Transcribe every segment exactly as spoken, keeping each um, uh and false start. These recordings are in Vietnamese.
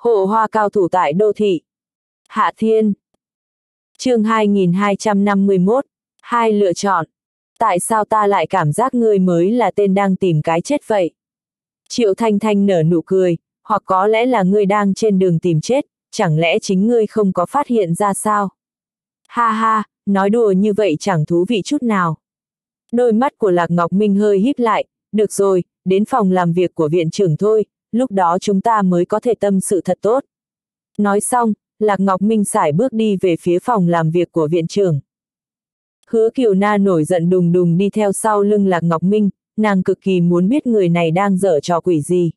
Hộ hoa cao thủ tại đô thị. Hạ Thiên. Chương hai nghìn hai trăm năm mươi mốt. Hai lựa chọn. Tại sao ta lại cảm giác ngươi mới là tên đang tìm cái chết vậy? Triệu Thanh Thanh nở nụ cười, hoặc có lẽ là ngươi đang trên đường tìm chết, chẳng lẽ chính ngươi không có phát hiện ra sao? Ha ha, nói đùa như vậy chẳng thú vị chút nào. Đôi mắt của Lạc Ngọc Minh hơi híp lại, được rồi, đến phòng làm việc của viện trưởng thôi, lúc đó chúng ta mới có thể tâm sự thật tốt. Nói xong, Lạc Ngọc Minh sải bước đi về phía phòng làm việc của viện trưởng. Hứa Kiều Na nổi giận đùng đùng đi theo sau lưng Lạc Ngọc Minh, nàng cực kỳ muốn biết người này đang giở trò quỷ gì.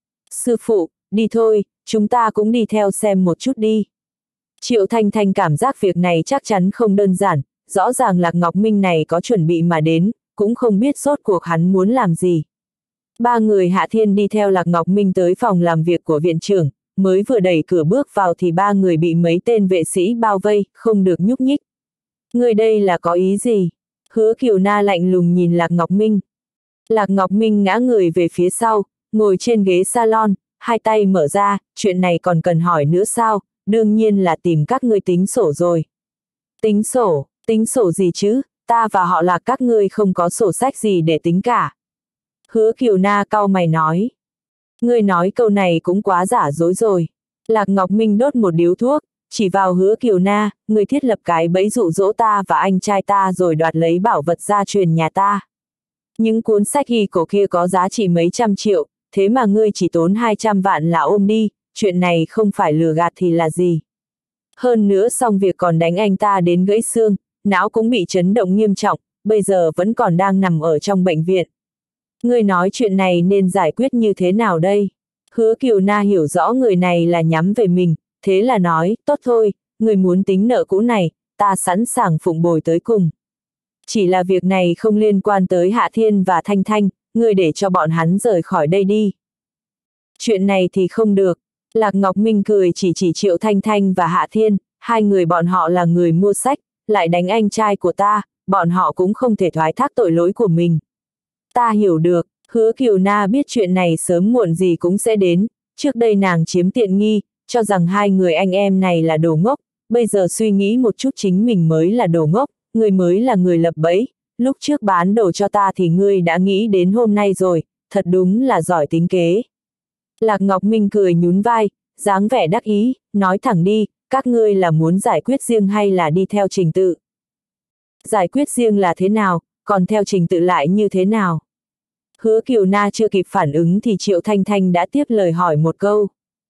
Sư phụ, đi thôi, chúng ta cũng đi theo xem một chút đi. Triệu Thanh Thanh cảm giác việc này chắc chắn không đơn giản, rõ ràng Lạc Ngọc Minh này có chuẩn bị mà đến, cũng không biết rốt cuộc hắn muốn làm gì. Ba người Hạ Thiên đi theo Lạc Ngọc Minh tới phòng làm việc của viện trưởng, mới vừa đẩy cửa bước vào thì ba người bị mấy tên vệ sĩ bao vây, không được nhúc nhích. Người đây là có ý gì? Hứa Kiều Na lạnh lùng nhìn Lạc Ngọc Minh. Lạc Ngọc Minh ngã người về phía sau, ngồi trên ghế salon, hai tay mở ra, chuyện này còn cần hỏi nữa sao, đương nhiên là tìm các ngươi tính sổ rồi. Tính sổ, tính sổ gì chứ, ta và họ là các ngươi không có sổ sách gì để tính cả. Hứa Kiều Na cau mày nói. Ngươi nói câu này cũng quá giả dối rồi. Lạc Ngọc Minh đốt một điếu thuốc, chỉ vào Hứa Kiều Na, ngươi thiết lập cái bẫy dụ dỗ ta và anh trai ta rồi đoạt lấy bảo vật gia truyền nhà ta. Những cuốn sách ghi cổ kia có giá trị mấy trăm triệu, thế mà ngươi chỉ tốn hai trăm vạn là ôm đi, chuyện này không phải lừa gạt thì là gì. Hơn nữa xong việc còn đánh anh ta đến gãy xương, não cũng bị chấn động nghiêm trọng, bây giờ vẫn còn đang nằm ở trong bệnh viện. Ngươi nói chuyện này nên giải quyết như thế nào đây? Hứa Kiều Na hiểu rõ người này là nhắm về mình, thế là nói, tốt thôi, ngươi muốn tính nợ cũ này, ta sẵn sàng phụng bồi tới cùng. Chỉ là việc này không liên quan tới Hạ Thiên và Thanh Thanh, ngươi để cho bọn hắn rời khỏi đây đi. Chuyện này thì không được. Lạc Ngọc Minh cười chỉ chỉ Triệu Thanh Thanh và Hạ Thiên, hai người bọn họ là người mua sách, lại đánh anh trai của ta, bọn họ cũng không thể thoái thác tội lỗi của mình. Ta hiểu được, Hứa Kiều Na biết chuyện này sớm muộn gì cũng sẽ đến, trước đây nàng chiếm tiện nghi, cho rằng hai người anh em này là đồ ngốc, bây giờ suy nghĩ một chút chính mình mới là đồ ngốc, người mới là người lập bẫy, lúc trước bán đồ cho ta thì ngươi đã nghĩ đến hôm nay rồi, thật đúng là giỏi tính kế. Lạc Ngọc Minh cười nhún vai, dáng vẻ đắc ý, nói thẳng đi, các ngươi là muốn giải quyết riêng hay là đi theo trình tự? Giải quyết riêng là thế nào, còn theo trình tự lại như thế nào? Hứa Kiều Na chưa kịp phản ứng thì Triệu Thanh Thanh đã tiếp lời hỏi một câu.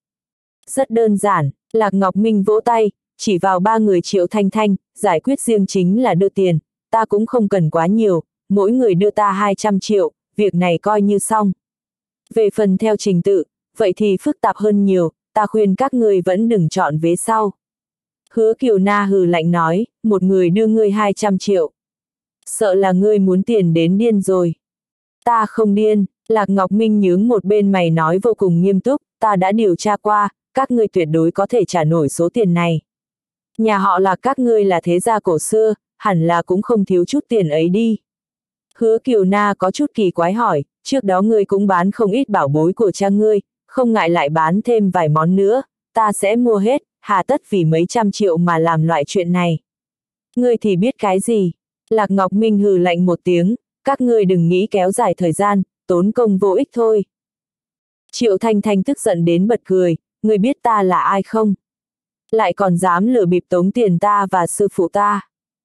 Rất đơn giản, Lạc Ngọc Minh vỗ tay, chỉ vào ba người Triệu Thanh Thanh, giải quyết riêng chính là đưa tiền, ta cũng không cần quá nhiều, mỗi người đưa ta hai trăm triệu, việc này coi như xong. Về phần theo trình tự, vậy thì phức tạp hơn nhiều, ta khuyên các ngươi vẫn đừng chọn vế sau. Hứa Kiều Na hừ lạnh nói, một người đưa ngươi hai trăm triệu. Sợ là ngươi muốn tiền đến điên rồi. Ta không điên, Lạc Ngọc Minh nhướng một bên mày nói vô cùng nghiêm túc, ta đã điều tra qua, các ngươi tuyệt đối có thể trả nổi số tiền này. Nhà họ là các ngươi là thế gia cổ xưa, hẳn là cũng không thiếu chút tiền ấy đi. Hứa Kiều Na có chút kỳ quái hỏi, trước đó ngươi cũng bán không ít bảo bối của cha ngươi, không ngại lại bán thêm vài món nữa, ta sẽ mua hết, hà tất vì mấy trăm triệu mà làm loại chuyện này. Ngươi thì biết cái gì? Lạc Ngọc Minh hừ lạnh một tiếng, các ngươi đừng nghĩ kéo dài thời gian, tốn công vô ích thôi. Triệu Thanh Thanh tức giận đến bật cười, ngươi biết ta là ai không? Lại còn dám lừa bịp tống tiền ta và sư phụ ta.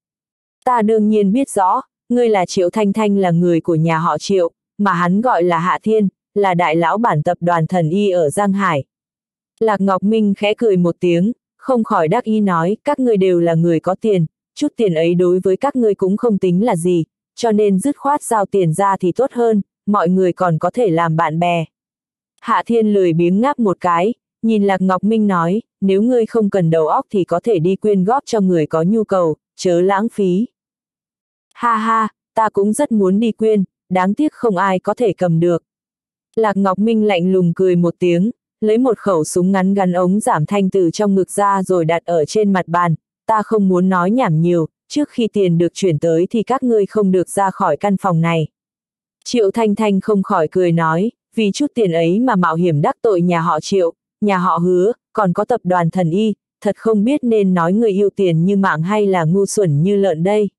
Ta đương nhiên biết rõ, ngươi là Triệu Thanh Thanh là người của nhà họ Triệu, mà hắn gọi là Hạ Thiên, là đại lão bản tập đoàn thần y ở Giang Hải. Lạc Ngọc Minh khẽ cười một tiếng, không khỏi đắc ý nói, các ngươi đều là người có tiền, chút tiền ấy đối với các ngươi cũng không tính là gì, cho nên dứt khoát giao tiền ra thì tốt hơn, mọi người còn có thể làm bạn bè. Hạ Thiên lười biếng ngáp một cái, nhìn Lạc Ngọc Minh nói, nếu ngươi không cần đầu óc thì có thể đi quyên góp cho người có nhu cầu, chớ lãng phí. Ha ha, ta cũng rất muốn đi quyên, đáng tiếc không ai có thể cầm được. Lạc Ngọc Minh lạnh lùng cười một tiếng, lấy một khẩu súng ngắn gắn ống giảm thanh từ trong ngực ra rồi đặt ở trên mặt bàn, ta không muốn nói nhảm nhiều, trước khi tiền được chuyển tới thì các ngươi không được ra khỏi căn phòng này. Triệu Thanh Thanh không khỏi cười nói, vì chút tiền ấy mà mạo hiểm đắc tội nhà họ Triệu, nhà họ Hứa, còn có tập đoàn Thần Y, thật không biết nên nói người yêu tiền như mạng hay là ngu xuẩn như lợn đây.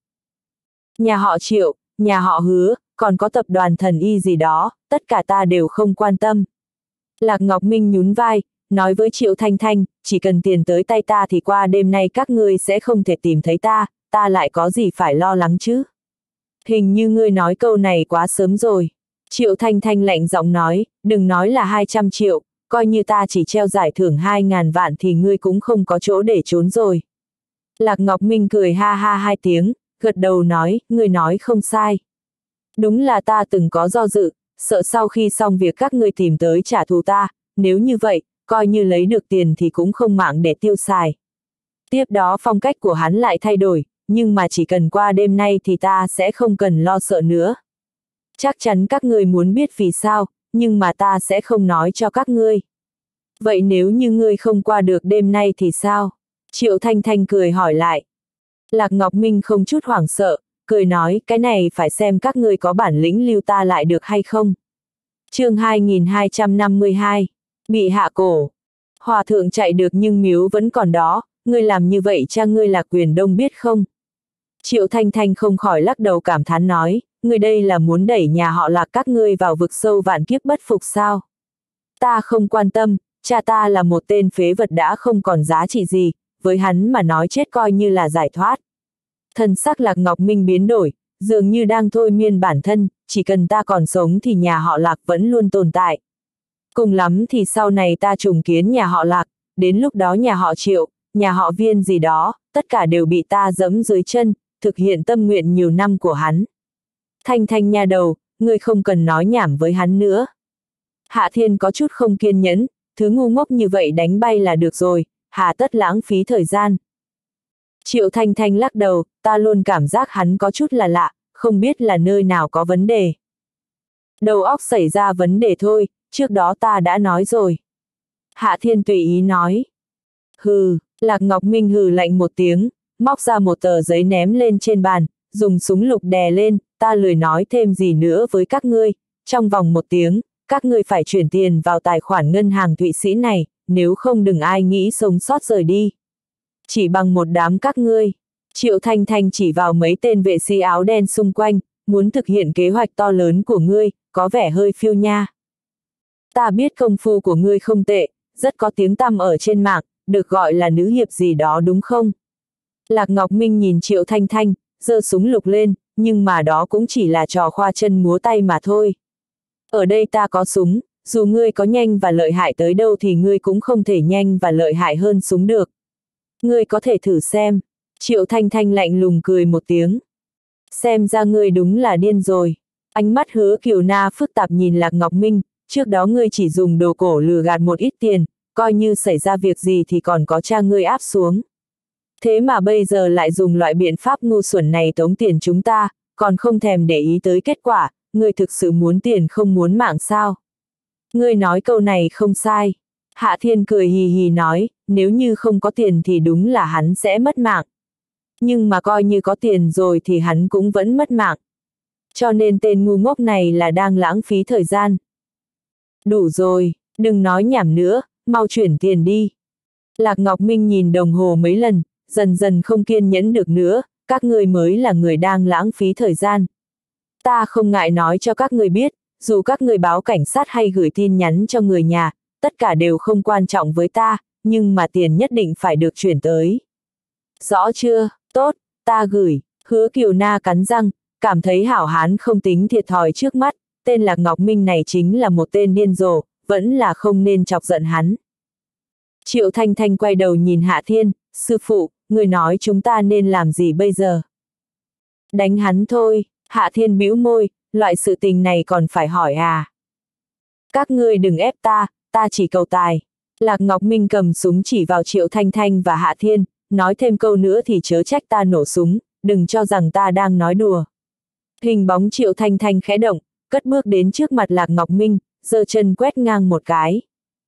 Nhà họ Triệu, nhà họ Hứa, còn có tập đoàn Thần Y gì đó, tất cả ta đều không quan tâm. Lạc Ngọc Minh nhún vai, nói với Triệu Thanh Thanh, chỉ cần tiền tới tay ta thì qua đêm nay các ngươi sẽ không thể tìm thấy ta, ta lại có gì phải lo lắng chứ. Hình như ngươi nói câu này quá sớm rồi. Triệu Thanh Thanh lạnh giọng nói, đừng nói là hai trăm triệu, coi như ta chỉ treo giải thưởng hai ngàn vạn thì ngươi cũng không có chỗ để trốn rồi. Lạc Ngọc Minh cười ha ha hai tiếng, gật đầu nói, ngươi nói không sai. Đúng là ta từng có do dự, sợ sau khi xong việc các ngươi tìm tới trả thù ta, nếu như vậy, coi như lấy được tiền thì cũng không mạng để tiêu xài. Tiếp đó phong cách của hắn lại thay đổi, nhưng mà chỉ cần qua đêm nay thì ta sẽ không cần lo sợ nữa. Chắc chắn các ngươi muốn biết vì sao, nhưng mà ta sẽ không nói cho các ngươi. Vậy nếu như ngươi không qua được đêm nay thì sao? Triệu Thanh Thanh cười hỏi lại. Lạc Ngọc Minh không chút hoảng sợ, cười nói, cái này phải xem các ngươi có bản lĩnh lưu ta lại được hay không. Chương hai nghìn hai trăm năm mươi hai, bị hạ cổ. Hòa thượng chạy được nhưng miếu vẫn còn đó, ngươi làm như vậy cha ngươi Lạc Quyền Đông biết không? Triệu Thanh Thanh không khỏi lắc đầu cảm thán nói, ngươi đây là muốn đẩy nhà họ Lạc các ngươi vào vực sâu vạn kiếp bất phục sao? Ta không quan tâm, cha ta là một tên phế vật đã không còn giá trị gì, với hắn mà nói chết coi như là giải thoát. Thần sắc Lạc Ngọc Minh biến đổi, dường như đang thôi miên bản thân, chỉ cần ta còn sống thì nhà họ Lạc vẫn luôn tồn tại. Cùng lắm thì sau này ta trùng kiến nhà họ Lạc, đến lúc đó nhà họ Triệu, nhà họ Viên gì đó, tất cả đều bị ta giẫm dưới chân, thực hiện tâm nguyện nhiều năm của hắn. Thanh Thanh nha đầu, ngươi không cần nói nhảm với hắn nữa. Hạ Thiên có chút không kiên nhẫn, thứ ngu ngốc như vậy đánh bay là được rồi, hà tất lãng phí thời gian. Triệu Thanh Thanh lắc đầu, ta luôn cảm giác hắn có chút là lạ, không biết là nơi nào có vấn đề. Đầu óc xảy ra vấn đề thôi, trước đó ta đã nói rồi. Hạ Thiên tùy ý nói. Hừ, Lạc Ngọc Minh hừ lạnh một tiếng, móc ra một tờ giấy ném lên trên bàn, dùng súng lục đè lên, ta lười nói thêm gì nữa với các ngươi, trong vòng một tiếng, các ngươi phải chuyển tiền vào tài khoản ngân hàng Thụy Sĩ này, nếu không đừng ai nghĩ sống sót rời đi. Chỉ bằng một đám các ngươi, Triệu Thanh Thanh chỉ vào mấy tên vệ sĩ áo đen xung quanh, muốn thực hiện kế hoạch to lớn của ngươi, có vẻ hơi phiêu nha. Ta biết công phu của ngươi không tệ, rất có tiếng tăm ở trên mạng, được gọi là nữ hiệp gì đó đúng không? Lạc Ngọc Minh nhìn Triệu Thanh Thanh, giơ súng lục lên, nhưng mà đó cũng chỉ là trò khoa chân múa tay mà thôi. Ở đây ta có súng, dù ngươi có nhanh và lợi hại tới đâu thì ngươi cũng không thể nhanh và lợi hại hơn súng được. Ngươi có thể thử xem. Triệu Thanh Thanh lạnh lùng cười một tiếng. Xem ra ngươi đúng là điên rồi. Ánh mắt Hứa Kiều Na phức tạp nhìn Lạc Ngọc Minh, trước đó ngươi chỉ dùng đồ cổ lừa gạt một ít tiền, coi như xảy ra việc gì thì còn có cha ngươi áp xuống. Thế mà bây giờ lại dùng loại biện pháp ngu xuẩn này tống tiền chúng ta, còn không thèm để ý tới kết quả, ngươi thực sự muốn tiền không muốn mạng sao? Ngươi nói câu này không sai. Hạ Thiên cười hì hì nói, nếu như không có tiền thì đúng là hắn sẽ mất mạng. Nhưng mà coi như có tiền rồi thì hắn cũng vẫn mất mạng. Cho nên tên ngu ngốc này là đang lãng phí thời gian. Đủ rồi, đừng nói nhảm nữa, mau chuyển tiền đi. Lạc Ngọc Minh nhìn đồng hồ mấy lần, dần dần không kiên nhẫn được nữa, các ngươi mới là người đang lãng phí thời gian. Ta không ngại nói cho các ngươi biết, dù các ngươi báo cảnh sát hay gửi tin nhắn cho người nhà, tất cả đều không quan trọng với ta, nhưng mà tiền nhất định phải được chuyển tới. Rõ chưa? Tốt, ta gửi. Hứa Kiều Na cắn răng, cảm thấy hảo hán không tính thiệt thòi trước mắt, tên Lạc Ngọc Minh này chính là một tên điên rồ, vẫn là không nên chọc giận hắn. Triệu Thanh Thanh quay đầu nhìn Hạ Thiên, sư phụ, người nói chúng ta nên làm gì bây giờ? Đánh hắn thôi. Hạ Thiên bĩu môi, loại sự tình này còn phải hỏi à? Các ngươi đừng ép ta, ta chỉ cầu tài. Lạc Ngọc Minh cầm súng chỉ vào Triệu Thanh Thanh và Hạ Thiên, nói thêm câu nữa thì chớ trách ta nổ súng, đừng cho rằng ta đang nói đùa. Hình bóng Triệu Thanh Thanh khẽ động, cất bước đến trước mặt Lạc Ngọc Minh, giơ chân quét ngang một cái.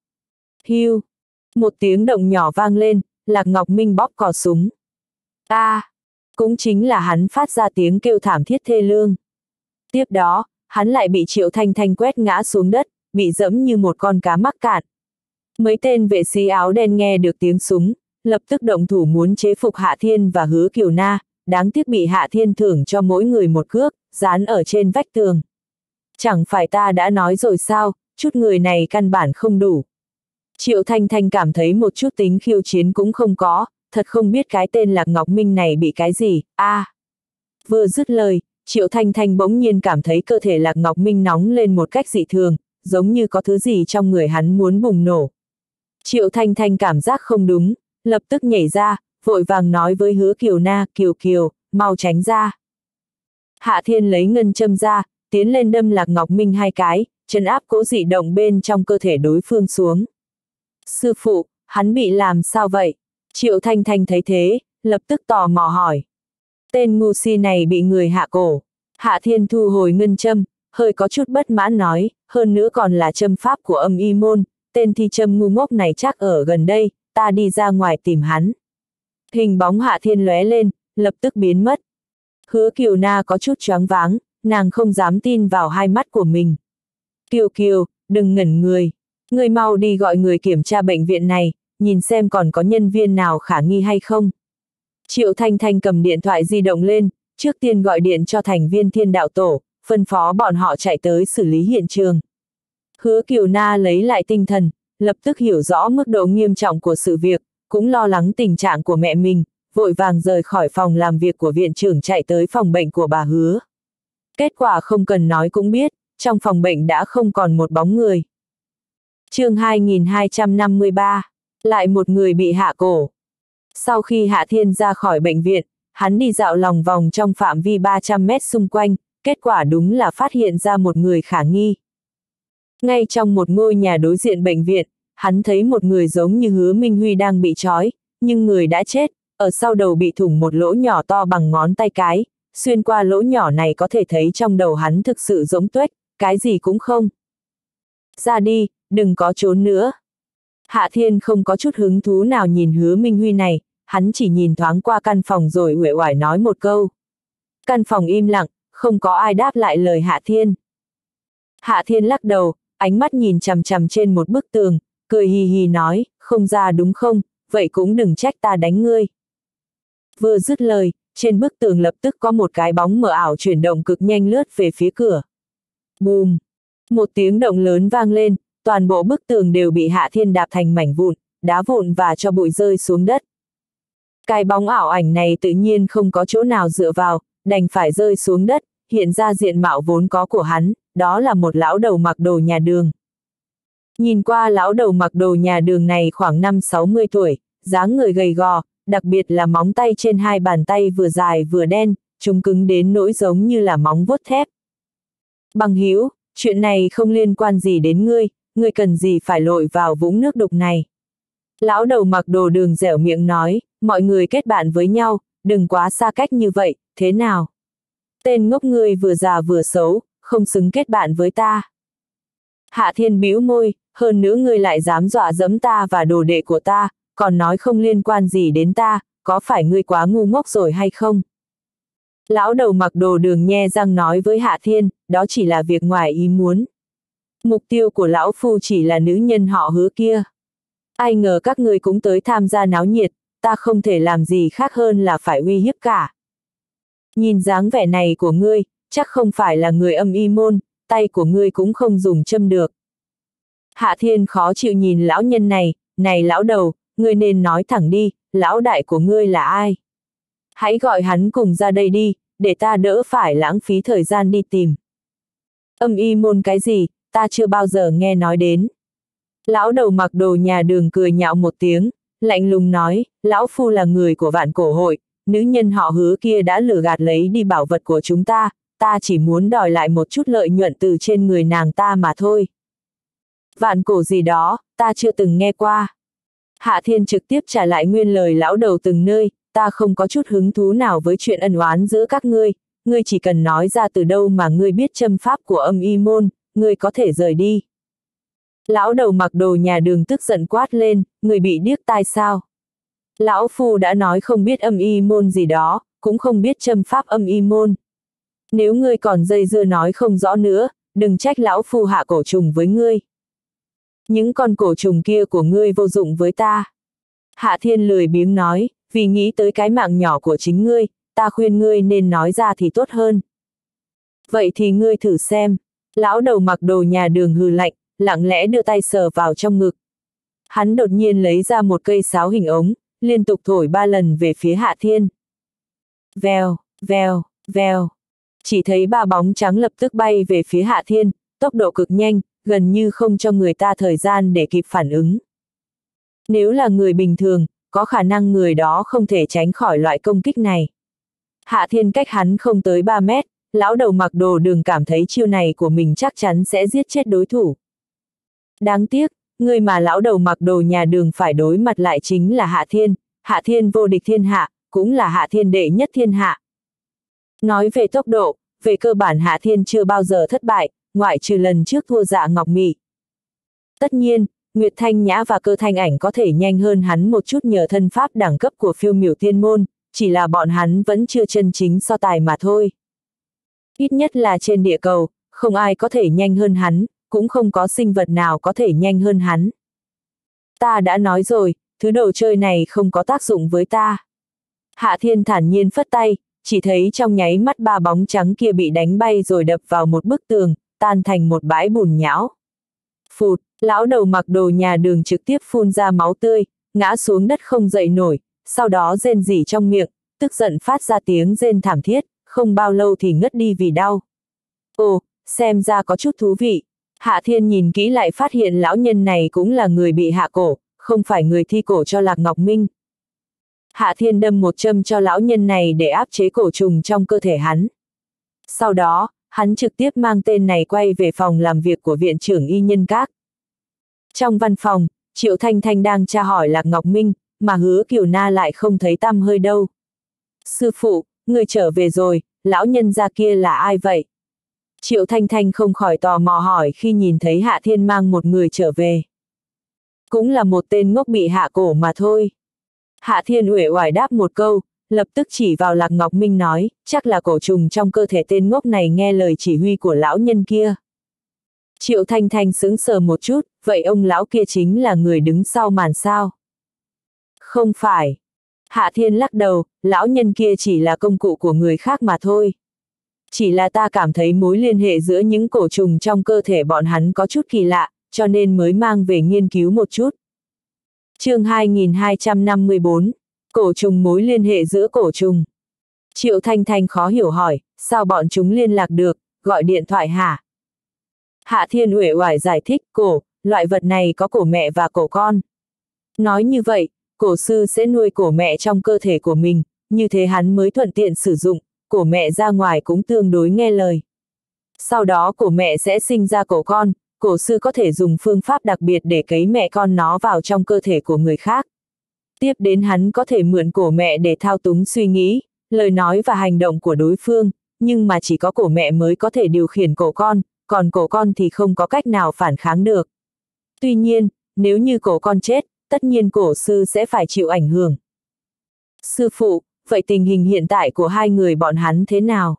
Hiu! Một tiếng động nhỏ vang lên, Lạc Ngọc Minh bóp cò súng. A! À, cũng chính là hắn phát ra tiếng kêu thảm thiết thê lương. Tiếp đó, hắn lại bị Triệu Thanh Thanh quét ngã xuống đất, bị dẫm như một con cá mắc cạn. Mấy tên vệ sĩ áo đen nghe được tiếng súng, lập tức động thủ muốn chế phục Hạ Thiên và Hứa Kiều Na, đáng tiếc bị Hạ Thiên thưởng cho mỗi người một cước, dán ở trên vách tường. Chẳng phải ta đã nói rồi sao, chút người này căn bản không đủ. Triệu Thanh Thanh cảm thấy một chút tính khiêu chiến cũng không có, thật không biết cái tên Lạc Ngọc Minh này bị cái gì, a à. Vừa dứt lời, Triệu Thanh Thanh bỗng nhiên cảm thấy cơ thể Lạc Ngọc Minh nóng lên một cách dị thường, giống như có thứ gì trong người hắn muốn bùng nổ. Triệu Thanh Thanh cảm giác không đúng, lập tức nhảy ra, vội vàng nói với Hứa Kiều Na, Kiều Kiều, mau tránh ra. Hạ Thiên lấy ngân châm ra, tiến lên đâm Lạc Ngọc Minh hai cái, trấn áp cỗ dị động bên trong cơ thể đối phương xuống. Sư phụ, hắn bị làm sao vậy? Triệu Thanh Thanh thấy thế, lập tức tò mò hỏi. Tên ngu si này bị người hạ cổ. Hạ Thiên thu hồi ngân châm, hơi có chút bất mãn nói, hơn nữa còn là châm pháp của âm y môn, tên thi châm ngu ngốc này chắc ở gần đây, ta đi ra ngoài tìm hắn. Hình bóng Hạ Thiên lóe lên, lập tức biến mất. Hứa Kiều Na có chút choáng váng, nàng không dám tin vào hai mắt của mình. Kiều Kiều, đừng ngẩn người. Người mau đi gọi người kiểm tra bệnh viện này, nhìn xem còn có nhân viên nào khả nghi hay không. Triệu Thanh Thanh cầm điện thoại di động lên, trước tiên gọi điện cho thành viên Thiên Đạo Tổ, phân phó bọn họ chạy tới xử lý hiện trường. Hứa Kiều Na lấy lại tinh thần, lập tức hiểu rõ mức độ nghiêm trọng của sự việc, cũng lo lắng tình trạng của mẹ mình, vội vàng rời khỏi phòng làm việc của viện trưởng chạy tới phòng bệnh của bà Hứa. Kết quả không cần nói cũng biết, trong phòng bệnh đã không còn một bóng người. Chương hai nghìn hai trăm năm mươi ba, lại một người bị hạ cổ. Sau khi Hạ Thiên ra khỏi bệnh viện, hắn đi dạo lòng vòng trong phạm vi ba trăm mét xung quanh, kết quả đúng là phát hiện ra một người khả nghi. Ngay trong một ngôi nhà đối diện bệnh viện, hắn thấy một người giống như Hứa Minh Huy đang bị trói, nhưng người đã chết, ở sau đầu bị thủng một lỗ nhỏ to bằng ngón tay cái, xuyên qua lỗ nhỏ này có thể thấy trong đầu hắn thực sự giống tuếch, cái gì cũng không. Ra đi, đừng có trốn nữa. Hạ Thiên không có chút hứng thú nào nhìn Hứa Minh Huy này, hắn chỉ nhìn thoáng qua căn phòng rồi uể oải nói một câu. Căn phòng im lặng, không có ai đáp lại lời Hạ Thiên. Hạ Thiên lắc đầu, ánh mắt nhìn chằm chằm trên một bức tường, cười hì hì nói, không ra đúng không, vậy cũng đừng trách ta đánh ngươi. Vừa dứt lời, trên bức tường lập tức có một cái bóng mờ ảo chuyển động cực nhanh lướt về phía cửa. Bùm! Một tiếng động lớn vang lên, toàn bộ bức tường đều bị Hạ Thiên đạp thành mảnh vụn, đá vụn và cho bụi rơi xuống đất. Cái bóng ảo ảnh này tự nhiên không có chỗ nào dựa vào, đành phải rơi xuống đất, hiện ra diện mạo vốn có của hắn, đó là một lão đầu mặc đồ nhà đường. Nhìn qua lão đầu mặc đồ nhà đường này khoảng năm sáu mươi tuổi, dáng người gầy gò, đặc biệt là móng tay trên hai bàn tay vừa dài vừa đen, chúng cứng đến nỗi giống như là móng vuốt thép. Bằng hữu, chuyện này không liên quan gì đến ngươi, ngươi cần gì phải lội vào vũng nước đục này. Lão đầu mặc đồ đường dẻo miệng nói, mọi người kết bạn với nhau, đừng quá xa cách như vậy, thế nào? Tên ngốc ngươi vừa già vừa xấu, không xứng kết bạn với ta. Hạ Thiên bĩu môi, hơn nữa ngươi lại dám dọa dẫm ta và đồ đệ của ta, còn nói không liên quan gì đến ta, có phải ngươi quá ngu ngốc rồi hay không? Lão đầu mặc đồ đường nhe răng nói với Hạ Thiên, đó chỉ là việc ngoài ý muốn. Mục tiêu của lão phu chỉ là nữ nhân họ Hứa kia. Ai ngờ các ngươi cũng tới tham gia náo nhiệt, ta không thể làm gì khác hơn là phải uy hiếp cả. Nhìn dáng vẻ này của ngươi, chắc không phải là người âm y môn, tay của ngươi cũng không dùng châm được. Hạ Thiên khó chịu nhìn lão nhân này, này lão đầu, ngươi nên nói thẳng đi, lão đại của ngươi là ai? Hãy gọi hắn cùng ra đây đi, để ta đỡ phải lãng phí thời gian đi tìm. Âm y môn cái gì, ta chưa bao giờ nghe nói đến. Lão đầu mặc đồ nhà đường cười nhạo một tiếng, lạnh lùng nói, lão phu là người của Vạn Cổ hội, nữ nhân họ Hứa kia đã lừa gạt lấy đi bảo vật của chúng ta, ta chỉ muốn đòi lại một chút lợi nhuận từ trên người nàng ta mà thôi. Vạn cổ gì đó, ta chưa từng nghe qua. Hạ Thiên trực tiếp trả lại nguyên lời lão đầu từng nơi, ta không có chút hứng thú nào với chuyện ân oán giữa các ngươi, ngươi chỉ cần nói ra từ đâu mà ngươi biết châm pháp của âm y môn, ngươi có thể rời đi. Lão đầu mặc đồ nhà đường tức giận quát lên, người bị điếc tai sao? Lão phu đã nói không biết âm y môn gì đó, cũng không biết châm pháp âm y môn. Nếu ngươi còn dây dưa nói không rõ nữa, đừng trách lão phu hạ cổ trùng với ngươi. Những con cổ trùng kia của ngươi vô dụng với ta. Hạ Thiên lười biếng nói, vì nghĩ tới cái mạng nhỏ của chính ngươi, ta khuyên ngươi nên nói ra thì tốt hơn. Vậy thì ngươi thử xem. Lão đầu mặc đồ nhà Đường hừ lạnh, lặng lẽ đưa tay sờ vào trong ngực. Hắn đột nhiên lấy ra một cây sáo hình ống, liên tục thổi ba lần về phía Hạ Thiên. Vèo, vèo, vèo. Chỉ thấy ba bóng trắng lập tức bay về phía Hạ Thiên, tốc độ cực nhanh, gần như không cho người ta thời gian để kịp phản ứng. Nếu là người bình thường, có khả năng người đó không thể tránh khỏi loại công kích này. Hạ Thiên cách hắn không tới ba mét, lão đầu mặc đồ Đường cảm thấy chiêu này của mình chắc chắn sẽ giết chết đối thủ. Đáng tiếc, người mà lão đầu mặc đồ nhà Đường phải đối mặt lại chính là Hạ Thiên, Hạ Thiên vô địch thiên hạ, cũng là Hạ Thiên đệ nhất thiên hạ. Nói về tốc độ, về cơ bản Hạ Thiên chưa bao giờ thất bại, ngoại trừ lần trước thua Dạ Ngọc Mị. Tất nhiên, Nguyệt Thanh Nhã và Cơ Thanh Ảnh có thể nhanh hơn hắn một chút nhờ thân pháp đẳng cấp của Phiêu Miểu Tiên Môn, chỉ là bọn hắn vẫn chưa chân chính so tài mà thôi. Ít nhất là trên địa cầu, không ai có thể nhanh hơn hắn, cũng không có sinh vật nào có thể nhanh hơn hắn. Ta đã nói rồi, thứ đồ chơi này không có tác dụng với ta. Hạ Thiên thản nhiên phất tay, chỉ thấy trong nháy mắt ba bóng trắng kia bị đánh bay rồi đập vào một bức tường, tan thành một bãi bùn nhão. Phụt, lão đầu mặc đồ nhà Đường trực tiếp phun ra máu tươi, ngã xuống đất không dậy nổi, sau đó rên rỉ trong miệng, tức giận phát ra tiếng rên thảm thiết, không bao lâu thì ngất đi vì đau. Ồ, xem ra có chút thú vị. Hạ Thiên nhìn kỹ lại phát hiện lão nhân này cũng là người bị hạ cổ, không phải người thi cổ cho Lạc Ngọc Minh. Hạ Thiên đâm một châm cho lão nhân này để áp chế cổ trùng trong cơ thể hắn. Sau đó, hắn trực tiếp mang tên này quay về phòng làm việc của viện trưởng Y Nhân Các. Trong văn phòng, Triệu Thanh Thanh đang tra hỏi Lạc Ngọc Minh, mà Hứa Kiều Na lại không thấy tăm hơi đâu. Sư phụ, người trở về rồi, lão nhân gia kia là ai vậy? Triệu Thanh Thanh không khỏi tò mò hỏi khi nhìn thấy Hạ Thiên mang một người trở về. Cũng là một tên ngốc bị hạ cổ mà thôi. Hạ Thiên uể oải đáp một câu, lập tức chỉ vào Lạc Ngọc Minh nói, chắc là cổ trùng trong cơ thể tên ngốc này nghe lời chỉ huy của lão nhân kia. Triệu Thanh Thanh sững sờ một chút, vậy ông lão kia chính là người đứng sau màn sao? Không phải. Hạ Thiên lắc đầu, lão nhân kia chỉ là công cụ của người khác mà thôi. Chỉ là ta cảm thấy mối liên hệ giữa những cổ trùng trong cơ thể bọn hắn có chút kỳ lạ, cho nên mới mang về nghiên cứu một chút. Chương hai nghìn hai trăm năm mươi bốn, cổ trùng mối liên hệ giữa cổ trùng. Triệu Thanh Thanh khó hiểu hỏi, sao bọn chúng liên lạc được, gọi điện thoại hả? Hạ Thiên uể oải giải thích, cổ, loại vật này có cổ mẹ và cổ con. Nói như vậy, cổ sư sẽ nuôi cổ mẹ trong cơ thể của mình, như thế hắn mới thuận tiện sử dụng, cổ mẹ ra ngoài cũng tương đối nghe lời. Sau đó cổ mẹ sẽ sinh ra cổ con, cổ sư có thể dùng phương pháp đặc biệt để cấy mẹ con nó vào trong cơ thể của người khác. Tiếp đến hắn có thể mượn cổ mẹ để thao túng suy nghĩ, lời nói và hành động của đối phương, nhưng mà chỉ có cổ mẹ mới có thể điều khiển cổ con, còn cổ con thì không có cách nào phản kháng được. Tuy nhiên, nếu như cổ con chết, tất nhiên cổ sư sẽ phải chịu ảnh hưởng. Sư phụ, vậy tình hình hiện tại của hai người bọn hắn thế nào?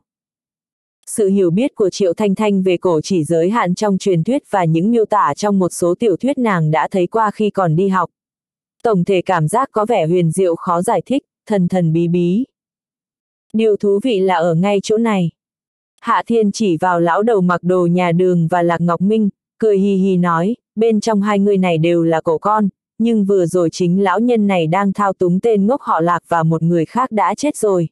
Sự hiểu biết của Triệu Thanh Thanh về cổ chỉ giới hạn trong truyền thuyết và những miêu tả trong một số tiểu thuyết nàng đã thấy qua khi còn đi học. Tổng thể cảm giác có vẻ huyền diệu khó giải thích, thần thần bí bí. Điều thú vị là ở ngay chỗ này. Hạ Thiên chỉ vào lão đầu mặc đồ nhà Đường và Lạc Ngọc Minh, cười hì hì nói, bên trong hai người này đều là cổ con, nhưng vừa rồi chính lão nhân này đang thao túng tên ngốc họ Lạc và một người khác đã chết rồi.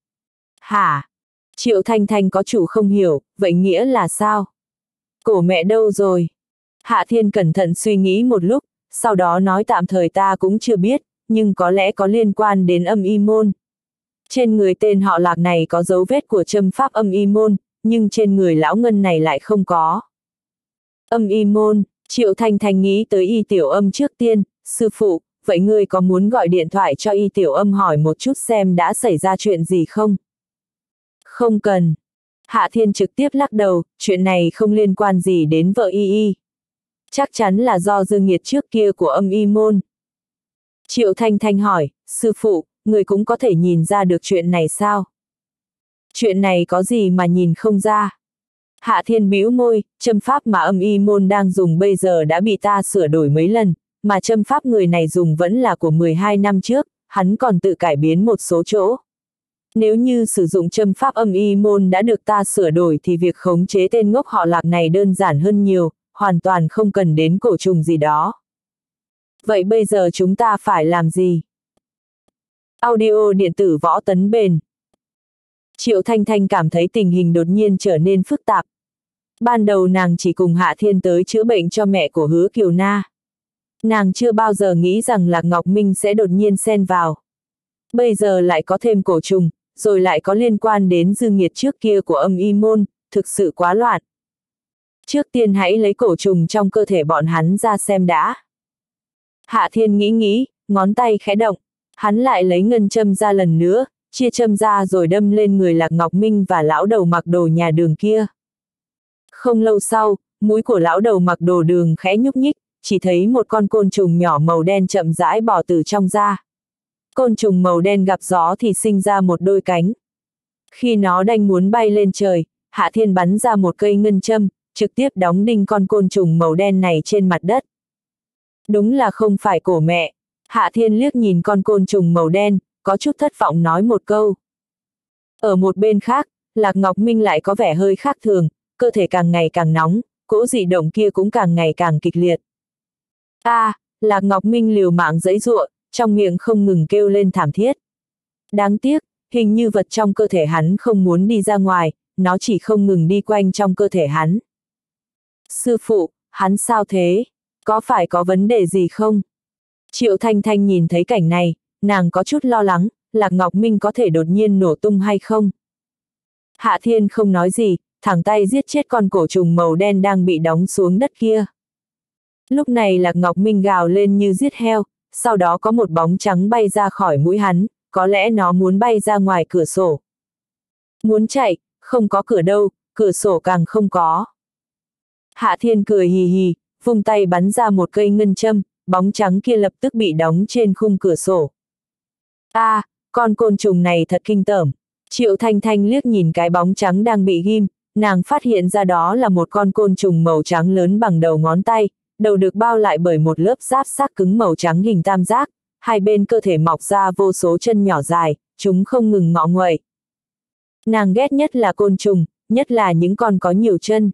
Hả? Triệu Thanh Thanh có chủ không hiểu, vậy nghĩa là sao? Cổ mẹ đâu rồi? Hạ Thiên cẩn thận suy nghĩ một lúc, sau đó nói tạm thời ta cũng chưa biết, nhưng có lẽ có liên quan đến âm y môn. Trên người tên họ Lạc này có dấu vết của châm pháp âm y môn, nhưng trên người lão ngân này lại không có. Âm y môn, Triệu Thanh Thanh nghĩ tới Y Tiểu Âm trước tiên, sư phụ, vậy ngươi có muốn gọi điện thoại cho Y Tiểu Âm hỏi một chút xem đã xảy ra chuyện gì không? Không cần. Hạ Thiên trực tiếp lắc đầu, chuyện này không liên quan gì đến vợ Y Y. Chắc chắn là do dư nghiệt trước kia của âm y môn. Triệu Thanh Thanh hỏi, sư phụ, người cũng có thể nhìn ra được chuyện này sao? Chuyện này có gì mà nhìn không ra? Hạ Thiên bĩu môi, châm pháp mà âm y môn đang dùng bây giờ đã bị ta sửa đổi mấy lần, mà châm pháp người này dùng vẫn là của mười hai năm trước, hắn còn tự cải biến một số chỗ. Nếu như sử dụng châm pháp âm y môn đã được ta sửa đổi thì việc khống chế tên ngốc họ Lạc này đơn giản hơn nhiều, hoàn toàn không cần đến cổ trùng gì đó. Vậy bây giờ chúng ta phải làm gì? Audio điện tử Võ Tấn Bền. Triệu Thanh Thanh cảm thấy tình hình đột nhiên trở nên phức tạp. Ban đầu nàng chỉ cùng Hạ Thiên tới chữa bệnh cho mẹ của Hứa Kiều Na. Nàng chưa bao giờ nghĩ rằng Lạc Ngọc Minh sẽ đột nhiên xen vào. Bây giờ lại có thêm cổ trùng, rồi lại có liên quan đến dư nghiệt trước kia của âm y môn, thực sự quá loạn. Trước tiên hãy lấy cổ trùng trong cơ thể bọn hắn ra xem đã. Hạ Thiên nghĩ nghĩ, ngón tay khẽ động, hắn lại lấy ngân châm ra lần nữa, chia châm ra rồi đâm lên người Lạc Ngọc Minh và lão đầu mặc đồ nhà đường kia. Không lâu sau, mũi của lão đầu mặc đồ đường khẽ nhúc nhích, chỉ thấy một con côn trùng nhỏ màu đen chậm rãi bò từ trong ra. Côn trùng màu đen gặp gió thì sinh ra một đôi cánh. Khi nó đang muốn bay lên trời, Hạ Thiên bắn ra một cây ngân châm, trực tiếp đóng đinh con côn trùng màu đen này trên mặt đất. Đúng là không phải cổ mẹ. Hạ Thiên liếc nhìn con côn trùng màu đen, có chút thất vọng nói một câu. Ở một bên khác, Lạc Ngọc Minh lại có vẻ hơi khác thường, cơ thể càng ngày càng nóng, cỗ dị động kia cũng càng ngày càng kịch liệt. A, à, Lạc Ngọc Minh liều mạng giãy giụa, trong miệng không ngừng kêu lên thảm thiết. Đáng tiếc, hình như vật trong cơ thể hắn không muốn đi ra ngoài, nó chỉ không ngừng đi quanh trong cơ thể hắn. Sư phụ, hắn sao thế? Có phải có vấn đề gì không? Triệu Thanh Thanh nhìn thấy cảnh này, nàng có chút lo lắng, Lạc Ngọc Minh có thể đột nhiên nổ tung hay không? Hạ Thiên không nói gì, thẳng tay giết chết con cổ trùng màu đen đang bị đóng xuống đất kia. Lúc này Lạc Ngọc Minh gào lên như giết heo, sau đó có một bóng trắng bay ra khỏi mũi hắn, có lẽ nó muốn bay ra ngoài cửa sổ. Muốn chạy, không có cửa đâu, cửa sổ càng không có. Hạ Thiên cười hì hì, vung tay bắn ra một cây ngân châm, bóng trắng kia lập tức bị đóng trên khung cửa sổ. A, à, con côn trùng này thật kinh tởm. Triệu Thanh Thanh liếc nhìn cái bóng trắng đang bị ghim, nàng phát hiện ra đó là một con côn trùng màu trắng lớn bằng đầu ngón tay, đầu được bao lại bởi một lớp giáp xác cứng màu trắng hình tam giác, hai bên cơ thể mọc ra vô số chân nhỏ dài, chúng không ngừng ngọ nguậy. Nàng ghét nhất là côn trùng, nhất là những con có nhiều chân.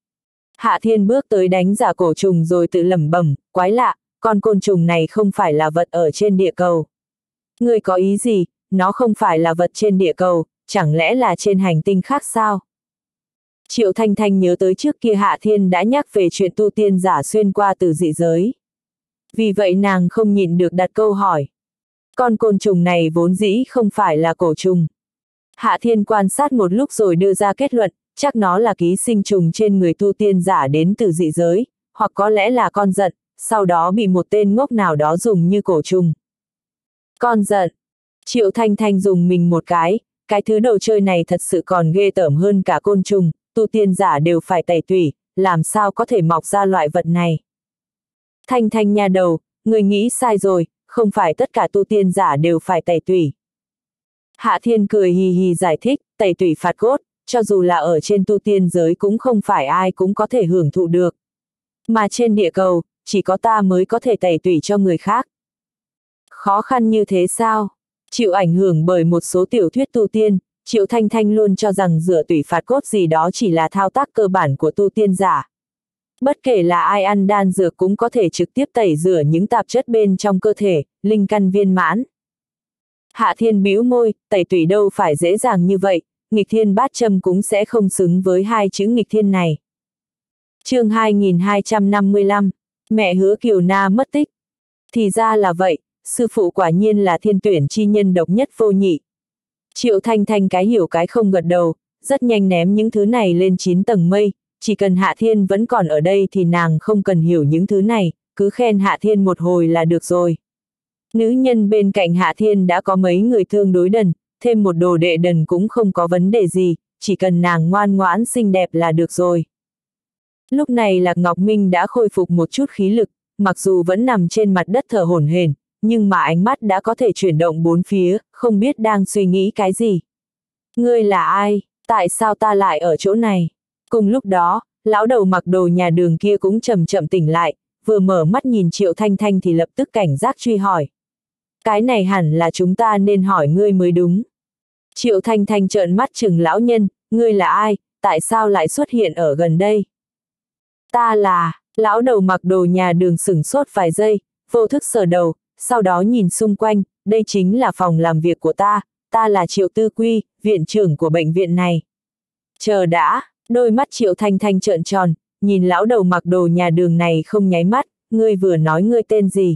Hạ Thiên bước tới đánh giả cổ trùng rồi tự lẩm bẩm, quái lạ, con côn trùng này không phải là vật ở trên địa cầu. Ngươi có ý gì, nó không phải là vật trên địa cầu, chẳng lẽ là trên hành tinh khác sao? Triệu Thanh Thanh nhớ tới trước kia Hạ Thiên đã nhắc về chuyện tu tiên giả xuyên qua từ dị giới. Vì vậy nàng không nhịn được đặt câu hỏi. Con côn trùng này vốn dĩ không phải là cổ trùng. Hạ Thiên quan sát một lúc rồi đưa ra kết luận, chắc nó là ký sinh trùng trên người tu tiên giả đến từ dị giới, hoặc có lẽ là con giận, sau đó bị một tên ngốc nào đó dùng như cổ trùng. Con giận. Triệu Thanh Thanh dùng mình một cái, cái thứ đồ chơi này thật sự còn ghê tởm hơn cả côn trùng, tu tiên giả đều phải tẩy tủy, làm sao có thể mọc ra loại vật này. Thanh Thanh nha đầu, người nghĩ sai rồi, không phải tất cả tu tiên giả đều phải tẩy tủy. Hạ Thiên cười hì hì giải thích, tẩy tủy phạt cốt, cho dù là ở trên tu tiên giới cũng không phải ai cũng có thể hưởng thụ được. Mà trên địa cầu, chỉ có ta mới có thể tẩy tủy cho người khác. Khó khăn như thế sao? Chịu ảnh hưởng bởi một số tiểu thuyết tu tiên, Triệu Thanh Thanh luôn cho rằng rửa tủy phạt cốt gì đó chỉ là thao tác cơ bản của tu tiên giả. Bất kể là ai ăn đan dược cũng có thể trực tiếp tẩy rửa những tạp chất bên trong cơ thể, linh căn viên mãn. Hạ Thiên bĩu môi, tẩy tủy đâu phải dễ dàng như vậy, nghịch thiên bát châm cũng sẽ không xứng với hai chữ nghịch thiên này. Chương hai nghìn hai trăm năm mươi lăm, mẹ Hứa Kiều Na mất tích. Thì ra là vậy, sư phụ quả nhiên là thiên tuyển chi nhân độc nhất vô nhị. Triệu Thanh Thanh cái hiểu cái không gật đầu, rất nhanh ném những thứ này lên chín tầng mây, chỉ cần Hạ Thiên vẫn còn ở đây thì nàng không cần hiểu những thứ này, cứ khen Hạ Thiên một hồi là được rồi. Nữ nhân bên cạnh Hạ Thiên đã có mấy người tương đối đần, thêm một đồ đệ đần cũng không có vấn đề gì, chỉ cần nàng ngoan ngoãn xinh đẹp là được rồi. Lúc này Lạc Ngọc Minh đã khôi phục một chút khí lực, mặc dù vẫn nằm trên mặt đất thở hổn hển, nhưng mà ánh mắt đã có thể chuyển động bốn phía, không biết đang suy nghĩ cái gì. Ngươi là ai? Tại sao ta lại ở chỗ này? Cùng lúc đó, lão đầu mặc đồ nhà đường kia cũng chậm chậm tỉnh lại, vừa mở mắt nhìn Triệu Thanh Thanh thì lập tức cảnh giác truy hỏi. Cái này hẳn là chúng ta nên hỏi ngươi mới đúng. Triệu Thanh Thanh trợn mắt chừng lão nhân, ngươi là ai, tại sao lại xuất hiện ở gần đây? Ta là, lão đầu mặc đồ nhà đường sửng sốt vài giây, vô thức sờ đầu, sau đó nhìn xung quanh, đây chính là phòng làm việc của ta, ta là Triệu Tư Quy, viện trưởng của bệnh viện này. Chờ đã, đôi mắt Triệu Thanh Thanh trợn tròn, nhìn lão đầu mặc đồ nhà đường này không nháy mắt, ngươi vừa nói ngươi tên gì?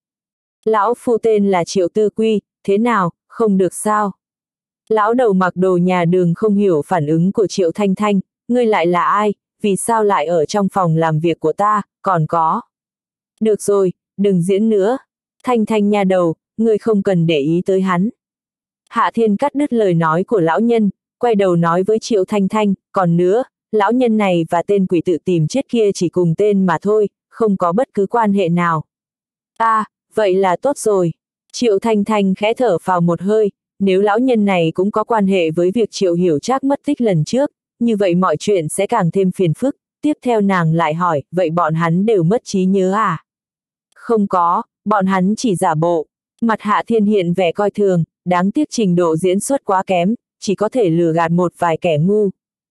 Lão phu tên là Triệu Tư Quy, thế nào, không được sao? Lão đầu mặc đồ nhà đường không hiểu phản ứng của Triệu Thanh Thanh, ngươi lại là ai, vì sao lại ở trong phòng làm việc của ta, còn có. Được rồi, đừng diễn nữa. Thanh Thanh nha đầu, ngươi không cần để ý tới hắn. Hạ Thiên cắt đứt lời nói của lão nhân, quay đầu nói với Triệu Thanh Thanh, còn nữa, lão nhân này và tên quỷ tự tìm chết kia chỉ cùng tên mà thôi, không có bất cứ quan hệ nào. À, vậy là tốt rồi. Triệu Thanh Thanh khẽ thở phào một hơi, nếu lão nhân này cũng có quan hệ với việc Triệu Hiểu Trác mất tích lần trước, như vậy mọi chuyện sẽ càng thêm phiền phức. Tiếp theo nàng lại hỏi, vậy bọn hắn đều mất trí nhớ à? Không có, bọn hắn chỉ giả bộ. Mặt Hạ Thiên hiện vẻ coi thường, đáng tiếc trình độ diễn xuất quá kém, chỉ có thể lừa gạt một vài kẻ ngu.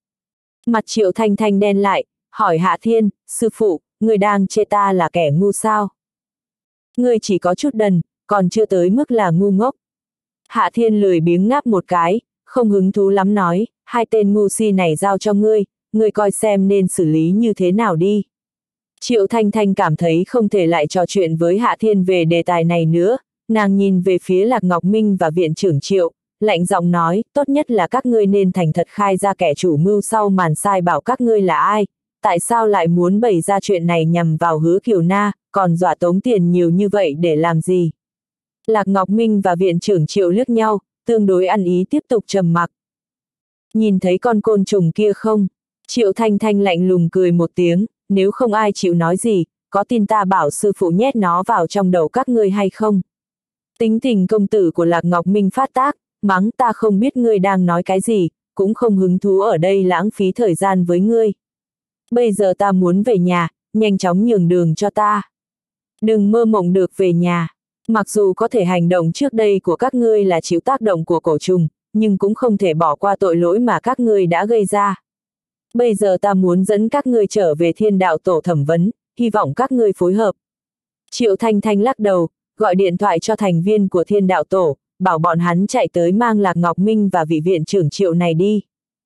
Mặt Triệu Thanh Thanh đen lại, hỏi Hạ Thiên, sư phụ, người đang chê ta là kẻ ngu sao? Ngươi chỉ có chút đần, còn chưa tới mức là ngu ngốc. Hạ Thiên lười biếng ngáp một cái, không hứng thú lắm nói, hai tên ngu si này giao cho ngươi, ngươi coi xem nên xử lý như thế nào đi. Triệu Thanh Thanh cảm thấy không thể lại trò chuyện với Hạ Thiên về đề tài này nữa, nàng nhìn về phía Lạc Ngọc Minh và viện trưởng Triệu, lạnh giọng nói, tốt nhất là các ngươi nên thành thật khai ra kẻ chủ mưu sau màn sai bảo các ngươi là ai, tại sao lại muốn bày ra chuyện này nhằm vào Hứa Kiều Na, còn dọa tống tiền nhiều như vậy để làm gì? Lạc Ngọc Minh và viện trưởng Triệu liếc nhau, tương đối ăn ý tiếp tục trầm mặc. Nhìn thấy con côn trùng kia không? Triệu Thanh Thanh lạnh lùng cười một tiếng, nếu không ai chịu nói gì, có tin ta bảo sư phụ nhét nó vào trong đầu các ngươi hay không? Tính tình công tử của Lạc Ngọc Minh phát tác, mắng ta không biết ngươi đang nói cái gì, cũng không hứng thú ở đây lãng phí thời gian với ngươi. Bây giờ ta muốn về nhà, nhanh chóng nhường đường cho ta. Đừng mơ mộng được về nhà. Mặc dù có thể hành động trước đây của các ngươi là chịu tác động của cổ trùng, nhưng cũng không thể bỏ qua tội lỗi mà các ngươi đã gây ra. Bây giờ ta muốn dẫn các ngươi trở về Thiên Đạo Tổ thẩm vấn, hy vọng các ngươi phối hợp. Triệu Thanh Thanh lắc đầu, gọi điện thoại cho thành viên của Thiên Đạo Tổ, bảo bọn hắn chạy tới mang Lạc Ngọc Minh và vị viện trưởng Triệu này đi.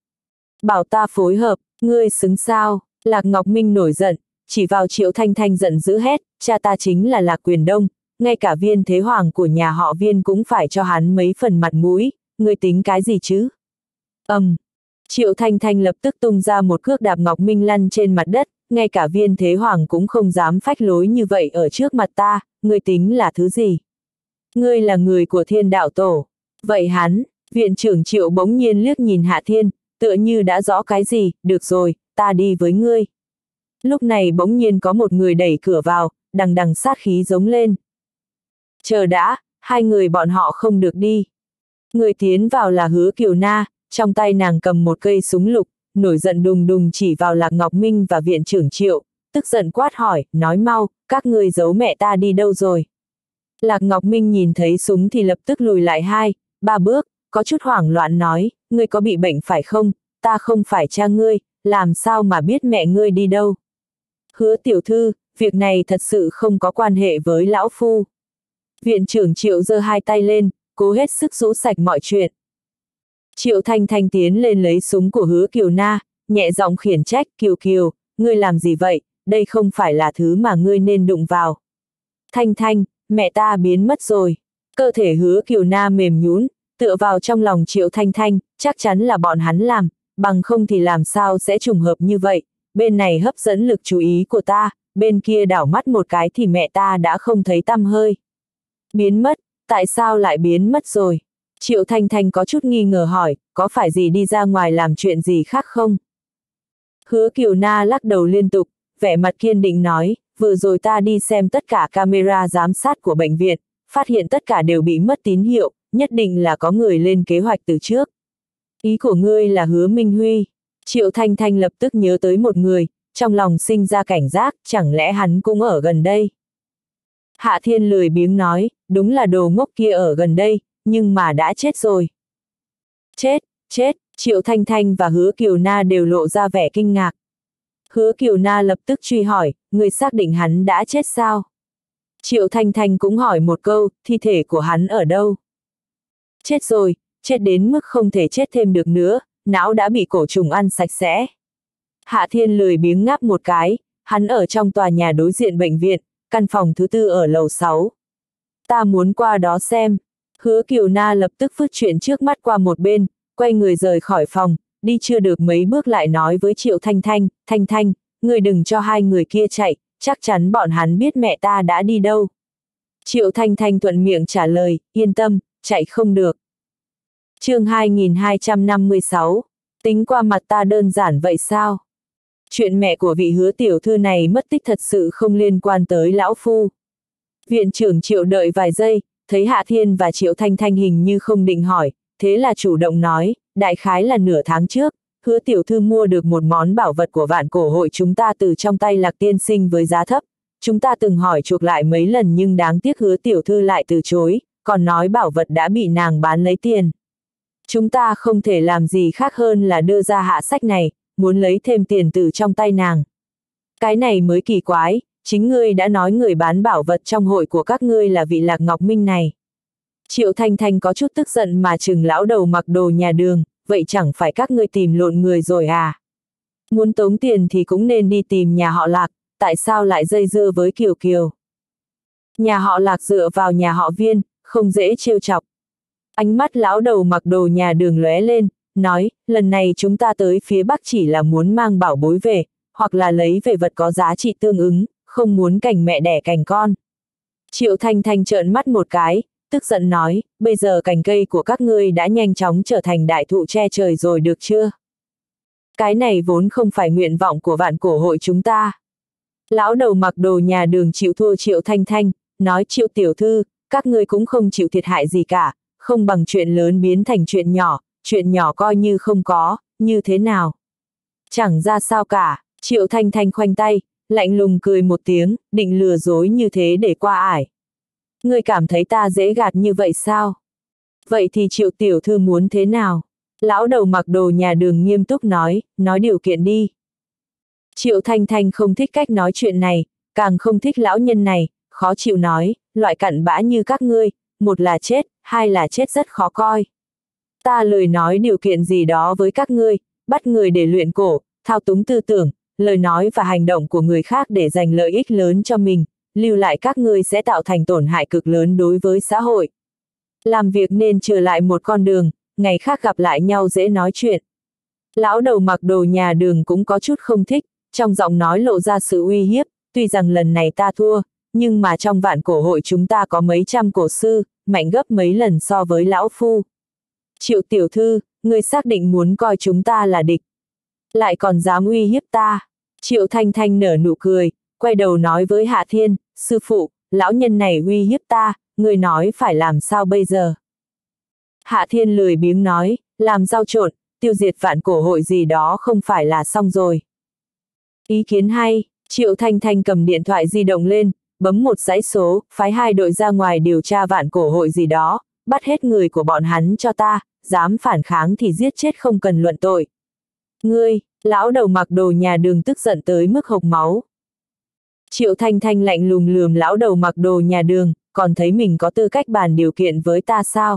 Bảo ta phối hợp, ngươi xứng sao? Lạc Ngọc Minh nổi giận, chỉ vào Triệu Thanh Thanh giận dữ hét, cha ta chính là Lạc Quyền Đông, ngay cả Viên Thế Hoàng của nhà họ Viên cũng phải cho hắn mấy phần mặt mũi, ngươi tính cái gì chứ? Ầm. Um. Triệu Thanh Thanh lập tức tung ra một cước đạp Ngọc Minh lăn trên mặt đất, ngay cả Viên Thế Hoàng cũng không dám phách lối như vậy ở trước mặt ta, ngươi tính là thứ gì? Ngươi là người của Thiên Đạo Tổ. Vậy hắn, viện trưởng Triệu bỗng nhiên liếc nhìn Hạ Thiên, tựa như đã rõ cái gì, được rồi, ta đi với ngươi. Lúc này bỗng nhiên có một người đẩy cửa vào, đằng đằng sát khí giống lên. Chờ đã, hai người bọn họ không được đi. Người tiến vào là Hứa Kiều Na, trong tay nàng cầm một cây súng lục, nổi giận đùng đùng chỉ vào Lạc Ngọc Minh và viện trưởng Triệu, tức giận quát hỏi, nói mau, các ngươi giấu mẹ ta đi đâu rồi? Lạc Ngọc Minh nhìn thấy súng thì lập tức lùi lại hai, ba bước, có chút hoảng loạn nói, ngươi có bị bệnh phải không? Ta không phải cha ngươi, làm sao mà biết mẹ ngươi đi đâu? Hứa tiểu thư, việc này thật sự không có quan hệ với lão phu. Viện trưởng Triệu giơ hai tay lên, cố hết sức rũ sạch mọi chuyện. Triệu Thanh Thanh tiến lên lấy súng của Hứa Kiều Na, nhẹ giọng khiển trách, Kiều Kiều, ngươi làm gì vậy, đây không phải là thứ mà ngươi nên đụng vào. Thanh Thanh, mẹ ta biến mất rồi. Cơ thể Hứa Kiều Na mềm nhũn, tựa vào trong lòng Triệu Thanh Thanh, chắc chắn là bọn hắn làm, bằng không thì làm sao sẽ trùng hợp như vậy, bên này hấp dẫn lực chú ý của ta, bên kia đảo mắt một cái thì mẹ ta đã không thấy tăm hơi. Biến mất, tại sao lại biến mất rồi? Triệu Thanh Thanh có chút nghi ngờ hỏi, có phải gì đi ra ngoài làm chuyện gì khác không? Hứa Kiều Na lắc đầu liên tục, vẻ mặt kiên định nói, vừa rồi ta đi xem tất cả camera giám sát của bệnh viện, phát hiện tất cả đều bị mất tín hiệu, nhất định là có người lên kế hoạch từ trước. Ý của ngươi là Hứa Minh Huy. Triệu Thanh Thanh lập tức nhớ tới một người, trong lòng sinh ra cảnh giác, chẳng lẽ hắn cũng ở gần đây. Hạ Thiên lười biếng nói, đúng là đồ ngốc kia ở gần đây, nhưng mà đã chết rồi. Chết, chết, Triệu Thanh Thanh và Hứa Kiều Na đều lộ ra vẻ kinh ngạc. Hứa Kiều Na lập tức truy hỏi, người xác định hắn đã chết sao? Triệu Thanh Thanh cũng hỏi một câu, thi thể của hắn ở đâu? Chết rồi, chết đến mức không thể chết thêm được nữa, não đã bị cổ trùng ăn sạch sẽ. Hạ Thiên lười biếng ngáp một cái, hắn ở trong tòa nhà đối diện bệnh viện, căn phòng thứ tư ở lầu sáu. Ta muốn qua đó xem. Hứa Kiều Na lập tức vứt chuyện trước mắt qua một bên, quay người rời khỏi phòng, đi chưa được mấy bước lại nói với Triệu Thanh Thanh, Thanh Thanh, người đừng cho hai người kia chạy, chắc chắn bọn hắn biết mẹ ta đã đi đâu. Triệu Thanh Thanh thuận miệng trả lời, yên tâm, chạy không được. Chương hai nghìn hai trăm năm mươi sáu, tính qua mặt ta đơn giản vậy sao? Chuyện mẹ của vị Hứa tiểu thư này mất tích thật sự không liên quan tới lão phu. Viện trưởng Triệu đợi vài giây, thấy Hạ Thiên và Triệu Thanh Thanh hình như không định hỏi, thế là chủ động nói, đại khái là nửa tháng trước, Hứa tiểu thư mua được một món bảo vật của vạn cổ hội chúng ta từ trong tay Lạc tiên sinh với giá thấp. Chúng ta từng hỏi chuộc lại mấy lần nhưng đáng tiếc Hứa tiểu thư lại từ chối, còn nói bảo vật đã bị nàng bán lấy tiền. Chúng ta không thể làm gì khác hơn là đưa ra hạ sách này, muốn lấy thêm tiền từ trong tay nàng. Cái này mới kỳ quái, chính ngươi đã nói người bán bảo vật trong hội của các ngươi là vị Lạc Ngọc Minh này. Triệu Thanh Thanh có chút tức giận mà chừng lão đầu mặc đồ nhà đường, vậy chẳng phải các ngươi tìm lộn người rồi à? Muốn tống tiền thì cũng nên đi tìm nhà họ Lạc, tại sao lại dây dưa với Kiều Kiều? Nhà họ Lạc dựa vào nhà họ Viên, không dễ trêu chọc. Ánh mắt lão đầu mặc đồ nhà đường lóe lên, nói, lần này chúng ta tới phía Bắc chỉ là muốn mang bảo bối về, hoặc là lấy về vật có giá trị tương ứng, không muốn cành mẹ đẻ cành con. Triệu Thanh Thanh trợn mắt một cái, tức giận nói, bây giờ cành cây của các ngươi đã nhanh chóng trở thành đại thụ che trời rồi được chưa? Cái này vốn không phải nguyện vọng của vạn cổ hội chúng ta. Lão đầu mặc đồ nhà đường chịu thua Triệu Thanh Thanh, nói Triệu tiểu thư, các ngươi cũng không chịu thiệt hại gì cả, không bằng chuyện lớn biến thành chuyện nhỏ, chuyện nhỏ coi như không có, như thế nào? Chẳng ra sao cả, Triệu Thanh Thanh khoanh tay, lạnh lùng cười một tiếng, định lừa dối như thế để qua ải. Ngươi cảm thấy ta dễ gạt như vậy sao? Vậy thì Triệu tiểu thư muốn thế nào? Lão đầu mặc đồ nhà đường nghiêm túc nói, nói điều kiện đi. Triệu Thanh Thanh không thích cách nói chuyện này, càng không thích lão nhân này, khó chịu nói, loại cặn bã như các ngươi, một là chết, hai là chết rất khó coi. Ta lời nói điều kiện gì đó với các ngươi, bắt người để luyện cổ, thao túng tư tưởng, lời nói và hành động của người khác để giành lợi ích lớn cho mình, lưu lại các ngươi sẽ tạo thành tổn hại cực lớn đối với xã hội. Làm việc nên trở lại một con đường, ngày khác gặp lại nhau dễ nói chuyện. Lão đầu mặc đồ nhà đường cũng có chút không thích, trong giọng nói lộ ra sự uy hiếp, tuy rằng lần này ta thua, nhưng mà trong vạn cổ hội chúng ta có mấy trăm cổ sư, mạnh gấp mấy lần so với lão phu. Triệu tiểu thư, ngươi xác định muốn coi chúng ta là địch. Lại còn dám uy hiếp ta. Triệu Thanh Thanh nở nụ cười, quay đầu nói với Hạ Thiên, sư phụ, lão nhân này uy hiếp ta, ngươi nói phải làm sao bây giờ? Hạ Thiên lười biếng nói, làm rau trộn, tiêu diệt vạn cổ hội gì đó không phải là xong rồi. Ý kiến hay, Triệu Thanh Thanh cầm điện thoại di động lên, bấm một dãy số, phái hai đội ra ngoài điều tra vạn cổ hội gì đó, bắt hết người của bọn hắn cho ta, dám phản kháng thì giết chết không cần luận tội. Ngươi, lão đầu mặc đồ nhà đường tức giận tới mức hộc máu. Triệu Thanh Thanh lạnh lùng lườm lão đầu mặc đồ nhà đường, còn thấy mình có tư cách bàn điều kiện với ta sao?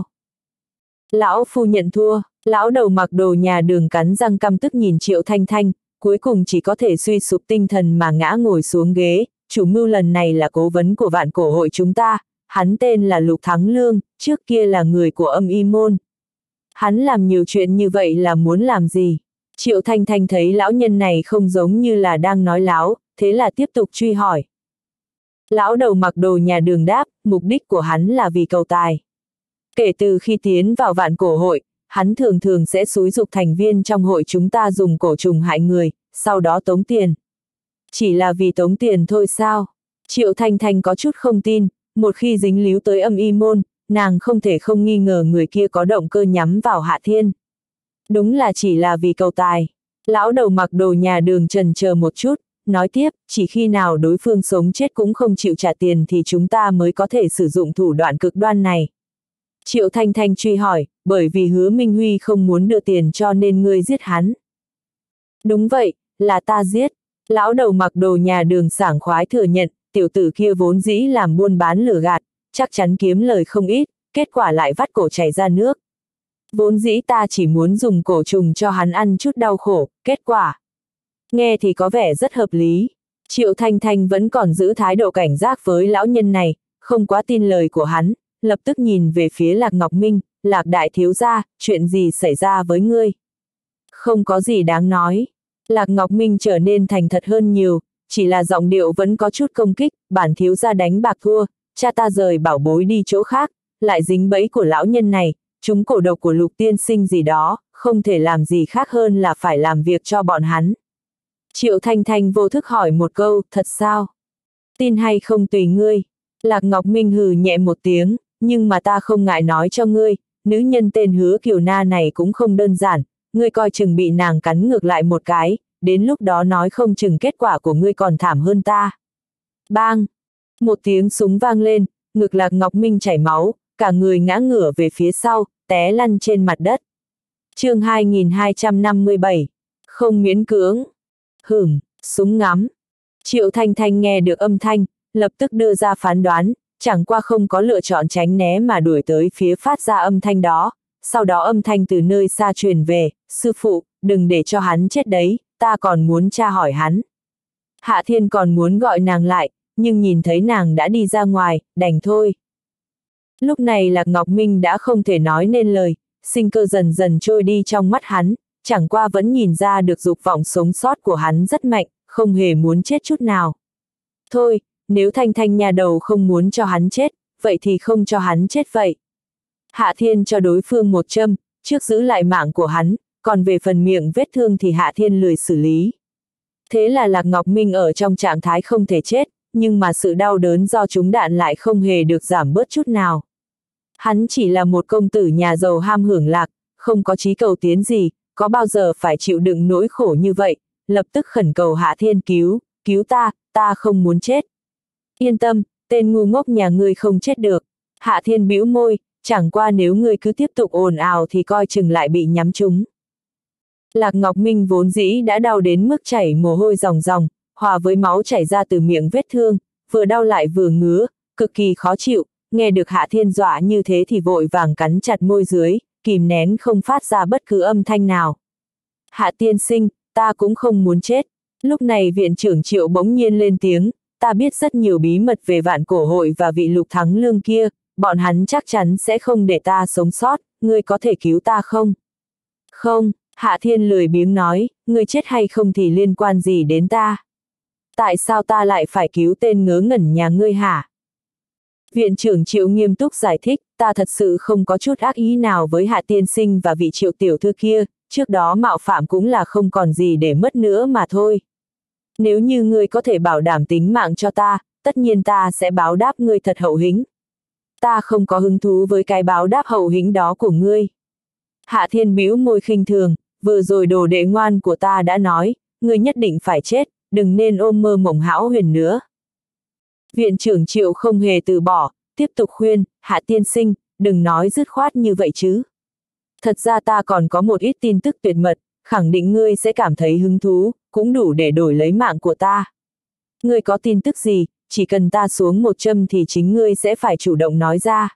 Lão phu nhận thua, lão đầu mặc đồ nhà đường cắn răng căm tức nhìn Triệu Thanh Thanh, cuối cùng chỉ có thể suy sụp tinh thần mà ngã ngồi xuống ghế. Chủ mưu lần này là cố vấn của vạn cổ hội chúng ta, hắn tên là Lục Thắng Lương, trước kia là người của âm y môn. Hắn làm nhiều chuyện như vậy là muốn làm gì? Triệu Thanh Thanh thấy lão nhân này không giống như là đang nói láo, thế là tiếp tục truy hỏi. Lão đầu mặc đồ nhà đường đáp, mục đích của hắn là vì cầu tài. Kể từ khi tiến vào vạn cổ hội, hắn thường thường sẽ xúi giục thành viên trong hội chúng ta dùng cổ trùng hại người, sau đó tống tiền. Chỉ là vì tống tiền thôi sao? Triệu Thanh Thanh có chút không tin, một khi dính líu tới âm y môn, nàng không thể không nghi ngờ người kia có động cơ nhắm vào Hạ Thiên. Đúng là chỉ là vì cầu tài. Lão đầu mặc đồ nhà đường chần chờ một chút, nói tiếp, chỉ khi nào đối phương sống chết cũng không chịu trả tiền thì chúng ta mới có thể sử dụng thủ đoạn cực đoan này. Triệu Thanh Thanh truy hỏi, bởi vì Hứa Minh Huy không muốn đưa tiền cho nên ngươi giết hắn. Đúng vậy, là ta giết. Lão đầu mặc đồ nhà đường sảng khoái thừa nhận, tiểu tử kia vốn dĩ làm buôn bán lừa gạt, chắc chắn kiếm lời không ít, kết quả lại vắt cổ chảy ra nước. Vốn dĩ ta chỉ muốn dùng cổ trùng cho hắn ăn chút đau khổ, kết quả. Nghe thì có vẻ rất hợp lý. Triệu Thanh Thanh vẫn còn giữ thái độ cảnh giác với lão nhân này, không quá tin lời của hắn, lập tức nhìn về phía Lạc Ngọc Minh, Lạc đại thiếu gia, chuyện gì xảy ra với ngươi? Không có gì đáng nói. Lạc Ngọc Minh trở nên thành thật hơn nhiều, chỉ là giọng điệu vẫn có chút công kích, bản thiếu gia đánh bạc thua, cha ta rời bảo bối đi chỗ khác, lại dính bẫy của lão nhân này, chúng cổ độc của Lục tiên sinh gì đó, không thể làm gì khác hơn là phải làm việc cho bọn hắn. Triệu Thanh Thanh vô thức hỏi một câu, thật sao? Tin hay không tùy ngươi. Lạc Ngọc Minh hừ nhẹ một tiếng, nhưng mà ta không ngại nói cho ngươi, nữ nhân tên Hứa Kiều Na này cũng không đơn giản, ngươi coi chừng bị nàng cắn ngược lại một cái, đến lúc đó nói không chừng kết quả của ngươi còn thảm hơn ta. Bang! Một tiếng súng vang lên, ngực Lạc Ngọc Minh chảy máu, cả người ngã ngửa về phía sau, té lăn trên mặt đất. Chương hai nghìn hai trăm năm mươi bảy, không miễn cưỡng. Hửm, súng ngắm. Triệu Thanh Thanh nghe được âm thanh, lập tức đưa ra phán đoán, chẳng qua không có lựa chọn tránh né mà đuổi tới phía phát ra âm thanh đó. Sau đó âm thanh từ nơi xa truyền về, sư phụ, đừng để cho hắn chết đấy, ta còn muốn tra hỏi hắn. Hạ Thiên còn muốn gọi nàng lại, nhưng nhìn thấy nàng đã đi ra ngoài, đành thôi. Lúc này Lạc Ngọc Minh đã không thể nói nên lời, sinh cơ dần dần trôi đi trong mắt hắn, chẳng qua vẫn nhìn ra được dục vọng sống sót của hắn rất mạnh, không hề muốn chết chút nào. Thôi, nếu Thanh Thanh nhà đầu không muốn cho hắn chết, vậy thì không cho hắn chết vậy. Hạ Thiên cho đối phương một châm, trước giữ lại mạng của hắn, còn về phần miệng vết thương thì Hạ Thiên lười xử lý. Thế là Lạc Ngọc Minh ở trong trạng thái không thể chết, nhưng mà sự đau đớn do trúng đạn lại không hề được giảm bớt chút nào. Hắn chỉ là một công tử nhà giàu ham hưởng lạc, không có chí cầu tiến gì, có bao giờ phải chịu đựng nỗi khổ như vậy, lập tức khẩn cầu Hạ Thiên cứu, cứu ta, ta không muốn chết. Yên tâm, tên ngu ngốc nhà ngươi không chết được. Hạ Thiên bĩu môi, chẳng qua nếu ngươi cứ tiếp tục ồn ào thì coi chừng lại bị nhắm trúng. Lạc Ngọc Minh vốn dĩ đã đau đến mức chảy mồ hôi ròng ròng, hòa với máu chảy ra từ miệng vết thương, vừa đau lại vừa ngứa, cực kỳ khó chịu, nghe được Hạ Thiên dọa như thế thì vội vàng cắn chặt môi dưới, kìm nén không phát ra bất cứ âm thanh nào. Hạ tiên sinh, ta cũng không muốn chết. Lúc này viện trưởng Triệu bỗng nhiên lên tiếng, ta biết rất nhiều bí mật về Vạn Cổ Hội và vị Lục Thắng Lương kia, bọn hắn chắc chắn sẽ không để ta sống sót, ngươi có thể cứu ta không? Không, Hạ Thiên lười biếng nói, ngươi chết hay không thì liên quan gì đến ta? Tại sao ta lại phải cứu tên ngớ ngẩn nhà ngươi hả? Viện trưởng Triệu nghiêm túc giải thích, ta thật sự không có chút ác ý nào với Hạ tiên sinh và vị Triệu tiểu thư kia, trước đó mạo phạm cũng là không còn gì để mất nữa mà thôi. Nếu như ngươi có thể bảo đảm tính mạng cho ta, tất nhiên ta sẽ báo đáp ngươi thật hậu hĩnh. Ta không có hứng thú với cái báo đáp hậu hĩnh đó của ngươi. Hạ Thiên bĩu môi khinh thường, vừa rồi đồ đệ ngoan của ta đã nói, ngươi nhất định phải chết, đừng nên ôm mơ mộng hão huyền nữa. Viện trưởng Triệu không hề từ bỏ, tiếp tục khuyên, Hạ tiên sinh, đừng nói dứt khoát như vậy chứ. Thật ra ta còn có một ít tin tức tuyệt mật, khẳng định ngươi sẽ cảm thấy hứng thú, cũng đủ để đổi lấy mạng của ta. Ngươi có tin tức gì, chỉ cần ta xuống một châm thì chính ngươi sẽ phải chủ động nói ra.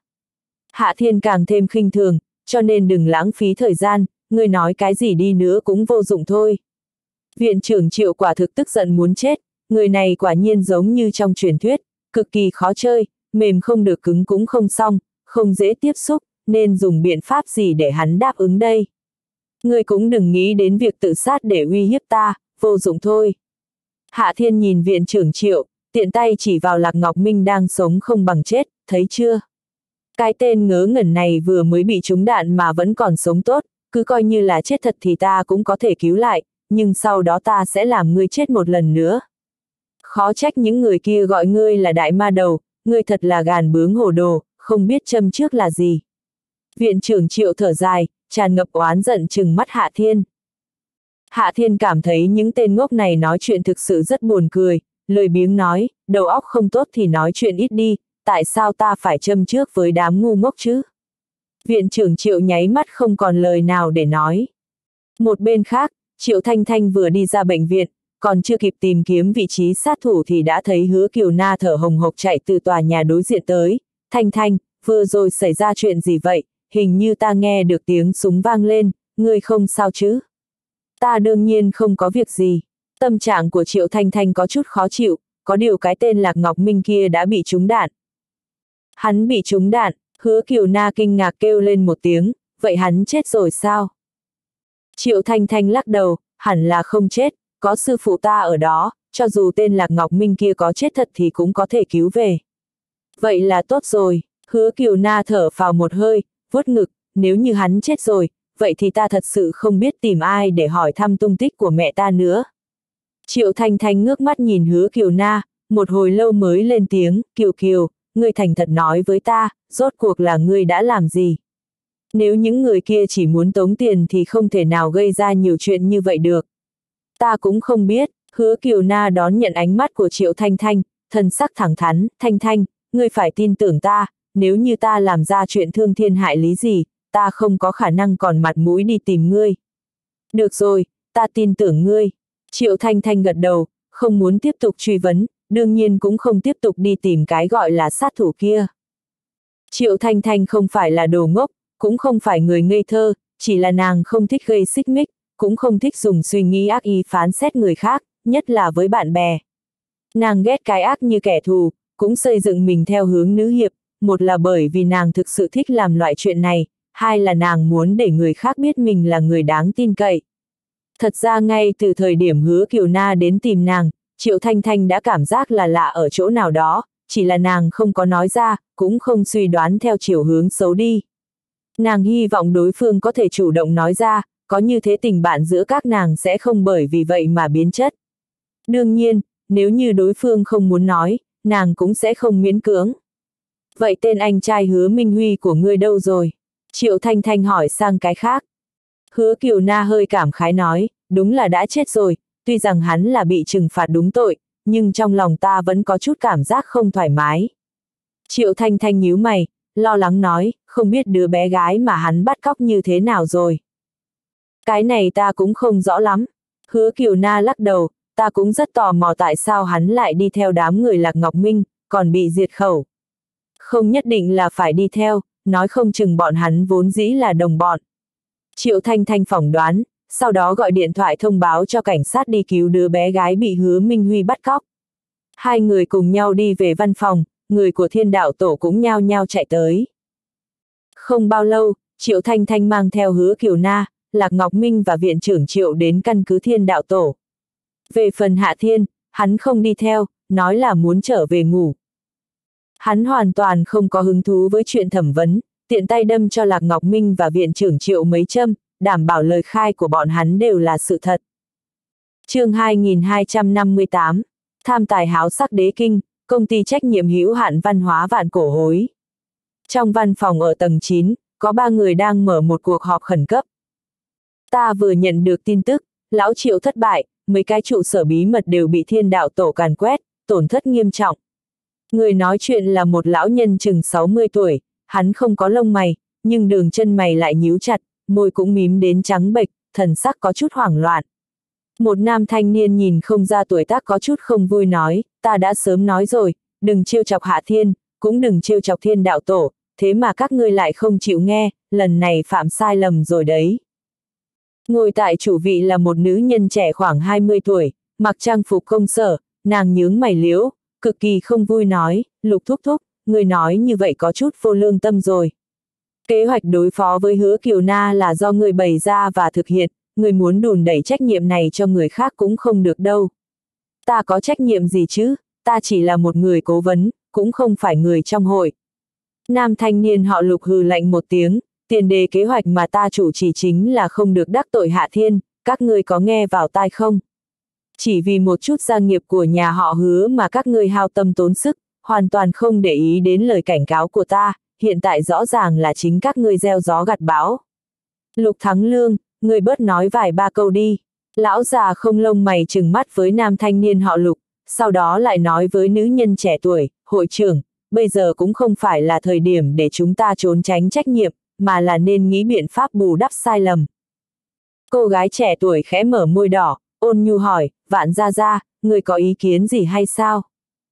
Hạ Thiên càng thêm khinh thường, cho nên đừng lãng phí thời gian, ngươi nói cái gì đi nữa cũng vô dụng thôi. Viện trưởng Triệu quả thực tức giận muốn chết, người này quả nhiên giống như trong truyền thuyết, cực kỳ khó chơi, mềm không được cứng cũng không xong, không dễ tiếp xúc, nên dùng biện pháp gì để hắn đáp ứng đây. Ngươi cũng đừng nghĩ đến việc tự sát để uy hiếp ta, vô dụng thôi. Hạ Thiên nhìn viện trưởng Triệu, tiện tay chỉ vào Lạc Ngọc Minh đang sống không bằng chết, thấy chưa? Cái tên ngớ ngẩn này vừa mới bị trúng đạn mà vẫn còn sống tốt, cứ coi như là chết thật thì ta cũng có thể cứu lại, nhưng sau đó ta sẽ làm ngươi chết một lần nữa. Khó trách những người kia gọi ngươi là đại ma đầu, ngươi thật là gàn bướng hồ đồ, không biết châm trước là gì. Viện trưởng Triệu thở dài, tràn ngập oán giận trừng mắt Hạ Thiên. Hạ Thiên cảm thấy những tên ngốc này nói chuyện thực sự rất buồn cười, lười biếng nói, đầu óc không tốt thì nói chuyện ít đi, tại sao ta phải châm trước với đám ngu ngốc chứ? Viện trưởng Triệu nháy mắt không còn lời nào để nói. Một bên khác, Triệu Thanh Thanh vừa đi ra bệnh viện, còn chưa kịp tìm kiếm vị trí sát thủ thì đã thấy Hứa Kiều Na thở hồng hộc chạy từ tòa nhà đối diện tới. Thanh Thanh, vừa rồi xảy ra chuyện gì vậy? Hình như ta nghe được tiếng súng vang lên, ngươi không sao chứ? Ta đương nhiên không có việc gì. Tâm trạng của Triệu Thanh Thanh có chút khó chịu, có điều cái tên Lạc Ngọc Minh kia đã bị trúng đạn. Hắn bị trúng đạn, Hứa Kiều Na kinh ngạc kêu lên một tiếng, vậy hắn chết rồi sao? Triệu Thanh Thanh lắc đầu, hẳn là không chết, có sư phụ ta ở đó, cho dù tên Lạc Ngọc Minh kia có chết thật thì cũng có thể cứu về. Vậy là tốt rồi, Hứa Kiều Na thở phào một hơi, vuốt ngực, nếu như hắn chết rồi, vậy thì ta thật sự không biết tìm ai để hỏi thăm tung tích của mẹ ta nữa. Triệu Thanh Thanh ngước mắt nhìn Hứa Kiều Na, một hồi lâu mới lên tiếng, Kiều Kiều, ngươi thành thật nói với ta, rốt cuộc là ngươi đã làm gì? Nếu những người kia chỉ muốn tống tiền thì không thể nào gây ra nhiều chuyện như vậy được. Ta cũng không biết, Hứa Kiều Na đón nhận ánh mắt của Triệu Thanh Thanh, thần sắc thẳng thắn, Thanh Thanh, ngươi phải tin tưởng ta, nếu như ta làm ra chuyện thương thiên hại lý gì, ta không có khả năng còn mặt mũi đi tìm ngươi. Được rồi, ta tin tưởng ngươi. Triệu Thanh Thanh gật đầu, không muốn tiếp tục truy vấn, đương nhiên cũng không tiếp tục đi tìm cái gọi là sát thủ kia. Triệu Thanh Thanh không phải là đồ ngốc, cũng không phải người ngây thơ, chỉ là nàng không thích gây xích mích, cũng không thích dùng suy nghĩ ác ý phán xét người khác, nhất là với bạn bè. Nàng ghét cái ác như kẻ thù, cũng xây dựng mình theo hướng nữ hiệp, một là bởi vì nàng thực sự thích làm loại chuyện này, hai là nàng muốn để người khác biết mình là người đáng tin cậy. Thật ra ngay từ thời điểm Hứa Kiều Na đến tìm nàng, Triệu Thanh Thanh đã cảm giác là lạ ở chỗ nào đó, chỉ là nàng không có nói ra, cũng không suy đoán theo chiều hướng xấu đi. Nàng hy vọng đối phương có thể chủ động nói ra, có như thế tình bạn giữa các nàng sẽ không bởi vì vậy mà biến chất. Đương nhiên, nếu như đối phương không muốn nói, nàng cũng sẽ không miễn cưỡng. Vậy tên anh trai Hứa Minh Huy của ngươi đâu rồi? Triệu Thanh Thanh hỏi sang cái khác. Hứa Kiều Na hơi cảm khái nói, đúng là đã chết rồi, tuy rằng hắn là bị trừng phạt đúng tội, nhưng trong lòng ta vẫn có chút cảm giác không thoải mái. Triệu Thanh Thanh nhíu mày, lo lắng nói, không biết đứa bé gái mà hắn bắt cóc như thế nào rồi. Cái này ta cũng không rõ lắm. Hứa Kiều Na lắc đầu, ta cũng rất tò mò tại sao hắn lại đi theo đám người Lạc Ngọc Minh, còn bị diệt khẩu. Không nhất định là phải đi theo, nói không chừng bọn hắn vốn dĩ là đồng bọn. Triệu Thanh Thanh phỏng đoán, sau đó gọi điện thoại thông báo cho cảnh sát đi cứu đứa bé gái bị Hứa Minh Huy bắt cóc. Hai người cùng nhau đi về văn phòng, người của Thiên Đạo Tổ cũng nhao nhao chạy tới. Không bao lâu, Triệu Thanh Thanh mang theo Hứa Kiều Na, Lạc Ngọc Minh và viện trưởng Triệu đến căn cứ Thiên Đạo Tổ. Về phần Hạ Thiên, hắn không đi theo, nói là muốn trở về ngủ. Hắn hoàn toàn không có hứng thú với chuyện thẩm vấn, tiện tay đâm cho Lạc Ngọc Minh và viện trưởng Triệu mấy châm, đảm bảo lời khai của bọn hắn đều là sự thật. Chương hai nghìn hai trăm năm mươi tám, tham tài háo sắc đế kinh, công ty trách nhiệm hữu hạn văn hóa Vạn Cổ Hối. Trong văn phòng ở tầng chín, có ba người đang mở một cuộc họp khẩn cấp. Ta vừa nhận được tin tức, lão Triệu thất bại, mấy cái trụ sở bí mật đều bị Thiên Đạo Tổ càn quét, tổn thất nghiêm trọng. Người nói chuyện là một lão nhân chừng sáu mươi tuổi, hắn không có lông mày, nhưng đường chân mày lại nhíu chặt, môi cũng mím đến trắng bệch, thần sắc có chút hoảng loạn. Một nam thanh niên nhìn không ra tuổi tác có chút không vui nói, ta đã sớm nói rồi, đừng trêu chọc Hạ Thiên, cũng đừng trêu chọc Thiên Đạo Tổ, thế mà các ngươi lại không chịu nghe, lần này phạm sai lầm rồi đấy. Ngồi tại chủ vị là một nữ nhân trẻ khoảng hai mươi tuổi, mặc trang phục công sở, nàng nhướng mày liễu, cực kỳ không vui nói, Lục thúc thúc, người nói như vậy có chút vô lương tâm rồi. Kế hoạch đối phó với Hứa Kiều Na là do người bày ra và thực hiện, người muốn đùn đẩy trách nhiệm này cho người khác cũng không được đâu. Ta có trách nhiệm gì chứ, ta chỉ là một người cố vấn, cũng không phải người trong hội. Nam thanh niên họ Lục hừ lạnh một tiếng, tiền đề kế hoạch mà ta chủ trì chính là không được đắc tội Hạ Thiên, các ngươi có nghe vào tai không? Chỉ vì một chút gia nghiệp của nhà họ Hứa mà các ngươi hao tâm tốn sức, hoàn toàn không để ý đến lời cảnh cáo của ta, hiện tại rõ ràng là chính các ngươi gieo gió gặt bão. Lục Thắng Lương, ngươi bớt nói vài ba câu đi. Lão già không lông mày trừng mắt với nam thanh niên họ Lục, sau đó lại nói với nữ nhân trẻ tuổi, hội trưởng, bây giờ cũng không phải là thời điểm để chúng ta trốn tránh trách nhiệm, mà là nên nghĩ biện pháp bù đắp sai lầm. Cô gái trẻ tuổi khẽ mở môi đỏ, ôn nhu hỏi, Vạn gia gia, người có ý kiến gì hay sao?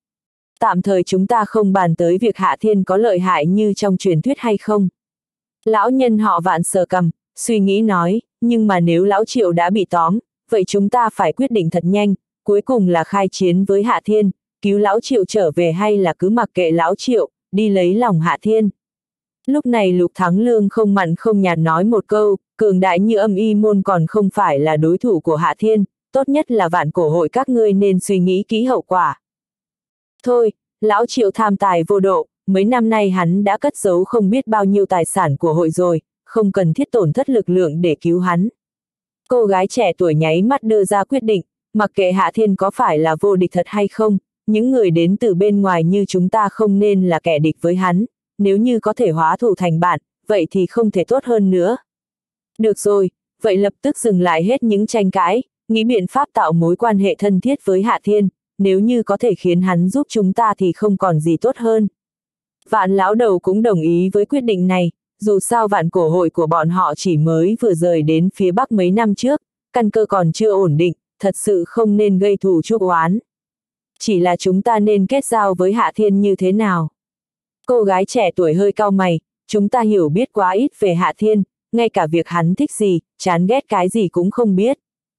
Tạm thời chúng ta không bàn tới việc Hạ Thiên có lợi hại như trong truyền thuyết hay không. Lão nhân họ Vạn sờ cằm, suy nghĩ nói, nhưng mà nếu lão Triệu đã bị tóm, vậy chúng ta phải quyết định thật nhanh, cuối cùng là khai chiến với Hạ Thiên, cứu lão Triệu trở về hay là cứ mặc kệ lão Triệu, đi lấy lòng Hạ Thiên. Lúc này Lục Thắng Lương không mặn không nhạt nói một câu, cường đại như Âm Y môn còn không phải là đối thủ của Hạ Thiên, tốt nhất là Vạn cổ hội các ngươi nên suy nghĩ kỹ hậu quả. Thôi, lão Triệu tham tài vô độ, mấy năm nay hắn đã cất giấu không biết bao nhiêu tài sản của hội rồi, không cần thiết tổn thất lực lượng để cứu hắn. Cô gái trẻ tuổi nháy mắt đưa ra quyết định, mặc kệ Hạ Thiên có phải là vô địch thật hay không, những người đến từ bên ngoài như chúng ta không nên là kẻ địch với hắn, nếu như có thể hóa thù thành bạn, vậy thì không thể tốt hơn nữa. Được rồi, vậy lập tức dừng lại hết những tranh cãi, nghĩ biện pháp tạo mối quan hệ thân thiết với Hạ Thiên, nếu như có thể khiến hắn giúp chúng ta thì không còn gì tốt hơn. Vạn lão đầu cũng đồng ý với quyết định này, dù sao Vạn cổ hội của bọn họ chỉ mới vừa rời đến phía Bắc mấy năm trước, căn cơ còn chưa ổn định, thật sự không nên gây thù chuốc oán. Chỉ là chúng ta nên kết giao với Hạ Thiên như thế nào? Cô gái trẻ tuổi hơi cau mày, chúng ta hiểu biết quá ít về Hạ Thiên, ngay cả việc hắn thích gì, chán ghét cái gì cũng không biết.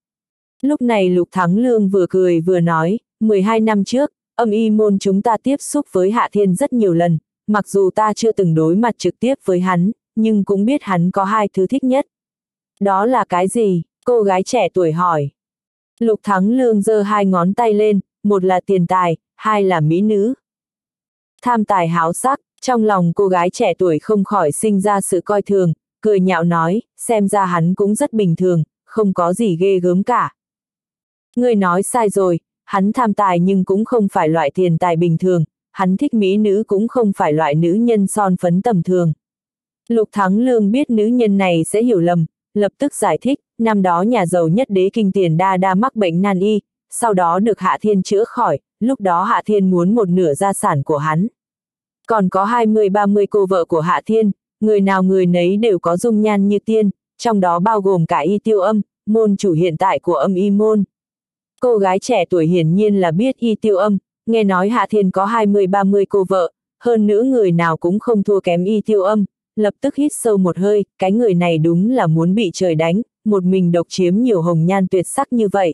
Lúc này Lục Thắng Lương vừa cười vừa nói, mười hai năm trước, Âm Y môn chúng ta tiếp xúc với Hạ Thiên rất nhiều lần, mặc dù ta chưa từng đối mặt trực tiếp với hắn, nhưng cũng biết hắn có hai thứ thích nhất. Đó là cái gì? Cô gái trẻ tuổi hỏi. Lục Thắng Lương giơ hai ngón tay lên, một là tiền tài, hai là mỹ nữ. Tham tài háo sắc, trong lòng cô gái trẻ tuổi không khỏi sinh ra sự coi thường, cười nhạo nói, xem ra hắn cũng rất bình thường, không có gì ghê gớm cả. Ngươi nói sai rồi, hắn tham tài nhưng cũng không phải loại tiền tài bình thường, hắn thích mỹ nữ cũng không phải loại nữ nhân son phấn tầm thường. Lục Thắng Lương biết nữ nhân này sẽ hiểu lầm, lập tức giải thích, năm đó nhà giàu nhất đế kinh Tiền Đa Đa mắc bệnh nan y, sau đó được Hạ Thiên chữa khỏi, lúc đó Hạ Thiên muốn một nửa gia sản của hắn. Còn có hai mươi ba mươi cô vợ của Hạ Thiên, người nào người nấy đều có dung nhan như tiên, trong đó bao gồm cả Y Tiêu Âm, môn chủ hiện tại của Âm Y môn. Cô gái trẻ tuổi hiển nhiên là biết Y Tiêu Âm, nghe nói Hạ Thiên có hai mươi ba mươi cô vợ, hơn nữa người nào cũng không thua kém Y Tiêu Âm, lập tức hít sâu một hơi, cái người này đúng là muốn bị trời đánh, một mình độc chiếm nhiều hồng nhan tuyệt sắc như vậy.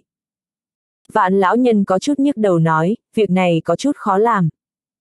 Vạn lão nhân có chút nhức đầu nói, việc này có chút khó làm.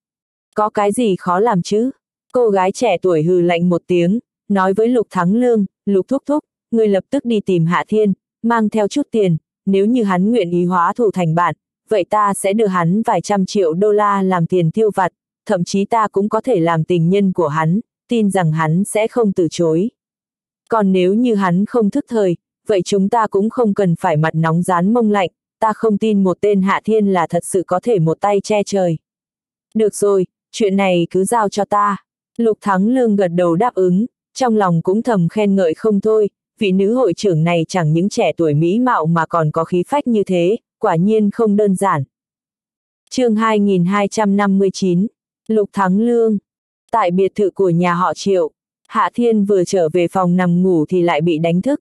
Có cái gì khó làm chứ? Cô gái trẻ tuổi hừ lạnh một tiếng, nói với Lục Thắng Lương, Lục thúc thúc, người lập tức đi tìm Hạ Thiên, mang theo chút tiền, nếu như hắn nguyện ý hóa thù thành bạn, vậy ta sẽ đưa hắn vài trăm triệu đô la làm tiền tiêu vặt, thậm chí ta cũng có thể làm tình nhân của hắn, tin rằng hắn sẽ không từ chối. Còn nếu như hắn không thức thời, vậy chúng ta cũng không cần phải mặt nóng rán mông lạnh, ta không tin một tên Hạ Thiên là thật sự có thể một tay che trời. Được rồi, chuyện này cứ giao cho ta. Lục Thắng Lương gật đầu đáp ứng, trong lòng cũng thầm khen ngợi không thôi, vị nữ hội trưởng này chẳng những trẻ tuổi mỹ mạo mà còn có khí phách như thế, quả nhiên không đơn giản. Chương hai nghìn hai trăm năm mươi chín, Lục Thắng Lương. Tại biệt thự của nhà họ Triệu, Hạ Thiên vừa trở về phòng nằm ngủ thì lại bị đánh thức.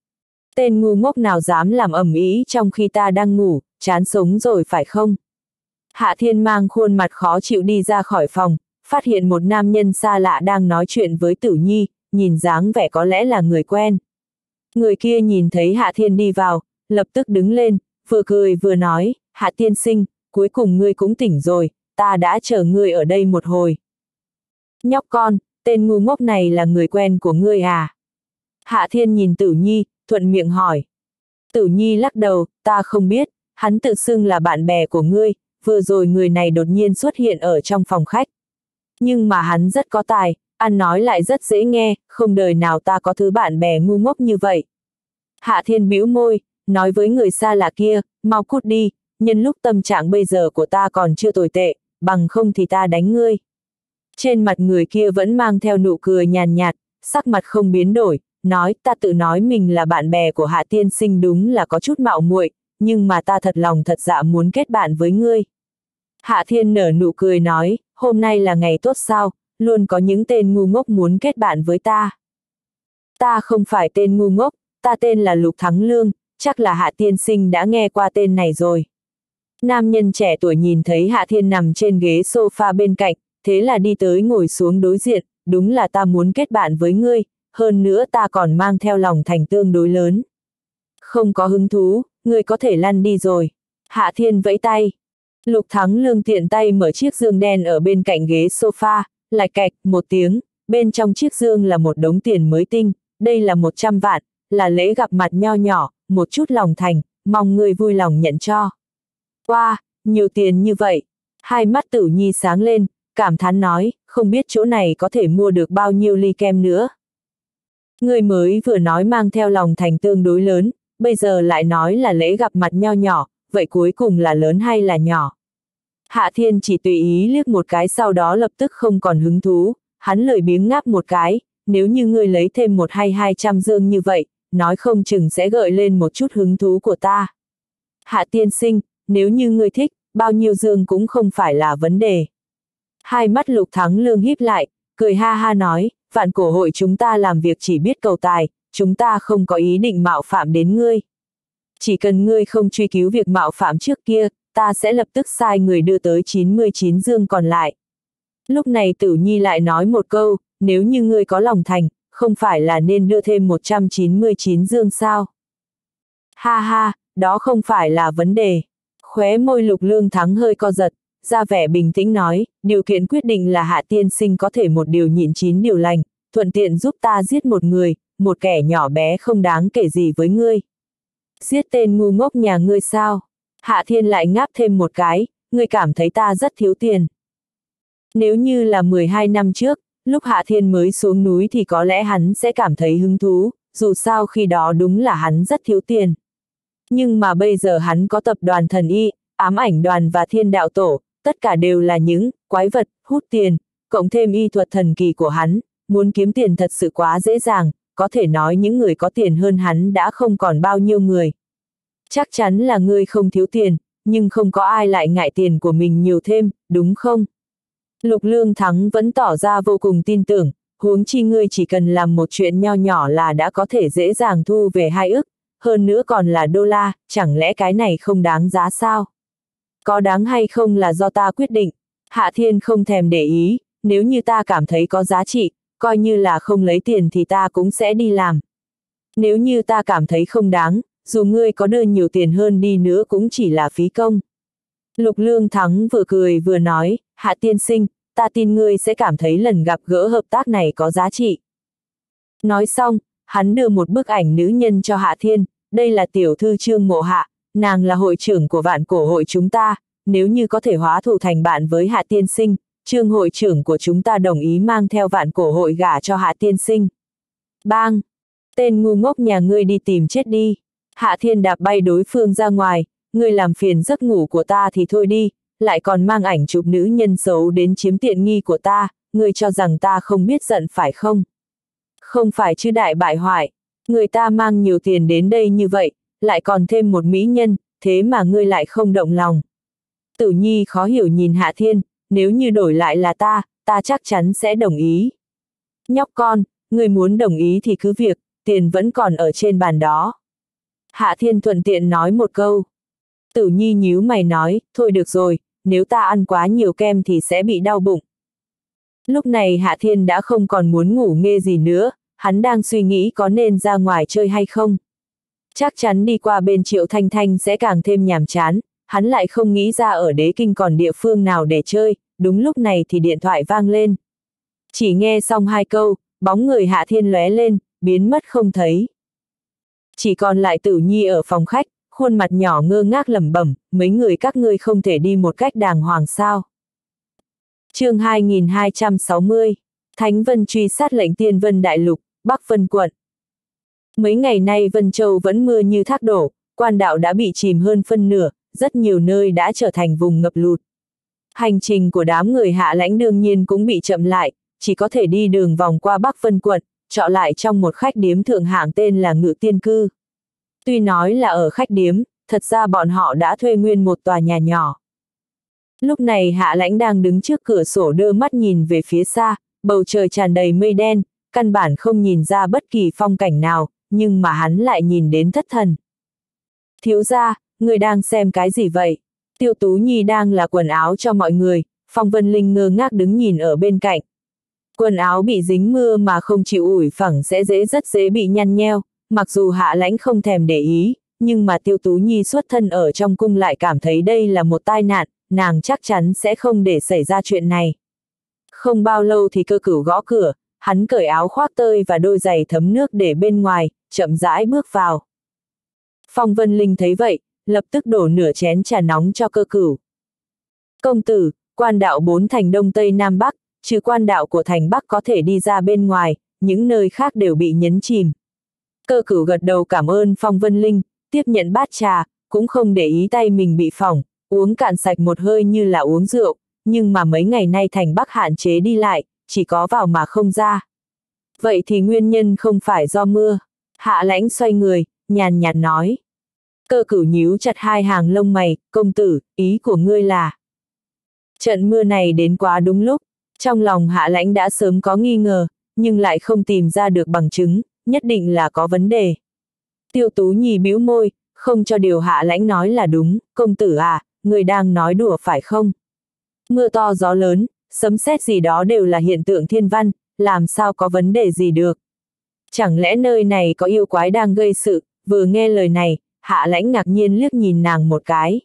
Tên ngu ngốc nào dám làm ầm ĩ trong khi ta đang ngủ, chán sống rồi phải không? Hạ Thiên mang khuôn mặt khó chịu đi ra khỏi phòng, phát hiện một nam nhân xa lạ đang nói chuyện với Tử Nhi, nhìn dáng vẻ có lẽ là người quen. Người kia nhìn thấy Hạ Thiên đi vào, lập tức đứng lên, vừa cười vừa nói, Hạ tiên sinh, cuối cùng ngươi cũng tỉnh rồi, ta đã chờ ngươi ở đây một hồi. Nhóc con, tên ngu ngốc này là người quen của ngươi à? Hạ Thiên nhìn Tử Nhi, thuận miệng hỏi. Tử Nhi lắc đầu, ta không biết, hắn tự xưng là bạn bè của ngươi, vừa rồi người này đột nhiên xuất hiện ở trong phòng khách. Nhưng mà hắn rất có tài, ăn nói lại rất dễ nghe, không đời nào ta có thứ bạn bè ngu ngốc như vậy. Hạ Thiên bĩu môi, nói với người xa lạ kia, mau cút đi, nhân lúc tâm trạng bây giờ của ta còn chưa tồi tệ, bằng không thì ta đánh ngươi. Trên mặt người kia vẫn mang theo nụ cười nhàn nhạt, sắc mặt không biến đổi, nói ta tự nói mình là bạn bè của Hạ tiên sinh đúng là có chút mạo muội, nhưng mà ta thật lòng thật dạ muốn kết bạn với ngươi. Hạ Thiên nở nụ cười nói, hôm nay là ngày tốt sao, luôn có những tên ngu ngốc muốn kết bạn với ta. Ta không phải tên ngu ngốc, ta tên là Lục Thắng Lương, chắc là Hạ tiên sinh đã nghe qua tên này rồi. Nam nhân trẻ tuổi nhìn thấy Hạ Thiên nằm trên ghế sofa bên cạnh, thế là đi tới ngồi xuống đối diện, đúng là ta muốn kết bạn với ngươi, hơn nữa ta còn mang theo lòng thành tương đối lớn. Không có hứng thú, ngươi có thể lăn đi rồi. Hạ Thiên vẫy tay. Lục Thắng Lương tiện tay mở chiếc dương đen ở bên cạnh ghế sofa, lạch cạch một tiếng, bên trong chiếc dương là một đống tiền mới tinh, đây là một trăm vạn, là lễ gặp mặt nho nhỏ, một chút lòng thành, mong ngươi vui lòng nhận cho. Wow, nhiều tiền như vậy. Hai mắt Tử Nhi sáng lên, cảm thán nói, không biết chỗ này có thể mua được bao nhiêu ly kem nữa. Ngươi mới vừa nói mang theo lòng thành tương đối lớn, bây giờ lại nói là lễ gặp mặt nho nhỏ, vậy cuối cùng là lớn hay là nhỏ? Hạ Thiên chỉ tùy ý liếc một cái sau đó lập tức không còn hứng thú, hắn lười biếng ngáp một cái, nếu như ngươi lấy thêm một hay hai trăm dương như vậy, nói không chừng sẽ gợi lên một chút hứng thú của ta. Hạ tiên sinh, nếu như ngươi thích, bao nhiêu dương cũng không phải là vấn đề. Hai mắt Lục Thắng Lương híp lại, cười ha ha nói, Vạn Cổ hội chúng ta làm việc chỉ biết cầu tài, chúng ta không có ý định mạo phạm đến ngươi. Chỉ cần ngươi không truy cứu việc mạo phạm trước kia, ta sẽ lập tức sai người đưa tới chín mươi chín dương còn lại. Lúc này Tử Nhi lại nói một câu, nếu như ngươi có lòng thành, không phải là nên đưa thêm một trăm chín mươi chín dương sao? Ha ha, đó không phải là vấn đề. Khóe môi Lục Lương Thắng hơi co giật, ra vẻ bình tĩnh nói, điều kiện quyết định là Hạ tiên sinh có thể một điều nhịn chín điều lành, thuận tiện giúp ta giết một người, một kẻ nhỏ bé không đáng kể gì với ngươi. Giết tên ngu ngốc nhà ngươi sao? Hạ Thiên lại ngáp thêm một cái, ngươi cảm thấy ta rất thiếu tiền. Nếu như là mười hai năm trước, lúc Hạ Thiên mới xuống núi thì có lẽ hắn sẽ cảm thấy hứng thú, dù sao khi đó đúng là hắn rất thiếu tiền. Nhưng mà bây giờ hắn có tập đoàn thần y, ám ảnh đoàn và thiên đạo tổ, tất cả đều là những quái vật, hút tiền, cộng thêm y thuật thần kỳ của hắn, muốn kiếm tiền thật sự quá dễ dàng, có thể nói những người có tiền hơn hắn đã không còn bao nhiêu người. Chắc chắn là ngươi không thiếu tiền, nhưng không có ai lại ngại tiền của mình nhiều thêm, đúng không? Lục Lương Thắng vẫn tỏ ra vô cùng tin tưởng, huống chi ngươi chỉ cần làm một chuyện nho nhỏ là đã có thể dễ dàng thu về hai ức, hơn nữa còn là đô la, chẳng lẽ cái này không đáng giá sao? Có đáng hay không là do ta quyết định. Hạ Thiên không thèm để ý, nếu như ta cảm thấy có giá trị, coi như là không lấy tiền thì ta cũng sẽ đi làm. Nếu như ta cảm thấy không đáng, dù ngươi có đưa nhiều tiền hơn đi nữa cũng chỉ là phí công. Lục Lương Thắng vừa cười vừa nói, Hạ tiên sinh, ta tin ngươi sẽ cảm thấy lần gặp gỡ hợp tác này có giá trị. Nói xong, hắn đưa một bức ảnh nữ nhân cho Hạ Thiên, đây là tiểu thư Trương Mộ Hạ, nàng là hội trưởng của Vạn Cổ hội chúng ta, nếu như có thể hóa thù thành bạn với Hạ tiên sinh, Trương hội trưởng của chúng ta đồng ý mang theo Vạn Cổ hội gả cho Hạ tiên sinh. Bang! Tên ngu ngốc nhà ngươi đi tìm chết đi. Hạ Thiên đạp bay đối phương ra ngoài, ngươi làm phiền giấc ngủ của ta thì thôi đi, lại còn mang ảnh chụp nữ nhân xấu đến chiếm tiện nghi của ta, ngươi cho rằng ta không biết giận phải không? Không phải chứ đại bại hoại, người ta mang nhiều tiền đến đây như vậy, lại còn thêm một mỹ nhân, thế mà ngươi lại không động lòng. Tử Nhi khó hiểu nhìn Hạ Thiên, nếu như đổi lại là ta, ta chắc chắn sẽ đồng ý. Nhóc con, ngươi muốn đồng ý thì cứ việc, tiền vẫn còn ở trên bàn đó. Hạ Thiên thuận tiện nói một câu. Tử Nhi nhíu mày nói, thôi được rồi, nếu ta ăn quá nhiều kem thì sẽ bị đau bụng. Lúc này Hạ Thiên đã không còn muốn ngủ nghê gì nữa, hắn đang suy nghĩ có nên ra ngoài chơi hay không. Chắc chắn đi qua bên Triệu Thanh Thanh sẽ càng thêm nhàm chán, hắn lại không nghĩ ra ở Đế Kinh còn địa phương nào để chơi, đúng lúc này thì điện thoại vang lên. Chỉ nghe xong hai câu, bóng người Hạ Thiên lóe lên, biến mất không thấy. Chỉ còn lại Tử Nhi ở phòng khách, khuôn mặt nhỏ ngơ ngác lẩm bẩm, mấy người các ngươi không thể đi một cách đàng hoàng sao. Chương hai nghìn hai trăm sáu mươi, Thánh Vân truy sát lệnh Tiên Vân Đại Lục, Bắc Vân quận. Mấy ngày nay Vân Châu vẫn mưa như thác đổ, quan đạo đã bị chìm hơn phân nửa, rất nhiều nơi đã trở thành vùng ngập lụt. Hành trình của đám người Hạ Lãnh đương nhiên cũng bị chậm lại, chỉ có thể đi đường vòng qua Bắc Vân quận, trọ lại trong một khách điếm thượng hạng tên là Ngự Tiên Cư. Tuy nói là ở khách điếm, thật ra bọn họ đã thuê nguyên một tòa nhà nhỏ. Lúc này Hạ Lãnh đang đứng trước cửa sổ đơ mắt nhìn về phía xa, bầu trời tràn đầy mây đen, căn bản không nhìn ra bất kỳ phong cảnh nào, nhưng mà hắn lại nhìn đến thất thần. Thiếu gia, người đang xem cái gì vậy? Tiêu Tú Nhi đang là quần áo cho mọi người, Phong Vân Linh ngơ ngác đứng nhìn ở bên cạnh. Quần áo bị dính mưa mà không chịu ủi phẳng sẽ dễ rất dễ bị nhăn nheo, mặc dù Hạ Lãnh không thèm để ý, nhưng mà Tiêu Tú Nhi xuất thân ở trong cung lại cảm thấy đây là một tai nạn, nàng chắc chắn sẽ không để xảy ra chuyện này. Không bao lâu thì Cơ Cửu gõ cửa, hắn cởi áo khoác tơi và đôi giày thấm nước để bên ngoài, chậm rãi bước vào. Phong Vân Linh thấy vậy, lập tức đổ nửa chén trà nóng cho Cơ Cửu. Công tử, quan đạo bốn thành Đông Tây Nam Bắc, trừ quan đạo của thành Bắc có thể đi ra bên ngoài, những nơi khác đều bị nhấn chìm. Cơ Cửu gật đầu cảm ơn Phong Vân Linh, tiếp nhận bát trà, cũng không để ý tay mình bị phỏng, uống cạn sạch một hơi như là uống rượu, nhưng mà mấy ngày nay thành Bắc hạn chế đi lại, chỉ có vào mà không ra. Vậy thì nguyên nhân không phải do mưa. Hạ Lãnh xoay người, nhàn nhạt nói. Cơ Cửu nhíu chặt hai hàng lông mày, công tử, ý của ngươi là. Trận mưa này đến quá đúng lúc, trong lòng Hạ Lãnh đã sớm có nghi ngờ, nhưng lại không tìm ra được bằng chứng, nhất định là có vấn đề. Tiêu Tú Nhi bĩu môi, không cho điều Hạ Lãnh nói là đúng, công tử à, người đang nói đùa phải không? Mưa to gió lớn, sấm sét gì đó đều là hiện tượng thiên văn, làm sao có vấn đề gì được. Chẳng lẽ nơi này có yêu quái đang gây sự, vừa nghe lời này, Hạ Lãnh ngạc nhiên liếc nhìn nàng một cái.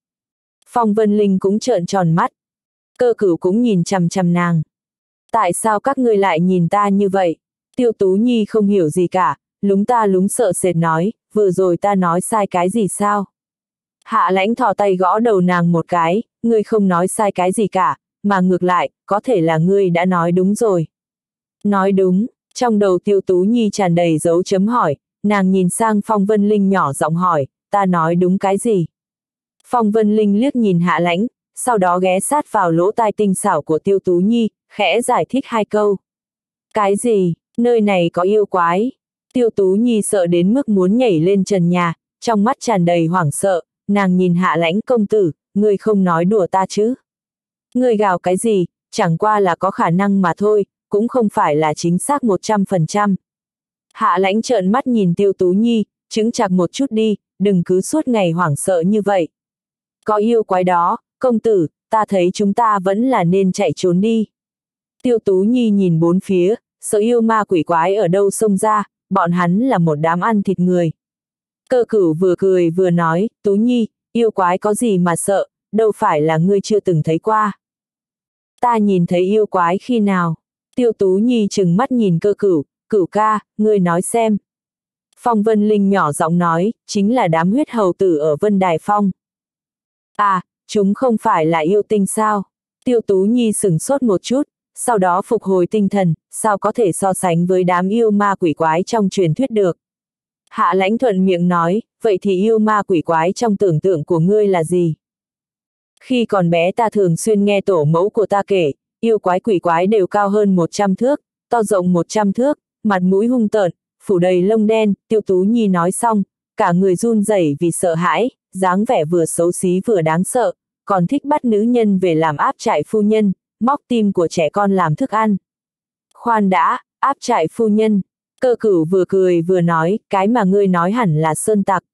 Phong Vân Linh cũng trợn tròn mắt. Cơ Cửu cũng nhìn chằm chằm nàng. Tại sao các ngươi lại nhìn ta như vậy? Tiêu Tú Nhi không hiểu gì cả, lúng ta lúng sợ sệt nói, vừa rồi ta nói sai cái gì sao? Hạ Lãnh thò tay gõ đầu nàng một cái, ngươi không nói sai cái gì cả, mà ngược lại, có thể là ngươi đã nói đúng rồi. Nói đúng, trong đầu Tiêu Tú Nhi tràn đầy dấu chấm hỏi, nàng nhìn sang Phong Vân Linh nhỏ giọng hỏi, ta nói đúng cái gì? Phong Vân Linh liếc nhìn Hạ Lãnh, sau đó ghé sát vào lỗ tai tinh xảo của Tiêu Tú Nhi, khẽ giải thích hai câu. Cái gì, nơi này có yêu quái? Tiêu Tú Nhi sợ đến mức muốn nhảy lên trần nhà, trong mắt tràn đầy hoảng sợ, nàng nhìn Hạ Lãnh công tử, ngươi không nói đùa ta chứ? Ngươi gào cái gì, chẳng qua là có khả năng mà thôi, cũng không phải là chính xác một trăm phần trăm. Hạ Lãnh trợn mắt nhìn Tiêu Tú Nhi, chững chạc một chút đi, đừng cứ suốt ngày hoảng sợ như vậy. Có yêu quái đó, công tử, ta thấy chúng ta vẫn là nên chạy trốn đi. Tiêu Tú Nhi nhìn bốn phía, sợ yêu ma quỷ quái ở đâu xông ra, bọn hắn là một đám ăn thịt người. Cơ Cửu vừa cười vừa nói, Tú Nhi, yêu quái có gì mà sợ, đâu phải là ngươi chưa từng thấy qua. Ta nhìn thấy yêu quái khi nào? Tiêu Tú Nhi trừng mắt nhìn Cơ Cửu, Cửu ca, ngươi nói xem. Phong Vân Linh nhỏ giọng nói, chính là đám huyết hầu tử ở Vân Đài Phong. À, chúng không phải là yêu tinh sao? Tiêu Tú Nhi sửng sốt một chút, sau đó phục hồi tinh thần, sao có thể so sánh với đám yêu ma quỷ quái trong truyền thuyết được. Hạ Lãnh thuận miệng nói, vậy thì yêu ma quỷ quái trong tưởng tượng của ngươi là gì? Khi còn bé ta thường xuyên nghe tổ mẫu của ta kể, yêu quái quỷ quái đều cao hơn một trăm thước, to rộng một trăm thước, mặt mũi hung tợn, phủ đầy lông đen. Tiêu Tú Nhi nói xong, cả người run rẩy vì sợ hãi, dáng vẻ vừa xấu xí vừa đáng sợ, còn thích bắt nữ nhân về làm áp trại phu nhân, móc tim của trẻ con làm thức ăn. Khoan đã, áp trại phu nhân. Cơ Cửu vừa cười vừa nói, cái mà ngươi nói hẳn là sơn tặc.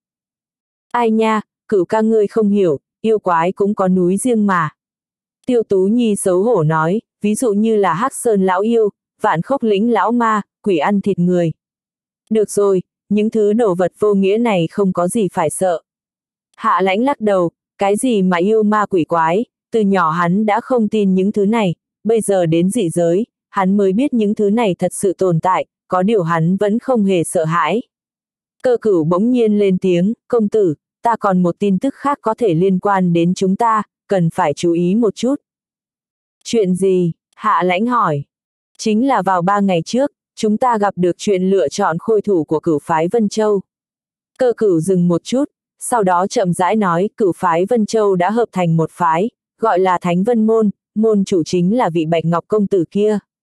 Ai nha, Cửu ca ngươi không hiểu, yêu quái cũng có núi riêng mà. Tiêu Tú Nhi xấu hổ nói, ví dụ như là Hắc Sơn lão yêu, Vạn Khốc lĩnh lão ma, quỷ ăn thịt người. Được rồi, những thứ đồ vật vô nghĩa này không có gì phải sợ. Hạ Lãnh lắc đầu, cái gì mà yêu ma quỷ quái, từ nhỏ hắn đã không tin những thứ này, bây giờ đến dị giới, hắn mới biết những thứ này thật sự tồn tại, có điều hắn vẫn không hề sợ hãi. Cơ Cửu bỗng nhiên lên tiếng, công tử, ta còn một tin tức khác có thể liên quan đến chúng ta, cần phải chú ý một chút. Chuyện gì? Hạ Lãnh hỏi. Chính là vào ba ngày trước, chúng ta gặp được chuyện lựa chọn khôi thủ của cửu phái Vân Châu. Cơ Cửu dừng một chút, sau đó chậm rãi nói, cửu phái Vân Châu đã hợp thành một phái, gọi là Thánh Vân Môn, môn chủ chính là vị Bạch Ngọc công tử kia.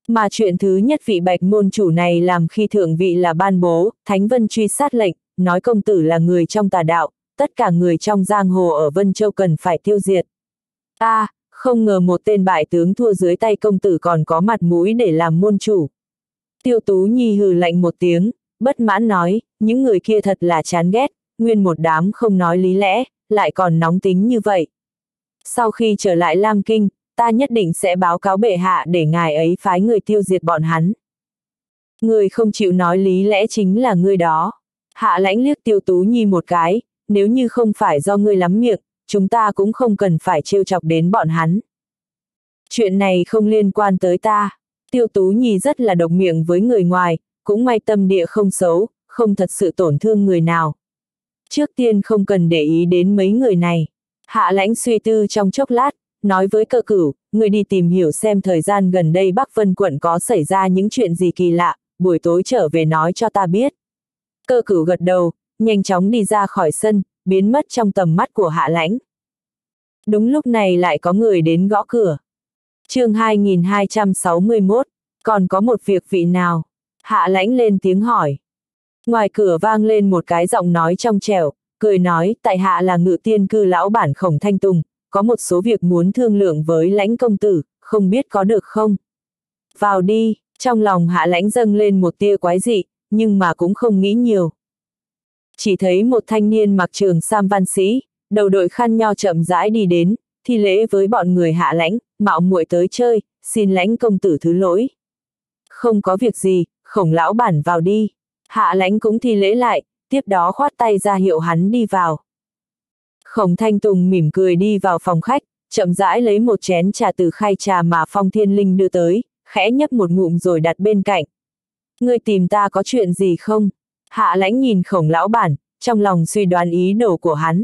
Mà chuyện thứ nhất vị bạch môn chủ này làm khi thượng vị là ban bố, Thánh Vân truy sát lệnh, nói công tử là người trong tà đạo, tất cả người trong giang hồ ở Vân Châu cần phải tiêu diệt. a à, không ngờ một tên bại tướng thua dưới tay công tử còn có mặt mũi để làm môn chủ. Tiêu Tú Nhi hừ lạnh một tiếng, bất mãn nói, những người kia thật là chán ghét, nguyên một đám không nói lý lẽ, lại còn nóng tính như vậy. Sau khi trở lại Lam Kinh, ta nhất định sẽ báo cáo bệ hạ để ngài ấy phái người tiêu diệt bọn hắn. Người không chịu nói lý lẽ chính là ngươi đó. Hạ Lãnh liếc Tiêu Tú Nhi một cái, nếu như không phải do ngươi lắm miệng, chúng ta cũng không cần phải trêu chọc đến bọn hắn. Chuyện này không liên quan tới ta. Tiêu Tú Nhi rất là độc miệng với người ngoài, cũng may tâm địa không xấu, không thật sự tổn thương người nào. Trước tiên không cần để ý đến mấy người này. Hạ Lãnh suy tư trong chốc lát, nói với Cơ Cửu, người đi tìm hiểu xem thời gian gần đây Bắc Vân quận có xảy ra những chuyện gì kỳ lạ, buổi tối trở về nói cho ta biết. Cơ Cửu gật đầu, nhanh chóng đi ra khỏi sân, biến mất trong tầm mắt của Hạ Lãnh. Đúng lúc này lại có người đến gõ cửa. Chương hai nghìn hai trăm sáu mươi mốt, còn có một việc vị nào? Hạ Lãnh lên tiếng hỏi. Ngoài cửa vang lên một cái giọng nói trong trẻo, cười nói, tại hạ là Ngự Tiên Cư lão bản Khổng Thanh Tùng, có một số việc muốn thương lượng với Lãnh công tử, không biết có được không? Vào đi, trong lòng Hạ Lãnh dâng lên một tia quái dị, nhưng mà cũng không nghĩ nhiều. Chỉ thấy một thanh niên mặc trường sam văn sĩ, đầu đội khăn nho chậm rãi đi đến, thi lễ với bọn người Hạ Lãnh, mạo muội tới chơi, xin Lãnh công tử thứ lỗi. Không có việc gì, Khổng lão bản vào đi. Hạ Lãnh cũng thi lễ lại, tiếp đó khoát tay ra hiệu hắn đi vào. Khổng Thanh Tùng mỉm cười đi vào phòng khách, chậm rãi lấy một chén trà từ khay trà mà Phong Thiên Linh đưa tới, khẽ nhấp một ngụm rồi đặt bên cạnh. Ngươi tìm ta có chuyện gì không? Hạ Lãnh nhìn Khổng lão bản, trong lòng suy đoán ý đồ của hắn.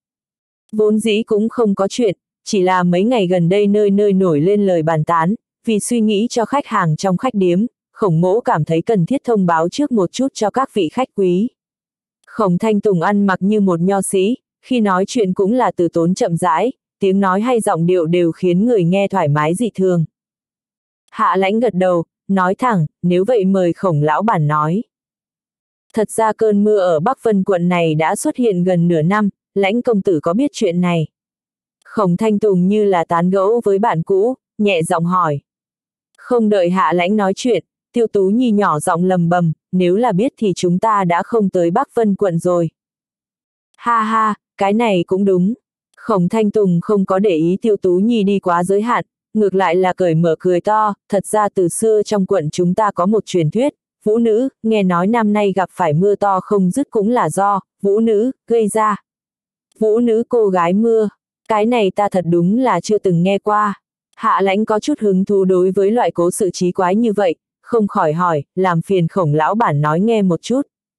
Vốn dĩ cũng không có chuyện, chỉ là mấy ngày gần đây nơi nơi nổi lên lời bàn tán, vì suy nghĩ cho khách hàng trong khách điếm, Khổng mỗ cảm thấy cần thiết thông báo trước một chút cho các vị khách quý. Khổng Thanh Tùng ăn mặc như một nho sĩ, khi nói chuyện cũng là từ tốn chậm rãi, tiếng nói hay giọng điệu đều khiến người nghe thoải mái dị thường. Hạ Lãnh gật đầu, nói thẳng, nếu vậy mời Khổng lão bản nói. Thật ra cơn mưa ở Bắc Vân quận này đã xuất hiện gần nửa năm, Lãnh công tử có biết chuyện này? Khổng Thanh Tùng như là tán gẫu với bạn cũ, nhẹ giọng hỏi. Không đợi Hạ Lãnh nói chuyện, Tiêu Tú Nhi nhỏ giọng lầm bầm, nếu là biết thì chúng ta đã không tới Bắc Vân quận rồi. Ha ha, cái này cũng đúng. Khổng Thanh Tùng không có để ý Tiêu Tú Nhi đi quá giới hạn, ngược lại là cởi mở cười to, thật ra từ xưa trong quận chúng ta có một truyền thuyết, vũ nữ, nghe nói năm nay gặp phải mưa to không dứt cũng là do vũ nữ gây ra. Vũ nữ cô gái mưa, cái này ta thật đúng là chưa từng nghe qua. Hạ Lãnh có chút hứng thú đối với loại cố sự trí quái như vậy, không khỏi hỏi, làm phiền Khổng lão bản nói nghe một chút.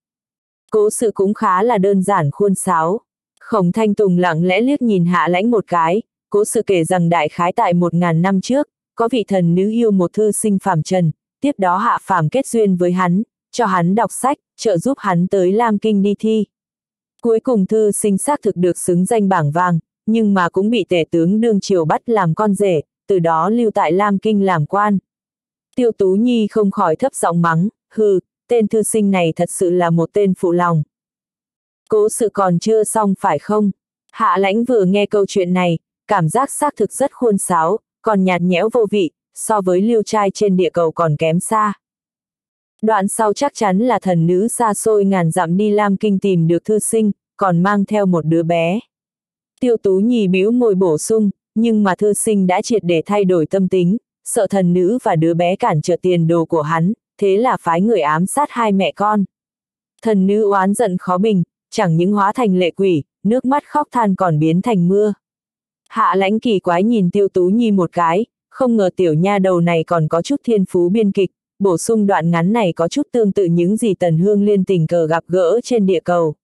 Cố sự cũng khá là đơn giản khuôn sáo. Khổng Thanh Tùng lặng lẽ liếc nhìn Hạ Lãnh một cái, cố sự kể rằng đại khái tại một ngàn năm trước, có vị thần nữ yêu một thư sinh phàm trần, tiếp đó hạ phàm kết duyên với hắn, cho hắn đọc sách, trợ giúp hắn tới Lam Kinh đi thi. Cuối cùng thư sinh xác thực được xứng danh bảng vàng, nhưng mà cũng bị tể tướng đương triều bắt làm con rể, từ đó lưu tại Lam Kinh làm quan. Tiêu Tú Nhi không khỏi thấp giọng mắng, hừ, tên thư sinh này thật sự là một tên phụ lòng. Cố sự còn chưa xong phải không? Hạ Lãnh vừa nghe câu chuyện này, cảm giác xác thực rất khuôn sáo, còn nhạt nhẽo vô vị, so với liêu trai trên địa cầu còn kém xa. Đoạn sau chắc chắn là thần nữ xa xôi ngàn dặm đi Lam Kinh tìm được thư sinh, còn mang theo một đứa bé. Tiêu Tú Nhi bĩu môi bổ sung, nhưng mà thư sinh đã triệt để thay đổi tâm tính, sợ thần nữ và đứa bé cản trở tiền đồ của hắn, thế là phái người ám sát hai mẹ con. Thần nữ oán giận khó bình, chẳng những hóa thành lệ quỷ, nước mắt khóc than còn biến thành mưa. Hạ Lãnh kỳ quái nhìn Tiêu Tú Nhi một cái, không ngờ tiểu nha đầu này còn có chút thiên phú biên kịch, bổ sung đoạn ngắn này có chút tương tự những gì Tần Hương Liên tình cờ gặp gỡ trên địa cầu.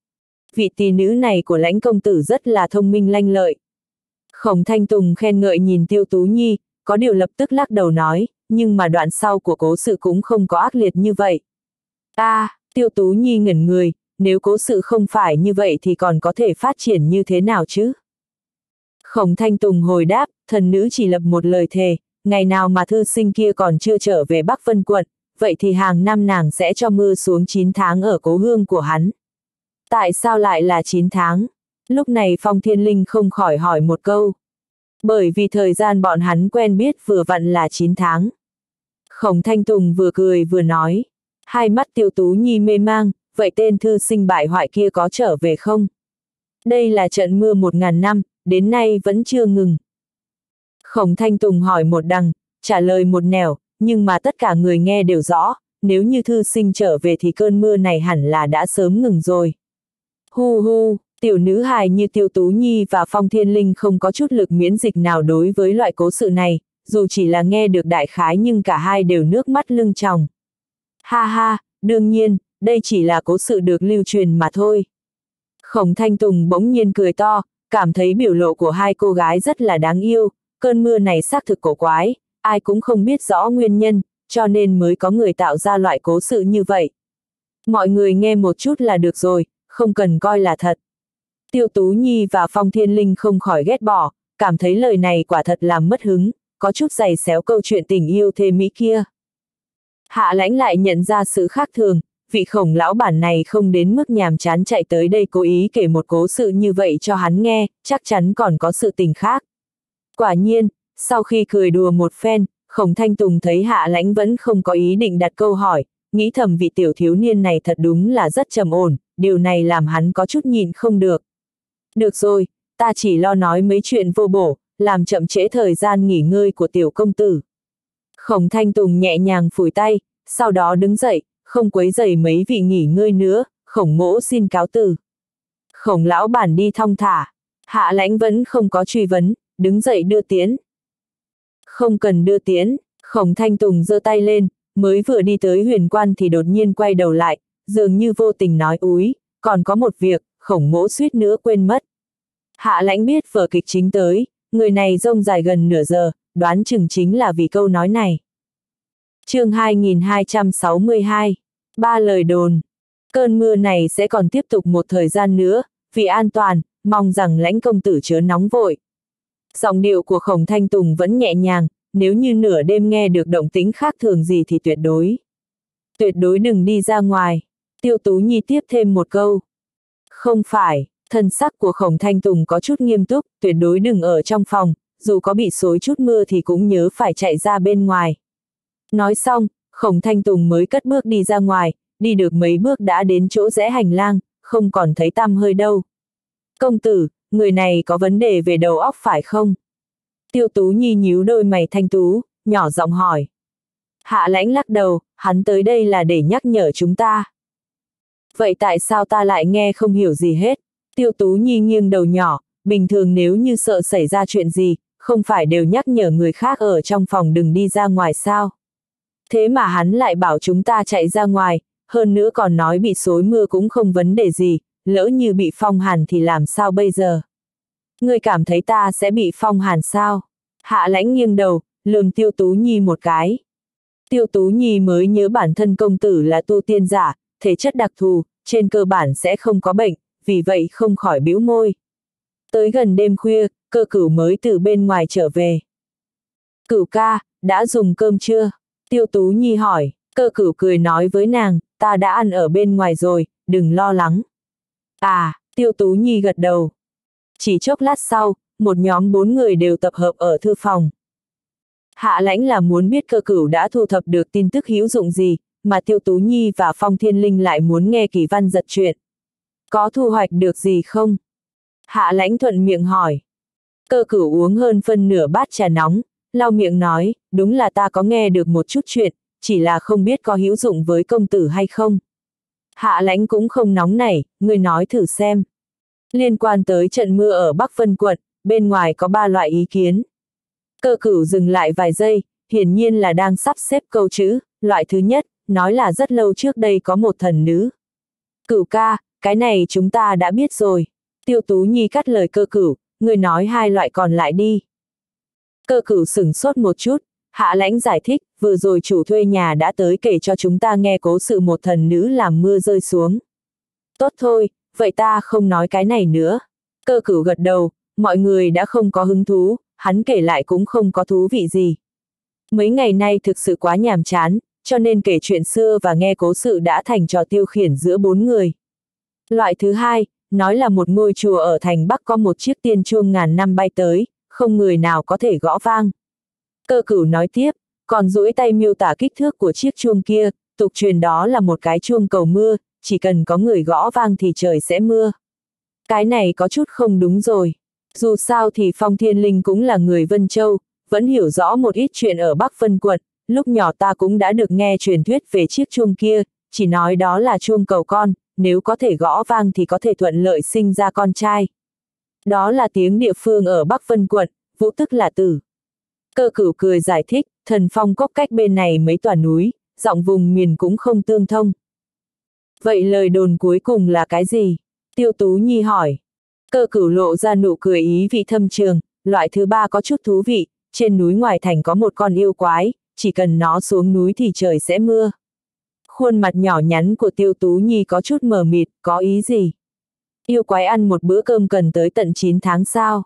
Vị tỷ nữ này của Lãnh công tử rất là thông minh lanh lợi. Khổng Thanh Tùng khen ngợi nhìn Tiêu Tú Nhi, có điều lập tức lắc đầu nói, nhưng mà đoạn sau của cố sự cũng không có ác liệt như vậy. a à, Tiêu Tú Nhi ngẩn người, nếu cố sự không phải như vậy thì còn có thể phát triển như thế nào chứ? Khổng Thanh Tùng hồi đáp, thần nữ chỉ lập một lời thề, ngày nào mà thư sinh kia còn chưa trở về Bắc Vân quận, vậy thì hàng năm nàng sẽ cho mưa xuống chín tháng ở cố hương của hắn. Tại sao lại là chín tháng? Lúc này Phong Thiên Linh không khỏi hỏi một câu. Bởi vì thời gian bọn hắn quen biết vừa vặn là chín tháng. Khổng Thanh Tùng vừa cười vừa nói. Hai mắt Tiêu Tú Nhi mê mang, vậy tên thư sinh bại hoại kia có trở về không? Đây là trận mưa một ngàn năm, đến nay vẫn chưa ngừng. Khổng Thanh Tùng hỏi một đằng, trả lời một nẻo, nhưng mà tất cả người nghe đều rõ, nếu như thư sinh trở về thì cơn mưa này hẳn là đã sớm ngừng rồi. Hu hu, tiểu nữ hài như Tiêu Tú Nhi và Phong Thiên Linh không có chút lực miễn dịch nào đối với loại cố sự này, dù chỉ là nghe được đại khái nhưng cả hai đều nước mắt lưng tròng. Ha ha, đương nhiên, đây chỉ là cố sự được lưu truyền mà thôi. Khổng Thanh Tùng bỗng nhiên cười to, cảm thấy biểu lộ của hai cô gái rất là đáng yêu, cơn mưa này xác thực cổ quái, ai cũng không biết rõ nguyên nhân, cho nên mới có người tạo ra loại cố sự như vậy. Mọi người nghe một chút là được rồi, không cần coi là thật. Tiêu Tú Nhi và Phong Thiên Linh không khỏi ghét bỏ, cảm thấy lời này quả thật làm mất hứng, có chút giày xéo câu chuyện tình yêu thê mỹ kia. Hạ Lãnh lại nhận ra sự khác thường, vị Khổng lão bản này không đến mức nhàm chán chạy tới đây cố ý kể một cố sự như vậy cho hắn nghe, chắc chắn còn có sự tình khác. Quả nhiên, sau khi cười đùa một phen, Khổng Thanh Tùng thấy Hạ Lãnh vẫn không có ý định đặt câu hỏi, nghĩ thầm vị tiểu thiếu niên này thật đúng là rất trầm ổn, điều này làm hắn có chút nhịn không được. Được rồi, ta chỉ lo nói mấy chuyện vô bổ, làm chậm trễ thời gian nghỉ ngơi của tiểu công tử. Khổng Thanh Tùng nhẹ nhàng phủi tay, sau đó đứng dậy, không quấy rầy mấy vị nghỉ ngơi nữa, Khổng mỗ xin cáo từ. Khổng lão bản đi thong thả, Hạ Lãnh vẫn không có truy vấn, đứng dậy đưa tiễn. Không cần đưa tiễn, Khổng Thanh Tùng giơ tay lên, mới vừa đi tới huyền quan thì đột nhiên quay đầu lại, dường như vô tình nói úi, còn có một việc, Khổng mỗ suýt nữa quên mất. Hạ Lãnh biết vở kịch chính tới, người này rông dài gần nửa giờ, đoán chừng chính là vì câu nói này. Chương hai nghìn hai trăm sáu mươi hai, ba lời đồn. Cơn mưa này sẽ còn tiếp tục một thời gian nữa, vì an toàn, mong rằng Lãnh công tử chớ nóng vội. Giọng điệu của Khổng Thanh Tùng vẫn nhẹ nhàng, nếu như nửa đêm nghe được động tĩnh khác thường gì thì tuyệt đối. Tuyệt đối đừng đi ra ngoài. Tiêu Tú Nhi tiếp thêm một câu. Không phải, thân sắc của Khổng Thanh Tùng có chút nghiêm túc, tuyệt đối đừng ở trong phòng, dù có bị xối chút mưa thì cũng nhớ phải chạy ra bên ngoài. Nói xong, Khổng Thanh Tùng mới cất bước đi ra ngoài, đi được mấy bước đã đến chỗ rẽ hành lang, không còn thấy tăm hơi đâu. Công tử, người này có vấn đề về đầu óc phải không? Tiêu Tú Nhi nhíu đôi mày thanh tú, nhỏ giọng hỏi. Hạ Lãnh lắc đầu, hắn tới đây là để nhắc nhở chúng ta. Vậy tại sao ta lại nghe không hiểu gì hết? Tiêu Tú Nhi nghiêng đầu nhỏ, bình thường nếu như sợ xảy ra chuyện gì, không phải đều nhắc nhở người khác ở trong phòng đừng đi ra ngoài sao? Thế mà hắn lại bảo chúng ta chạy ra ngoài, hơn nữa còn nói bị xối mưa cũng không vấn đề gì, lỡ như bị phong hàn thì làm sao bây giờ? Ngươi cảm thấy ta sẽ bị phong hàn sao? Hạ Lãnh nghiêng đầu, lườm Tiêu Tú Nhi một cái. Tiêu Tú Nhi mới nhớ bản thân công tử là tu tiên giả, thể chất đặc thù, trên cơ bản sẽ không có bệnh, vì vậy không khỏi bĩu môi. Tới gần đêm khuya, Cơ Cửu mới từ bên ngoài trở về. Cửu ca, đã dùng cơm chưa? Tiêu Tú Nhi hỏi. Cơ Cửu cười nói với nàng, ta đã ăn ở bên ngoài rồi, đừng lo lắng. À, Tiêu Tú Nhi gật đầu. Chỉ chốc lát sau, một nhóm bốn người đều tập hợp ở thư phòng. Hạ Lãnh là muốn biết Cơ Cửu đã thu thập được tin tức hữu dụng gì, mà Tiêu Tú Nhi và Phong Thiên Linh lại muốn nghe Kỳ Văn giật chuyện. Có thu hoạch được gì không? Hạ Lãnh thuận miệng hỏi. Cơ Cửu uống hơn phân nửa bát trà nóng, lau miệng nói, đúng là ta có nghe được một chút chuyện, chỉ là không biết có hữu dụng với công tử hay không. Hạ Lãnh cũng không nóng nảy, ngươi nói thử xem. Liên quan tới trận mưa ở Bắc Vân quận, bên ngoài có ba loại ý kiến. Cơ Cửu dừng lại vài giây, hiển nhiên là đang sắp xếp câu chữ, loại thứ nhất, nói là rất lâu trước đây có một thần nữ. Cửu ca, cái này chúng ta đã biết rồi. Tiêu Tú Nhi cắt lời Cơ Cửu, ngươi nói hai loại còn lại đi. Cơ Cửu sửng sốt một chút, Hạ Lãnh giải thích, vừa rồi chủ thuê nhà đã tới kể cho chúng ta nghe cố sự một thần nữ làm mưa rơi xuống. Tốt thôi, vậy ta không nói cái này nữa. Cơ Cửu gật đầu, mọi người đã không có hứng thú, hắn kể lại cũng không có thú vị gì. Mấy ngày nay thực sự quá nhàm chán, cho nên kể chuyện xưa và nghe cố sự đã thành trò tiêu khiển giữa bốn người. Loại thứ hai, nói là một ngôi chùa ở thành Bắc có một chiếc tiên chuông ngàn năm bay tới, không người nào có thể gõ vang. Cơ Cửu nói tiếp, còn duỗi tay miêu tả kích thước của chiếc chuông kia, tục truyền đó là một cái chuông cầu mưa, chỉ cần có người gõ vang thì trời sẽ mưa. Cái này có chút không đúng rồi. Dù sao thì Phong Thiên Linh cũng là người Vân Châu, vẫn hiểu rõ một ít chuyện ở Bắc Vân quận, lúc nhỏ ta cũng đã được nghe truyền thuyết về chiếc chuông kia, chỉ nói đó là chuông cầu con, nếu có thể gõ vang thì có thể thuận lợi sinh ra con trai. Đó là tiếng địa phương ở Bắc Vân quận, vũ tức là tử. Cơ Cửu cười giải thích, Thần Phong Cốc cách bên này mấy tòa núi, giọng vùng miền cũng không tương thông. Vậy lời đồn cuối cùng là cái gì? Tiêu Tú Nhi hỏi. Cơ Cửu lộ ra nụ cười ý vị thâm trường, loại thứ ba có chút thú vị, trên núi ngoài thành có một con yêu quái, chỉ cần nó xuống núi thì trời sẽ mưa. Khuôn mặt nhỏ nhắn của Tiêu Tú Nhi có chút mờ mịt, có ý gì? Yêu quái ăn một bữa cơm cần tới tận chín tháng sao?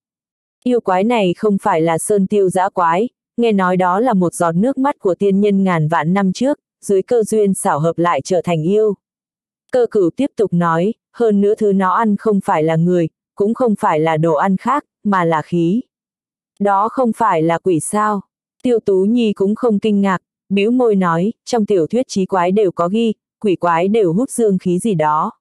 Yêu quái này không phải là sơn tiêu dã quái, nghe nói đó là một giọt nước mắt của tiên nhân ngàn vạn năm trước, dưới cơ duyên xảo hợp lại trở thành yêu. Cơ Cửu tiếp tục nói, hơn nữa thứ nó ăn không phải là người, cũng không phải là đồ ăn khác, mà là khí. Đó không phải là quỷ sao? Tiêu Tú Nhi cũng không kinh ngạc, bĩu môi nói, trong tiểu thuyết chí quái đều có ghi, quỷ quái đều hút dương khí gì đó.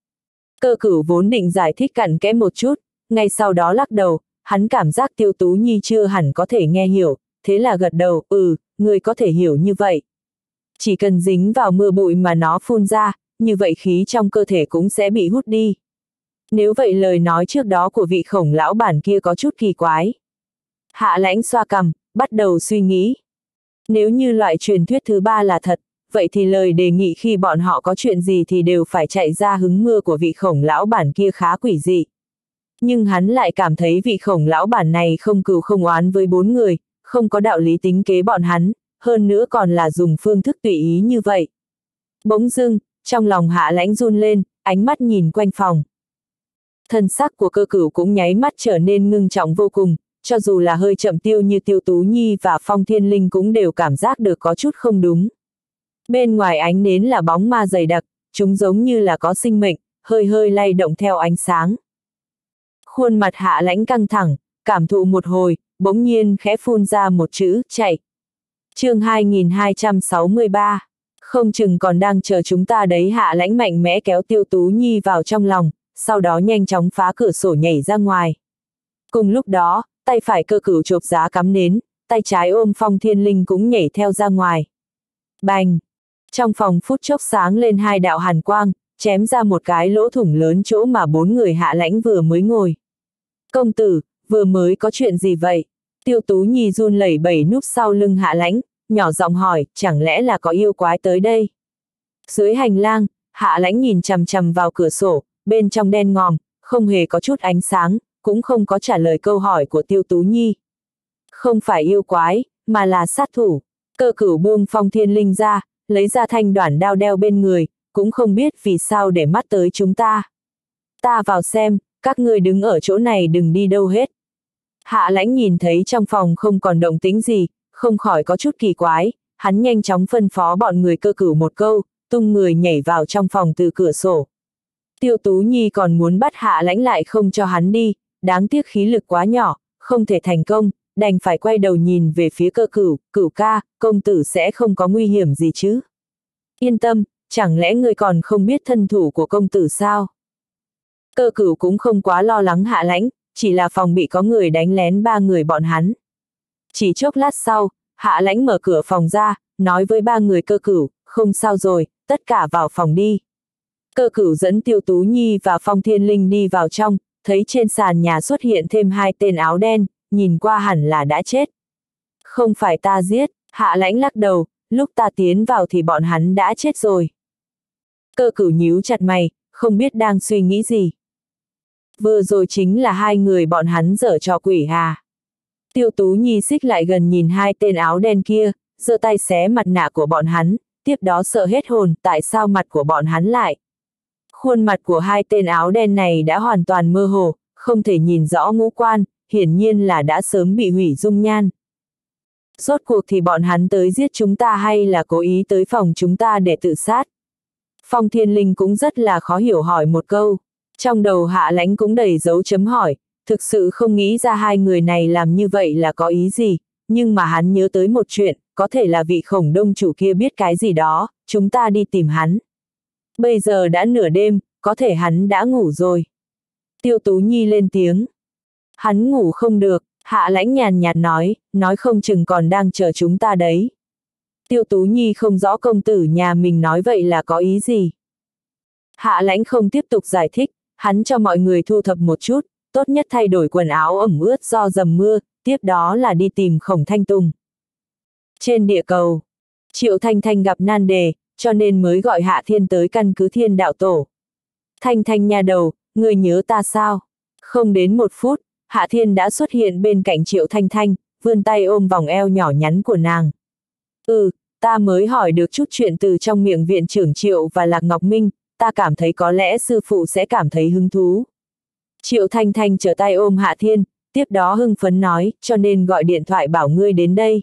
Cơ Cửu vốn định giải thích cặn kẽ một chút, ngay sau đó lắc đầu, hắn cảm giác Tiêu Tú Nhi chưa hẳn có thể nghe hiểu, thế là gật đầu, ừ, người có thể hiểu như vậy. Chỉ cần dính vào mưa bụi mà nó phun ra, như vậy khí trong cơ thể cũng sẽ bị hút đi. Nếu vậy lời nói trước đó của vị Khổng lão bản kia có chút kỳ quái. Hạ Lãnh xoa cằm, bắt đầu suy nghĩ. Nếu như loại truyền thuyết thứ ba là thật, vậy thì lời đề nghị khi bọn họ có chuyện gì thì đều phải chạy ra hứng mưa của vị Khổng lão bản kia khá quỷ dị. Nhưng hắn lại cảm thấy vị Khổng lão bản này không cừu không oán với bốn người, không có đạo lý tính kế bọn hắn, hơn nữa còn là dùng phương thức tùy ý như vậy. Bỗng dưng, trong lòng Hạ Lãnh run lên, ánh mắt nhìn quanh phòng. Thân sắc của Cơ Cửu cũng nháy mắt trở nên ngưng trọng vô cùng, cho dù là hơi chậm tiêu như Tiêu Tú Nhi và Phong Thiên Linh cũng đều cảm giác được có chút không đúng. Bên ngoài ánh nến là bóng ma dày đặc, chúng giống như là có sinh mệnh, hơi hơi lay động theo ánh sáng. Khuôn mặt Hạ Lãnh căng thẳng, cảm thụ một hồi, bỗng nhiên khẽ phun ra một chữ, chạy. Chương hai nghìn hai trăm sáu mươi ba, không chừng còn đang chờ chúng ta đấy. Hạ Lãnh mạnh mẽ kéo Tiêu Tú Nhi vào trong lòng, sau đó nhanh chóng phá cửa sổ nhảy ra ngoài. Cùng lúc đó, tay phải Cơ Cửu chộp giá cắm nến, tay trái ôm Phong Thiên Linh cũng nhảy theo ra ngoài. Bành! Trong phòng phút chốc sáng lên hai đạo hàn quang, chém ra một cái lỗ thủng lớn chỗ mà bốn người Hạ Lãnh vừa mới ngồi. Công tử, vừa mới có chuyện gì vậy? Tiêu Tú Nhi run lẩy bẩy núp sau lưng Hạ Lãnh, nhỏ giọng hỏi, chẳng lẽ là có yêu quái tới đây? Dưới hành lang, Hạ Lãnh nhìn chằm chằm vào cửa sổ, bên trong đen ngòm, không hề có chút ánh sáng, cũng không có trả lời câu hỏi của Tiêu Tú Nhi. Không phải yêu quái, mà là sát thủ. Cơ Cửu buông Phong Thiên Linh ra, lấy ra thanh đoản đao đeo bên người, cũng không biết vì sao để mắt tới chúng ta. Ta vào xem, các ngươi đứng ở chỗ này đừng đi đâu hết. Hạ Lãnh nhìn thấy trong phòng không còn động tĩnh gì, không khỏi có chút kỳ quái, hắn nhanh chóng phân phó bọn người Cơ Cửu một câu, tung người nhảy vào trong phòng từ cửa sổ. Tiêu Tú Nhi còn muốn bắt Hạ Lãnh lại không cho hắn đi, đáng tiếc khí lực quá nhỏ, không thể thành công, đành phải quay đầu nhìn về phía Cơ Cửu, Cửu ca, công tử sẽ không có nguy hiểm gì chứ? Yên tâm, chẳng lẽ người còn không biết thân thủ của công tử sao? Cơ Cửu cũng không quá lo lắng Hạ Lãnh, chỉ là phòng bị có người đánh lén ba người bọn hắn. Chỉ chốc lát sau, Hạ Lãnh mở cửa phòng ra, nói với ba người Cơ Cửu, không sao rồi, tất cả vào phòng đi. Cơ Cửu dẫn Tiêu Tú Nhi và Phong Thiên Linh đi vào trong, thấy trên sàn nhà xuất hiện thêm hai tên áo đen, nhìn qua hẳn là đã chết. Không phải ta giết, Hạ Lãnh lắc đầu, lúc ta tiến vào thì bọn hắn đã chết rồi. Cơ Cửu nhíu chặt mày, không biết đang suy nghĩ gì. Vừa rồi chính là hai người bọn hắn giở trò quỷ hà. Tiêu Tú Nhi xích lại gần nhìn hai tên áo đen kia, giơ tay xé mặt nạ của bọn hắn, tiếp đó sợ hết hồn, tại sao mặt của bọn hắn lại. Khuôn mặt của hai tên áo đen này đã hoàn toàn mơ hồ, không thể nhìn rõ ngũ quan, hiển nhiên là đã sớm bị hủy dung nhan. Rốt cuộc thì bọn hắn tới giết chúng ta hay là cố ý tới phòng chúng ta để tự sát? Phong Thiên Linh cũng rất là khó hiểu hỏi một câu. Trong đầu Hạ Lãnh cũng đầy dấu chấm hỏi, thực sự không nghĩ ra hai người này làm như vậy là có ý gì, nhưng mà hắn nhớ tới một chuyện, có thể là vị Khổng Đông chủ kia biết cái gì đó, chúng ta đi tìm hắn. Bây giờ đã nửa đêm, có thể hắn đã ngủ rồi. Tiêu Tú Nhi lên tiếng. Hắn ngủ không được, Hạ Lãnh nhàn nhạt nói, nói không chừng còn đang chờ chúng ta đấy. Tiêu Tú Nhi không rõ công tử nhà mình nói vậy là có ý gì. Hạ Lãnh không tiếp tục giải thích, hắn cho mọi người thu thập một chút, tốt nhất thay đổi quần áo ẩm ướt do dầm mưa, tiếp đó là đi tìm Khổng Thanh Tùng. Trên địa cầu, Triệu Thanh Thanh gặp nan đề, cho nên mới gọi Hạ Thiên tới căn cứ Thiên Đạo Tổ. Thanh Thanh nha đầu, người nhớ ta sao? Không đến một phút, Hạ Thiên đã xuất hiện bên cạnh Triệu Thanh Thanh, vươn tay ôm vòng eo nhỏ nhắn của nàng. Ừ, ta mới hỏi được chút chuyện từ trong miệng viện trưởng Triệu và Lạc Ngọc Minh, ta cảm thấy có lẽ sư phụ sẽ cảm thấy hứng thú. Triệu Thanh Thanh trở tay ôm Hạ Thiên, tiếp đó hưng phấn nói, cho nên gọi điện thoại bảo ngươi đến đây.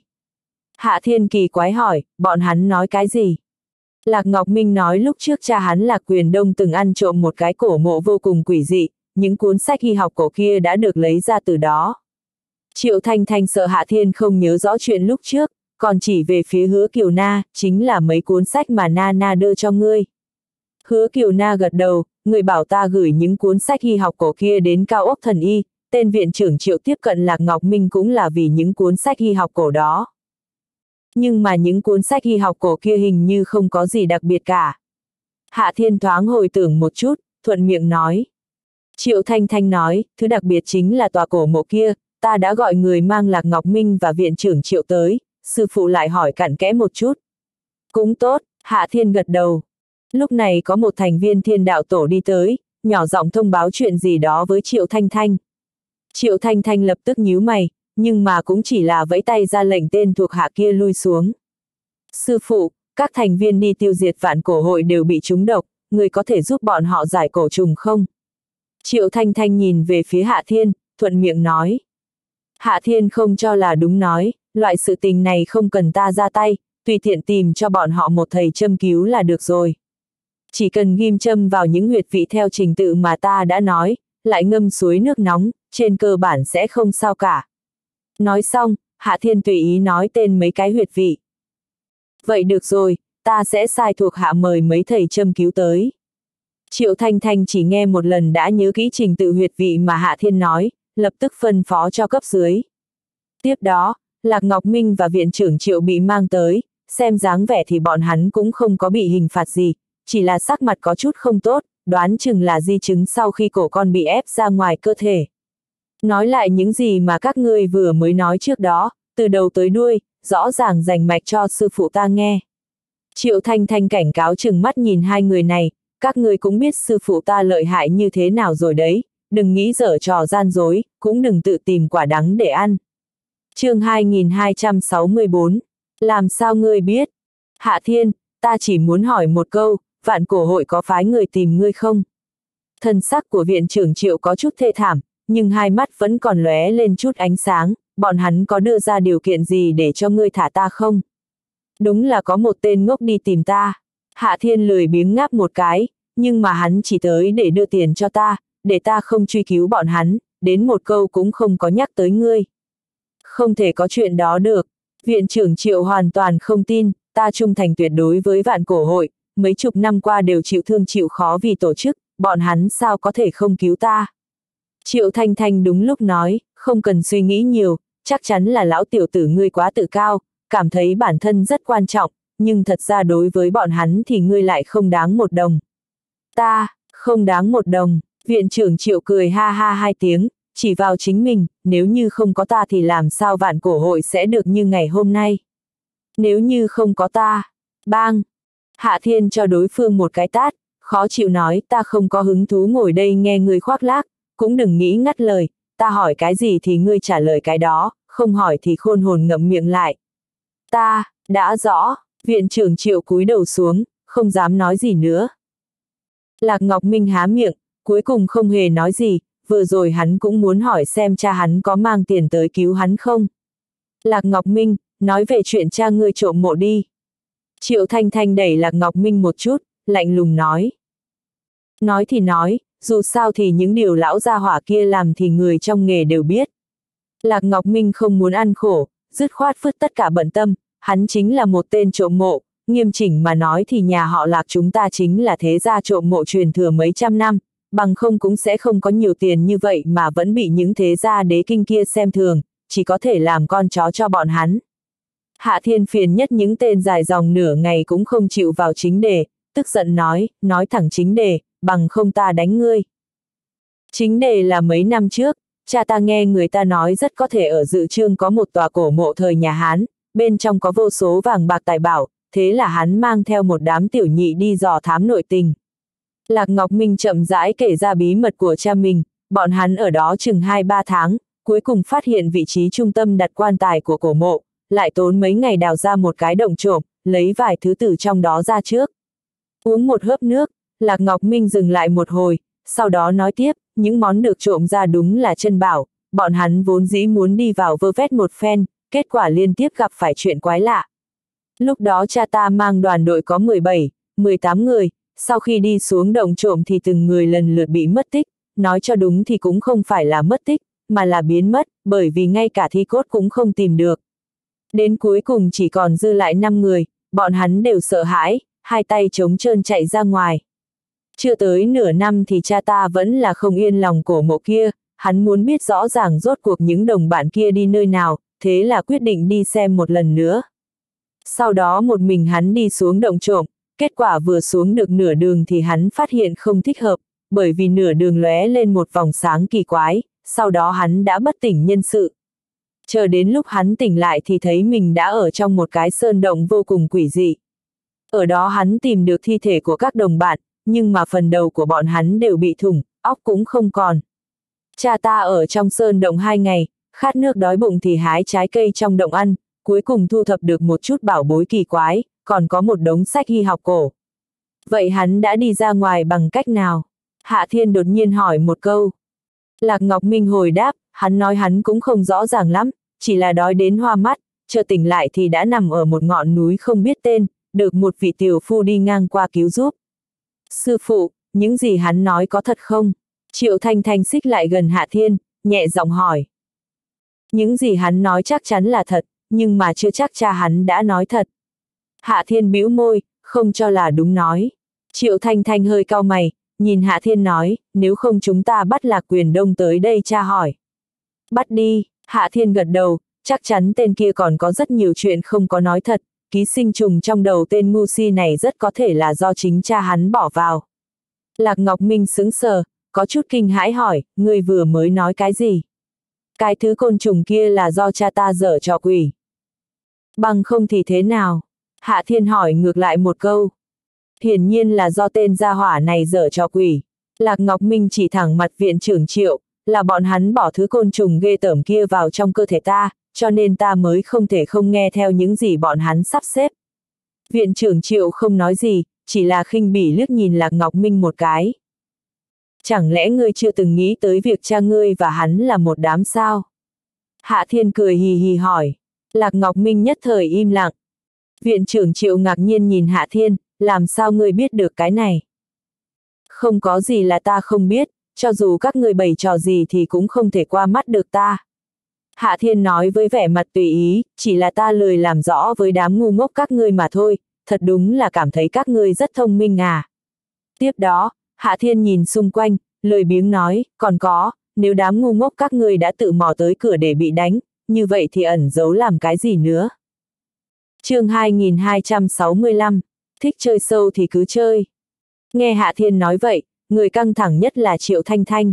Hạ Thiên kỳ quái hỏi, bọn hắn nói cái gì? Lạc Ngọc Minh nói lúc trước cha hắn Lạc Quyền Đông từng ăn trộm một cái cổ mộ vô cùng quỷ dị, những cuốn sách y học cổ kia đã được lấy ra từ đó. Triệu Thanh Thanh sợ Hạ Thiên không nhớ rõ chuyện lúc trước, còn chỉ về phía Hứa Kiều Na, chính là mấy cuốn sách mà Na Na đưa cho ngươi. Hứa Kiều Na gật đầu, người bảo ta gửi những cuốn sách y học cổ kia đến Cao Ốc Thần Y, tên viện trưởng Triệu tiếp cận Lạc Ngọc Minh cũng là vì những cuốn sách y học cổ đó. Nhưng mà những cuốn sách y học cổ kia hình như không có gì đặc biệt cả. Hạ Thiên thoáng hồi tưởng một chút, thuận miệng nói. Triệu Thanh Thanh nói, thứ đặc biệt chính là tòa cổ mộ kia, ta đã gọi người mang Lạc Ngọc Minh và viện trưởng Triệu tới, sư phụ lại hỏi cặn kẽ một chút. Cũng tốt, Hạ Thiên gật đầu. Lúc này có một thành viên Thiên Đạo Tổ đi tới, nhỏ giọng thông báo chuyện gì đó với Triệu Thanh Thanh. Triệu Thanh Thanh lập tức nhíu mày, nhưng mà cũng chỉ là vẫy tay ra lệnh tên thuộc hạ kia lui xuống. Sư phụ, các thành viên đi tiêu diệt vạn cổ hội đều bị trúng độc, người có thể giúp bọn họ giải cổ trùng không? Triệu Thanh Thanh nhìn về phía Hạ Thiên, thuận miệng nói. Hạ Thiên không cho là đúng nói, loại sự tình này không cần ta ra tay, tùy tiện tìm cho bọn họ một thầy châm cứu là được rồi. Chỉ cần ghim châm vào những huyệt vị theo trình tự mà ta đã nói, lại ngâm suối nước nóng, trên cơ bản sẽ không sao cả. Nói xong, Hạ Thiên tùy ý nói tên mấy cái huyệt vị. Vậy được rồi, ta sẽ sai thuộc hạ mời mấy thầy châm cứu tới. Triệu Thanh Thanh chỉ nghe một lần đã nhớ kỹ trình tự huyệt vị mà Hạ Thiên nói, lập tức phân phó cho cấp dưới. Tiếp đó, Lạc Ngọc Minh và viện trưởng Triệu bị mang tới, xem dáng vẻ thì bọn hắn cũng không có bị hình phạt gì, chỉ là sắc mặt có chút không tốt, đoán chừng là di chứng sau khi cổ con bị ép ra ngoài cơ thể. Nói lại những gì mà các ngươi vừa mới nói trước đó, từ đầu tới đuôi, rõ ràng rành mạch cho sư phụ ta nghe. Triệu Thanh Thanh cảnh cáo chừng mắt nhìn hai người này, các ngươi cũng biết sư phụ ta lợi hại như thế nào rồi đấy, đừng nghĩ dở trò gian dối, cũng đừng tự tìm quả đắng để ăn. Chương hai nghìn hai trăm sáu mươi bốn, làm sao ngươi biết? Hạ Thiên, ta chỉ muốn hỏi một câu, vạn cổ hội có phái người tìm ngươi không? Thân sắc của viện trưởng Triệu có chút thê thảm, nhưng hai mắt vẫn còn lóe lên chút ánh sáng, bọn hắn có đưa ra điều kiện gì để cho ngươi thả ta không? Đúng là có một tên ngốc đi tìm ta. Hạ Thiên lười biếng ngáp một cái, nhưng mà hắn chỉ tới để đưa tiền cho ta, để ta không truy cứu bọn hắn, đến một câu cũng không có nhắc tới ngươi. Không thể có chuyện đó được. Viện trưởng Triệu hoàn toàn không tin, ta trung thành tuyệt đối với vạn cổ hội, mấy chục năm qua đều chịu thương chịu khó vì tổ chức, bọn hắn sao có thể không cứu ta. Triệu Thanh Thanh đúng lúc nói, không cần suy nghĩ nhiều, chắc chắn là lão tiểu tử ngươi quá tự cao, cảm thấy bản thân rất quan trọng, nhưng thật ra đối với bọn hắn thì ngươi lại không đáng một đồng. Ta, không đáng một đồng, viện trưởng Triệu cười ha ha hai tiếng, chỉ vào chính mình, nếu như không có ta thì làm sao vạn cổ hội sẽ được như ngày hôm nay. Nếu như không có ta, bang, Hạ Thiên cho đối phương một cái tát, khó chịu nói ta không có hứng thú ngồi đây nghe ngươi khoác lác, cũng đừng nghĩ ngắt lời, ta hỏi cái gì thì ngươi trả lời cái đó, không hỏi thì khôn hồn ngậm miệng lại. Ta, đã rõ, viện trưởng Triệu cúi đầu xuống, không dám nói gì nữa. Lạc Ngọc Minh há miệng, cuối cùng không hề nói gì, vừa rồi hắn cũng muốn hỏi xem cha hắn có mang tiền tới cứu hắn không. Lạc Ngọc Minh, nói về chuyện cha ngươi trộm mộ đi. Triệu Thanh Thanh đẩy Lạc Ngọc Minh một chút, lạnh lùng nói. Nói thì nói, dù sao thì những điều lão gia hỏa kia làm thì người trong nghề đều biết. Lạc Ngọc Minh không muốn ăn khổ, dứt khoát vứt tất cả bận tâm, hắn chính là một tên trộm mộ, nghiêm chỉnh mà nói thì nhà họ Lạc chúng ta chính là thế gia trộm mộ truyền thừa mấy trăm năm, bằng không cũng sẽ không có nhiều tiền như vậy mà vẫn bị những thế gia đế kinh kia xem thường, chỉ có thể làm con chó cho bọn hắn. Hạ Thiên phiền nhất những tên dài dòng nửa ngày cũng không chịu vào chính đề, tức giận nói, nói thẳng chính đề, bằng không ta đánh ngươi. Chính đề là mấy năm trước, cha ta nghe người ta nói rất có thể ở Dự Chương có một tòa cổ mộ thời nhà Hán, bên trong có vô số vàng bạc tài bảo, thế là hắn mang theo một đám tiểu nhị đi dò thám nội tình. Lạc Ngọc Minh chậm rãi kể ra bí mật của cha mình, bọn hắn ở đó chừng hai ba tháng, cuối cùng phát hiện vị trí trung tâm đặt quan tài của cổ mộ, lại tốn mấy ngày đào ra một cái động trộm, lấy vài thứ từ trong đó ra trước. Uống một hớp nước, Lạc Ngọc Minh dừng lại một hồi, sau đó nói tiếp, những món được trộm ra đúng là chân bảo, bọn hắn vốn dĩ muốn đi vào vơ vét một phen, kết quả liên tiếp gặp phải chuyện quái lạ. Lúc đó cha ta mang đoàn đội có mười bảy, mười tám người, sau khi đi xuống động trộm thì từng người lần lượt bị mất tích, nói cho đúng thì cũng không phải là mất tích, mà là biến mất, bởi vì ngay cả thi cốt cũng không tìm được. Đến cuối cùng chỉ còn dư lại năm người, bọn hắn đều sợ hãi, hai tay trống trơn chạy ra ngoài. Chưa tới nửa năm thì cha ta vẫn là không yên lòng cổ mộ kia, hắn muốn biết rõ ràng rốt cuộc những đồng bạn kia đi nơi nào, thế là quyết định đi xem một lần nữa. Sau đó một mình hắn đi xuống động trộm, kết quả vừa xuống được nửa đường thì hắn phát hiện không thích hợp, bởi vì nửa đường lóe lên một vòng sáng kỳ quái, sau đó hắn đã bất tỉnh nhân sự. Chờ đến lúc hắn tỉnh lại thì thấy mình đã ở trong một cái sơn động vô cùng quỷ dị. Ở đó hắn tìm được thi thể của các đồng bạn, nhưng mà phần đầu của bọn hắn đều bị thủng, óc cũng không còn. Cha ta ở trong sơn động hai ngày, khát nước đói bụng thì hái trái cây trong động ăn, cuối cùng thu thập được một chút bảo bối kỳ quái, còn có một đống sách y học cổ. Vậy hắn đã đi ra ngoài bằng cách nào? Hạ Thiên đột nhiên hỏi một câu. Lạc Ngọc Minh hồi đáp, hắn nói hắn cũng không rõ ràng lắm, chỉ là đói đến hoa mắt, chờ tỉnh lại thì đã nằm ở một ngọn núi không biết tên, được một vị tiểu phu đi ngang qua cứu giúp. Sư phụ, những gì hắn nói có thật không? Triệu Thanh Thanh xích lại gần Hạ Thiên, nhẹ giọng hỏi. Những gì hắn nói chắc chắn là thật, nhưng mà chưa chắc cha hắn đã nói thật. Hạ Thiên bĩu môi, không cho là đúng nói. Triệu Thanh Thanh hơi cau mày, nhìn Hạ Thiên nói, nếu không chúng ta bắt Lạc Quyền Đông tới đây tra hỏi. Bắt đi, Hạ Thiên gật đầu, chắc chắn tên kia còn có rất nhiều chuyện không có nói thật, ký sinh trùng trong đầu tên ngu si này rất có thể là do chính cha hắn bỏ vào. Lạc Ngọc Minh sững sờ, có chút kinh hãi hỏi, ngươi vừa mới nói cái gì? Cái thứ côn trùng kia là do cha ta dở trò quỷ. Bằng không thì thế nào? Hạ Thiên hỏi ngược lại một câu. Hiển nhiên là do tên gia hỏa này dở trò quỷ. Lạc Ngọc Minh chỉ thẳng mặt viện trưởng Triệu, là bọn hắn bỏ thứ côn trùng ghê tởm kia vào trong cơ thể ta, cho nên ta mới không thể không nghe theo những gì bọn hắn sắp xếp. Viện trưởng Triệu không nói gì, chỉ là khinh bỉ liếc nhìn Lạc Ngọc Minh một cái. Chẳng lẽ ngươi chưa từng nghĩ tới việc cha ngươi và hắn là một đám sao? Hạ Thiên cười hì hì hỏi. Lạc Ngọc Minh nhất thời im lặng. Viện trưởng Triệu ngạc nhiên nhìn Hạ Thiên, làm sao ngươi biết được cái này? Không có gì là ta không biết, cho dù các ngươi bày trò gì thì cũng không thể qua mắt được ta. Hạ Thiên nói với vẻ mặt tùy ý, chỉ là ta lười làm rõ với đám ngu ngốc các ngươi mà thôi, thật đúng là cảm thấy các ngươi rất thông minh à. Tiếp đó, Hạ Thiên nhìn xung quanh, lười biếng nói, còn có, nếu đám ngu ngốc các ngươi đã tự mò tới cửa để bị đánh, như vậy thì ẩn giấu làm cái gì nữa. Chương hai nghìn hai trăm sáu mươi lăm, thích chơi sâu thì cứ chơi. Nghe Hạ Thiên nói vậy, người căng thẳng nhất là Triệu Thanh Thanh.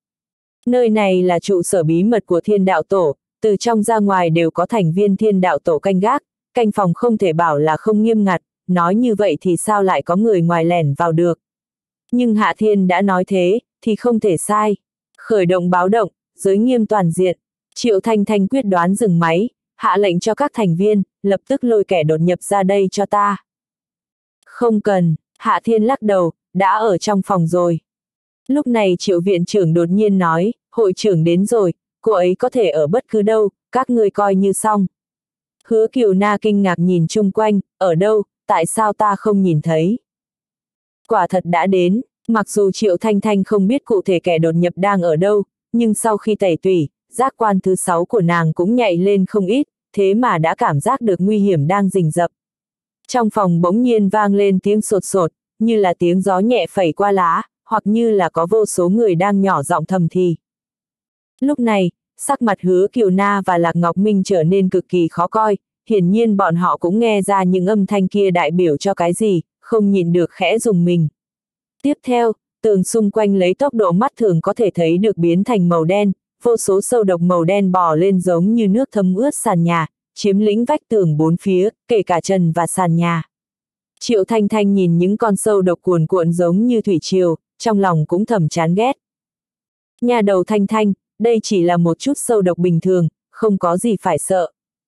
Nơi này là trụ sở bí mật của Thiên Đạo Tổ, từ trong ra ngoài đều có thành viên Thiên Đạo Tổ canh gác, canh phòng không thể bảo là không nghiêm ngặt, nói như vậy thì sao lại có người ngoài lẻn vào được. Nhưng Hạ Thiên đã nói thế, thì không thể sai. Khởi động báo động, giới nghiêm toàn diện. Triệu Thanh Thanh quyết đoán dừng máy, hạ lệnh cho các thành viên, lập tức lôi kẻ đột nhập ra đây cho ta. Không cần, Hạ Thiên lắc đầu, đã ở trong phòng rồi. Lúc này Triệu viện trưởng đột nhiên nói, hội trưởng đến rồi, cô ấy có thể ở bất cứ đâu, các ngươi coi như xong. Hứa Kiều Na kinh ngạc nhìn chung quanh, ở đâu, tại sao ta không nhìn thấy? Quả thật đã đến, mặc dù Triệu Thanh Thanh không biết cụ thể kẻ đột nhập đang ở đâu, nhưng sau khi tẩy tủy, giác quan thứ sáu của nàng cũng nhạy lên không ít, thế mà đã cảm giác được nguy hiểm đang rình rập. Trong phòng bỗng nhiên vang lên tiếng sột sột, như là tiếng gió nhẹ phẩy qua lá, hoặc như là có vô số người đang nhỏ giọng thầm thì. Lúc này, sắc mặt Hứa Kiều Na và Lạc Ngọc Minh trở nên cực kỳ khó coi, hiển nhiên bọn họ cũng nghe ra những âm thanh kia đại biểu cho cái gì, không nhịn được khẽ rùng mình. Tiếp theo, tường xung quanh lấy tốc độ mắt thường có thể thấy được biến thành màu đen, vô số sâu độc màu đen bò lên giống như nước thấm ướt sàn nhà, chiếm lĩnh vách tường bốn phía, kể cả trần và sàn nhà. Triệu Thanh Thanh nhìn những con sâu độc cuồn cuộn giống như thủy triều, trong lòng cũng thầm chán ghét. Nhà đầu Thanh Thanh, đây chỉ là một chút sâu độc bình thường, không có gì phải sợ.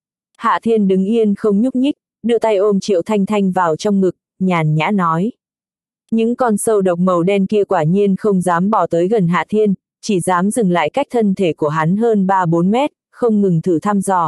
Hạ Thiên đứng yên không nhúc nhích, đưa tay ôm Triệu Thanh Thanh vào trong ngực, nhàn nhã nói. Những con sâu độc màu đen kia quả nhiên không dám bỏ tới gần Hạ Thiên, chỉ dám dừng lại cách thân thể của hắn hơn ba bốn mét, không ngừng thử thăm dò.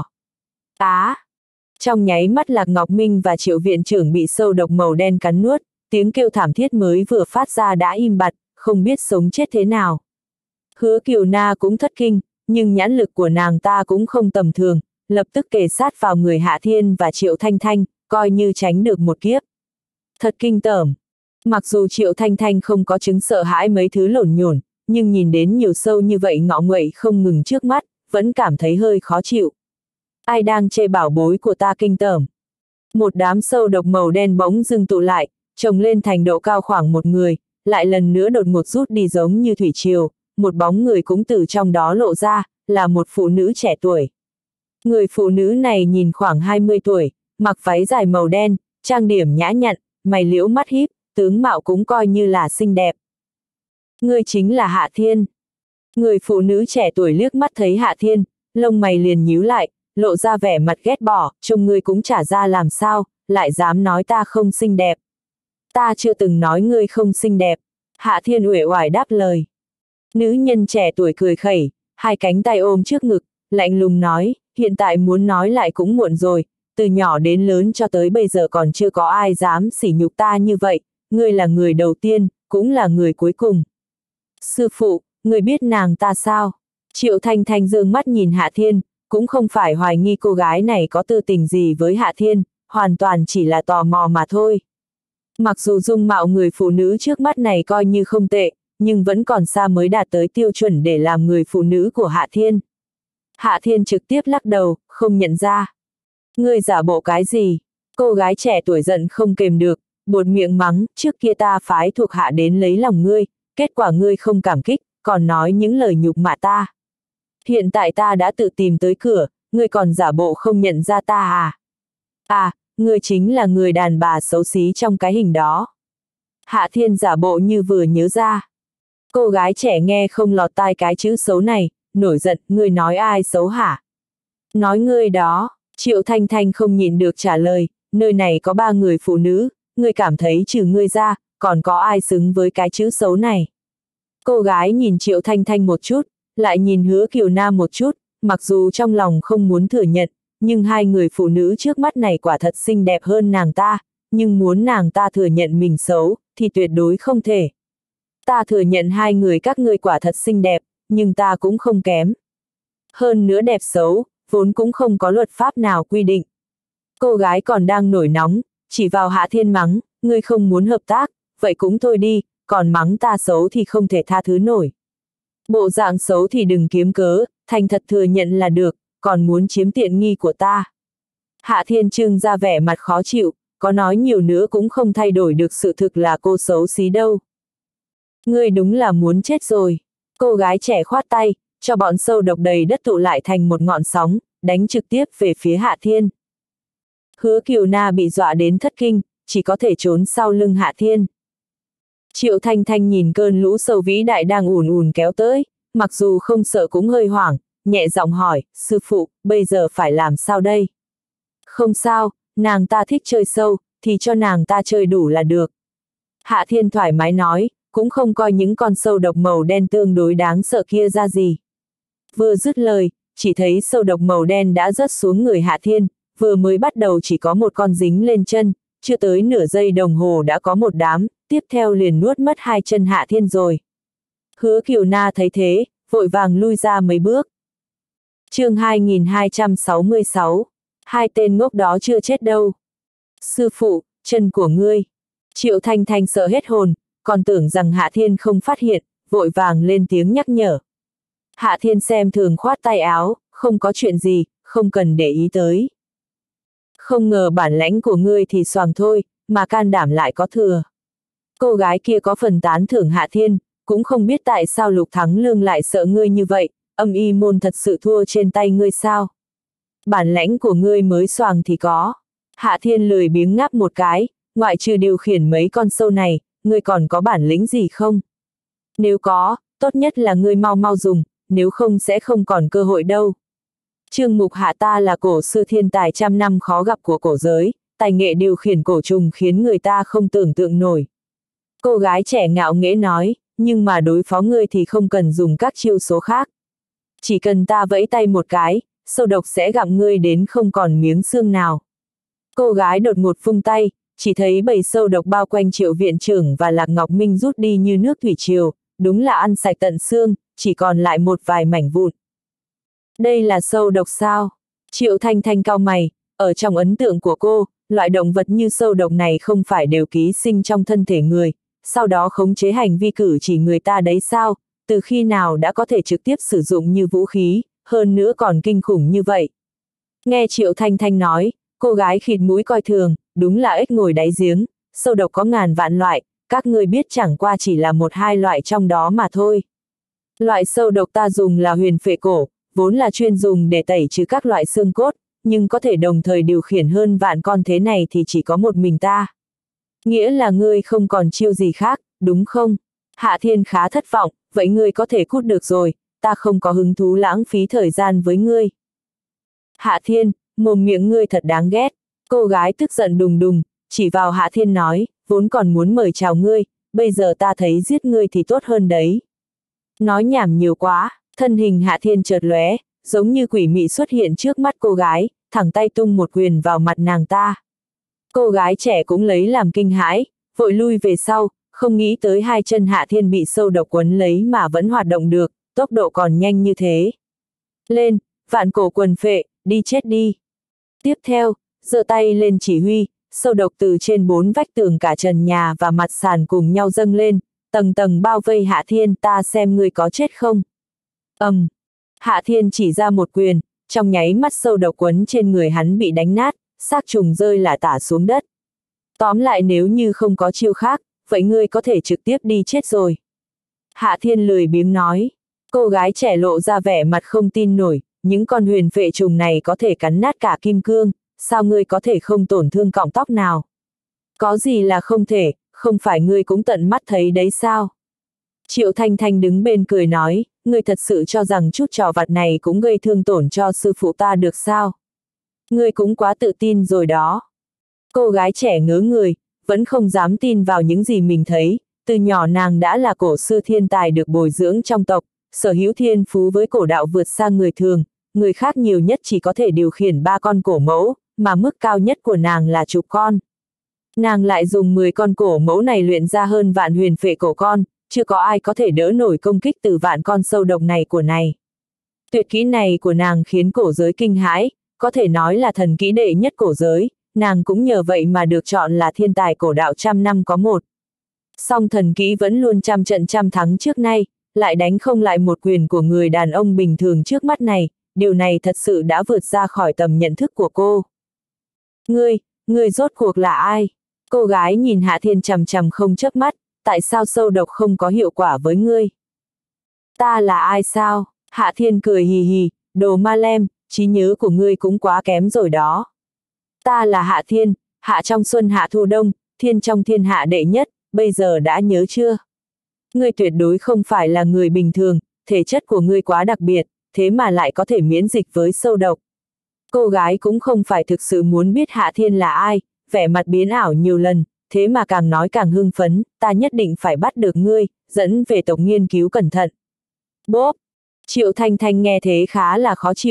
Á! À, trong nháy mắt Lạc Ngọc Minh và Triệu viện trưởng bị sâu độc màu đen cắn nuốt, tiếng kêu thảm thiết mới vừa phát ra đã im bặt, không biết sống chết thế nào. Hứa Kiều Na cũng thất kinh, nhưng nhãn lực của nàng ta cũng không tầm thường, lập tức kề sát vào người Hạ Thiên và Triệu Thanh Thanh, coi như tránh được một kiếp. Thật kinh tởm. Mặc dù Triệu Thanh Thanh không có chứng sợ hãi mấy thứ lổn nhổn, nhưng nhìn đến nhiều sâu như vậy ngọ nguậy không ngừng trước mắt, vẫn cảm thấy hơi khó chịu. Ai đang chê bảo bối của ta kinh tởm? Một đám sâu độc màu đen bỗng dưng tụ lại, chồng lên thành độ cao khoảng một người, lại lần nữa đột ngột rút đi giống như thủy triều, một bóng người cũng từ trong đó lộ ra, là một phụ nữ trẻ tuổi. Người phụ nữ này nhìn khoảng hai mươi tuổi, mặc váy dài màu đen, trang điểm nhã nhặn, mày liễu mắt híp, tướng mạo cũng coi như là xinh đẹp. Người chính là Hạ Thiên. Người phụ nữ trẻ tuổi liếc mắt thấy Hạ Thiên, lông mày liền nhíu lại, lộ ra vẻ mặt ghét bỏ, trông ngươi cũng chả ra làm sao, lại dám nói ta không xinh đẹp. Ta chưa từng nói ngươi không xinh đẹp. Hạ Thiên uể oải đáp lời. Nữ nhân trẻ tuổi cười khẩy, hai cánh tay ôm trước ngực, lạnh lùng nói, hiện tại muốn nói lại cũng muộn rồi, từ nhỏ đến lớn cho tới bây giờ còn chưa có ai dám sỉ nhục ta như vậy, ngươi là người đầu tiên, cũng là người cuối cùng. Sư phụ, ngươi biết nàng ta sao? Triệu Thanh Thanh dương mắt nhìn Hạ Thiên, cũng không phải hoài nghi cô gái này có tư tình gì với Hạ Thiên, hoàn toàn chỉ là tò mò mà thôi. Mặc dù dung mạo người phụ nữ trước mắt này coi như không tệ, nhưng vẫn còn xa mới đạt tới tiêu chuẩn để làm người phụ nữ của Hạ Thiên. Hạ Thiên trực tiếp lắc đầu, không nhận ra. Ngươi giả bộ cái gì? Cô gái trẻ tuổi giận không kềm được, buột miệng mắng, trước kia ta phái thuộc hạ đến lấy lòng ngươi, kết quả ngươi không cảm kích, còn nói những lời nhục mạ ta. Hiện tại ta đã tự tìm tới cửa, ngươi còn giả bộ không nhận ra ta à? À, ngươi chính là người đàn bà xấu xí trong cái hình đó. Hạ Thiên giả bộ như vừa nhớ ra. Cô gái trẻ nghe không lọt tai cái chữ xấu này, nổi giận, ngươi nói ai xấu hả? Nói ngươi đó. Triệu Thanh Thanh không nhịn được trả lời, nơi này có ba người phụ nữ, ngươi cảm thấy trừ ngươi ra, còn có ai xứng với cái chữ xấu này? Cô gái nhìn Triệu Thanh Thanh một chút, lại nhìn Hứa Kiều Na một chút, mặc dù trong lòng không muốn thừa nhận, nhưng hai người phụ nữ trước mắt này quả thật xinh đẹp hơn nàng ta, nhưng muốn nàng ta thừa nhận mình xấu, thì tuyệt đối không thể. Ta thừa nhận hai người các ngươi quả thật xinh đẹp, nhưng ta cũng không kém. Hơn nữa đẹp xấu, vốn cũng không có luật pháp nào quy định. Cô gái còn đang nổi nóng, chỉ vào Hạ Thiên mắng, ngươi không muốn hợp tác, vậy cũng thôi đi, còn mắng ta xấu thì không thể tha thứ nổi. Bộ dạng xấu thì đừng kiếm cớ, thành thật thừa nhận là được, còn muốn chiếm tiện nghi của ta. Hạ Thiên trưng ra vẻ mặt khó chịu, có nói nhiều nữa cũng không thay đổi được sự thực là cô xấu xí đâu. Ngươi đúng là muốn chết rồi. Cô gái trẻ khoát tay, cho bọn sâu độc đầy đất tụ lại thành một ngọn sóng, đánh trực tiếp về phía Hạ Thiên. Hứa Kiều Na bị dọa đến thất kinh, chỉ có thể trốn sau lưng Hạ Thiên. Triệu Thanh Thanh nhìn cơn lũ sâu vĩ đại đang ùn ùn kéo tới, mặc dù không sợ cũng hơi hoảng, nhẹ giọng hỏi, sư phụ, bây giờ phải làm sao đây? Không sao, nàng ta thích chơi sâu, thì cho nàng ta chơi đủ là được. Hạ Thiên thoải mái nói, cũng không coi những con sâu độc màu đen tương đối đáng sợ kia ra gì. Vừa dứt lời, chỉ thấy sâu độc màu đen đã rớt xuống người Hạ Thiên, vừa mới bắt đầu chỉ có một con dính lên chân, chưa tới nửa giây đồng hồ đã có một đám, tiếp theo liền nuốt mất hai chân Hạ Thiên rồi. Hứa Kiều Na thấy thế, vội vàng lui ra mấy bước. Chương hai nghìn hai trăm sáu mươi sáu, hai tên ngốc đó chưa chết đâu. Sư phụ, chân của ngươi. Triệu Thanh Thanh sợ hết hồn, còn tưởng rằng Hạ Thiên không phát hiện, vội vàng lên tiếng nhắc nhở. Hạ Thiên xem thường khoát tay áo, không có chuyện gì, không cần để ý tới. Không ngờ bản lãnh của ngươi thì xoàng thôi, mà can đảm lại có thừa. Cô gái kia có phần tán thưởng Hạ Thiên, cũng không biết tại sao Lục Thắng Lương lại sợ ngươi như vậy, âm y môn thật sự thua trên tay ngươi sao? Bản lãnh của ngươi mới xoàng thì có. Hạ Thiên lười biếng ngáp một cái, ngoại trừ điều khiển mấy con sâu này, ngươi còn có bản lĩnh gì không? Nếu có, tốt nhất là ngươi mau mau dùng, nếu không sẽ không còn cơ hội đâu. Trương Mục Hạ ta là cổ sư thiên tài trăm năm khó gặp của cổ giới, tài nghệ điều khiển cổ trùng khiến người ta không tưởng tượng nổi. Cô gái trẻ ngạo nghễ nói, nhưng mà đối phó ngươi thì không cần dùng các chiêu số khác. Chỉ cần ta vẫy tay một cái, sâu độc sẽ gặm ngươi đến không còn miếng xương nào. Cô gái đột ngột vung tay, chỉ thấy bầy sâu độc bao quanh Triệu viện trưởng và Lạc Ngọc Minh rút đi như nước thủy triều, đúng là ăn sạch tận xương, chỉ còn lại một vài mảnh vụn. Đây là sâu độc sao? Triệu Thanh Thanh cau mày, ở trong ấn tượng của cô, loại động vật như sâu độc này không phải đều ký sinh trong thân thể người, sau đó khống chế hành vi cử chỉ người ta đấy sao, từ khi nào đã có thể trực tiếp sử dụng như vũ khí, hơn nữa còn kinh khủng như vậy. Nghe Triệu Thanh Thanh nói, cô gái khịt mũi coi thường, đúng là ếch ngồi đáy giếng, sâu độc có ngàn vạn loại, các ngươi biết chẳng qua chỉ là một hai loại trong đó mà thôi. Loại sâu độc ta dùng là huyền phệ cổ, vốn là chuyên dùng để tẩy trừ các loại xương cốt, nhưng có thể đồng thời điều khiển hơn vạn con thế này thì chỉ có một mình ta. Nghĩa là ngươi không còn chiêu gì khác, đúng không? Hạ Thiên khá thất vọng, vậy ngươi có thể cút được rồi, ta không có hứng thú lãng phí thời gian với ngươi. Hạ Thiên, mồm miệng ngươi thật đáng ghét. Cô gái tức giận đùng đùng, chỉ vào Hạ Thiên nói, vốn còn muốn mời chào ngươi, bây giờ ta thấy giết ngươi thì tốt hơn đấy. Nói nhảm nhiều quá, thân hình Hạ Thiên chợt lóe, giống như quỷ mị xuất hiện trước mắt cô gái, thẳng tay tung một quyền vào mặt nàng ta. Cô gái trẻ cũng lấy làm kinh hãi, vội lui về sau, không nghĩ tới hai chân Hạ Thiên bị sâu độc quấn lấy mà vẫn hoạt động được, tốc độ còn nhanh như thế. Lên, vạn cổ quần phệ, đi chết đi. Tiếp theo, giơ tay lên chỉ huy, sâu độc từ trên bốn vách tường cả trần nhà và mặt sàn cùng nhau dâng lên, tầng tầng bao vây Hạ Thiên, ta xem ngươi có chết không. Ầm, um, Hạ Thiên chỉ ra một quyền, trong nháy mắt sâu độc quấn trên người hắn bị đánh nát, xác trùng rơi lả tả xuống đất. Tóm lại nếu như không có chiêu khác, vậy ngươi có thể trực tiếp đi chết rồi. Hạ Thiên lười biếng nói. Cô gái trẻ lộ ra vẻ mặt không tin nổi, những con huyền phệ trùng này có thể cắn nát cả kim cương, sao ngươi có thể không tổn thương cọng tóc nào? Có gì là không thể, không phải ngươi cũng tận mắt thấy đấy sao? Triệu Thanh Thanh đứng bên cười nói, ngươi thật sự cho rằng chút trò vặt này cũng gây thương tổn cho sư phụ ta được sao? Ngươi cũng quá tự tin rồi đó. Cô gái trẻ ngớ người, vẫn không dám tin vào những gì mình thấy, từ nhỏ nàng đã là cổ sư thiên tài được bồi dưỡng trong tộc, sở hữu thiên phú với cổ đạo vượt xa người thường, người khác nhiều nhất chỉ có thể điều khiển ba con cổ mẫu, mà mức cao nhất của nàng là chục con. Nàng lại dùng mười con cổ mẫu này luyện ra hơn vạn huyền phệ cổ con, chưa có ai có thể đỡ nổi công kích từ vạn con sâu độc này của này. Tuyệt kỹ này của nàng khiến cổ giới kinh hãi, có thể nói là thần kỹ đệ nhất cổ giới, nàng cũng nhờ vậy mà được chọn là thiên tài cổ đạo trăm năm có một. Song thần kỹ vẫn luôn trăm trận trăm thắng trước nay, lại đánh không lại một quyền của người đàn ông bình thường trước mắt này, điều này thật sự đã vượt ra khỏi tầm nhận thức của cô. Ngươi, ngươi rốt cuộc là ai? Cô gái nhìn Hạ Thiên chằm chằm không chớp mắt, tại sao sâu độc không có hiệu quả với ngươi? Ta là ai sao? Hạ Thiên cười hì hì, đồ ma lem, trí nhớ của ngươi cũng quá kém rồi đó. Ta là Hạ Thiên, hạ trong xuân hạ thu đông, thiên trong thiên hạ đệ nhất, bây giờ đã nhớ chưa? Ngươi tuyệt đối không phải là người bình thường, thể chất của ngươi quá đặc biệt, thế mà lại có thể miễn dịch với sâu độc. Cô gái cũng không phải thực sự muốn biết Hạ Thiên là ai, vẻ mặt biến ảo nhiều lần, thế mà càng nói càng hưng phấn, ta nhất định phải bắt được ngươi, dẫn về tộc nghiên cứu cẩn thận. Bốp! Triệu Thanh Thanh nghe thế khá là khó chịu,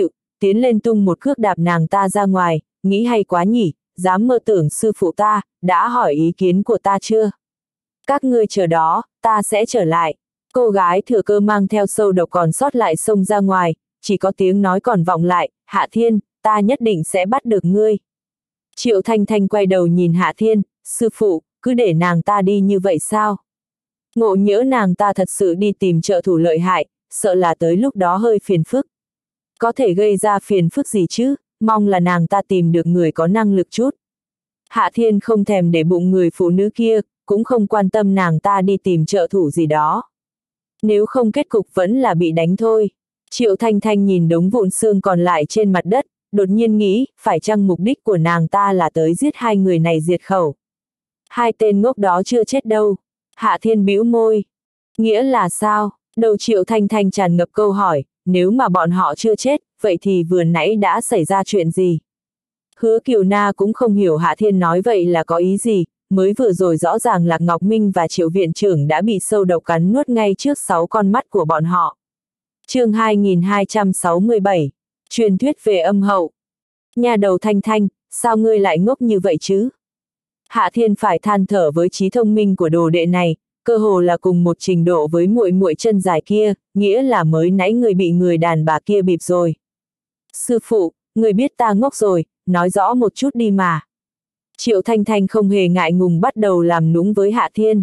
tiến lên tung một cước đạp nàng ta ra ngoài, nghĩ hay quá nhỉ, dám mơ tưởng sư phụ ta, đã hỏi ý kiến của ta chưa? Các ngươi chờ đó, ta sẽ trở lại. Cô gái thừa cơ mang theo sâu độc còn sót lại xông ra ngoài, chỉ có tiếng nói còn vọng lại, Hạ Thiên, ta nhất định sẽ bắt được ngươi. Triệu Thanh Thanh quay đầu nhìn Hạ Thiên, sư phụ, cứ để nàng ta đi như vậy sao? Ngộ nhỡ nàng ta thật sự đi tìm trợ thủ lợi hại, sợ là tới lúc đó hơi phiền phức. Có thể gây ra phiền phức gì chứ, mong là nàng ta tìm được người có năng lực chút. Hạ Thiên không thèm để bụng người phụ nữ kia, cũng không quan tâm nàng ta đi tìm trợ thủ gì đó. Nếu không kết cục vẫn là bị đánh thôi. Triệu Thanh Thanh nhìn đống vụn xương còn lại trên mặt đất, đột nhiên nghĩ, phải chăng mục đích của nàng ta là tới giết hai người này diệt khẩu. Hai tên ngốc đó chưa chết đâu. Hạ Thiên bĩu môi. Nghĩa là sao? Đầu Triệu Thanh Thanh tràn ngập câu hỏi, nếu mà bọn họ chưa chết, vậy thì vừa nãy đã xảy ra chuyện gì? Hứa Kiều Na cũng không hiểu Hạ Thiên nói vậy là có ý gì, mới vừa rồi rõ ràng Lạc Ngọc Minh và Triệu viện trưởng đã bị sâu độc cắn nuốt ngay trước sáu con mắt của bọn họ. Chương hai nghìn hai trăm sáu mươi bảy, truyền thuyết về âm hậu. Nhà đầu Thanh Thanh, sao ngươi lại ngốc như vậy chứ? Hạ Thiên phải than thở với trí thông minh của đồ đệ này, cơ hồ là cùng một trình độ với muội muội chân dài kia, nghĩa là mới nãy người bị người đàn bà kia bịp rồi. Sư phụ, người biết ta ngốc rồi, nói rõ một chút đi mà. Triệu Thanh Thanh không hề ngại ngùng bắt đầu làm nũng với Hạ Thiên.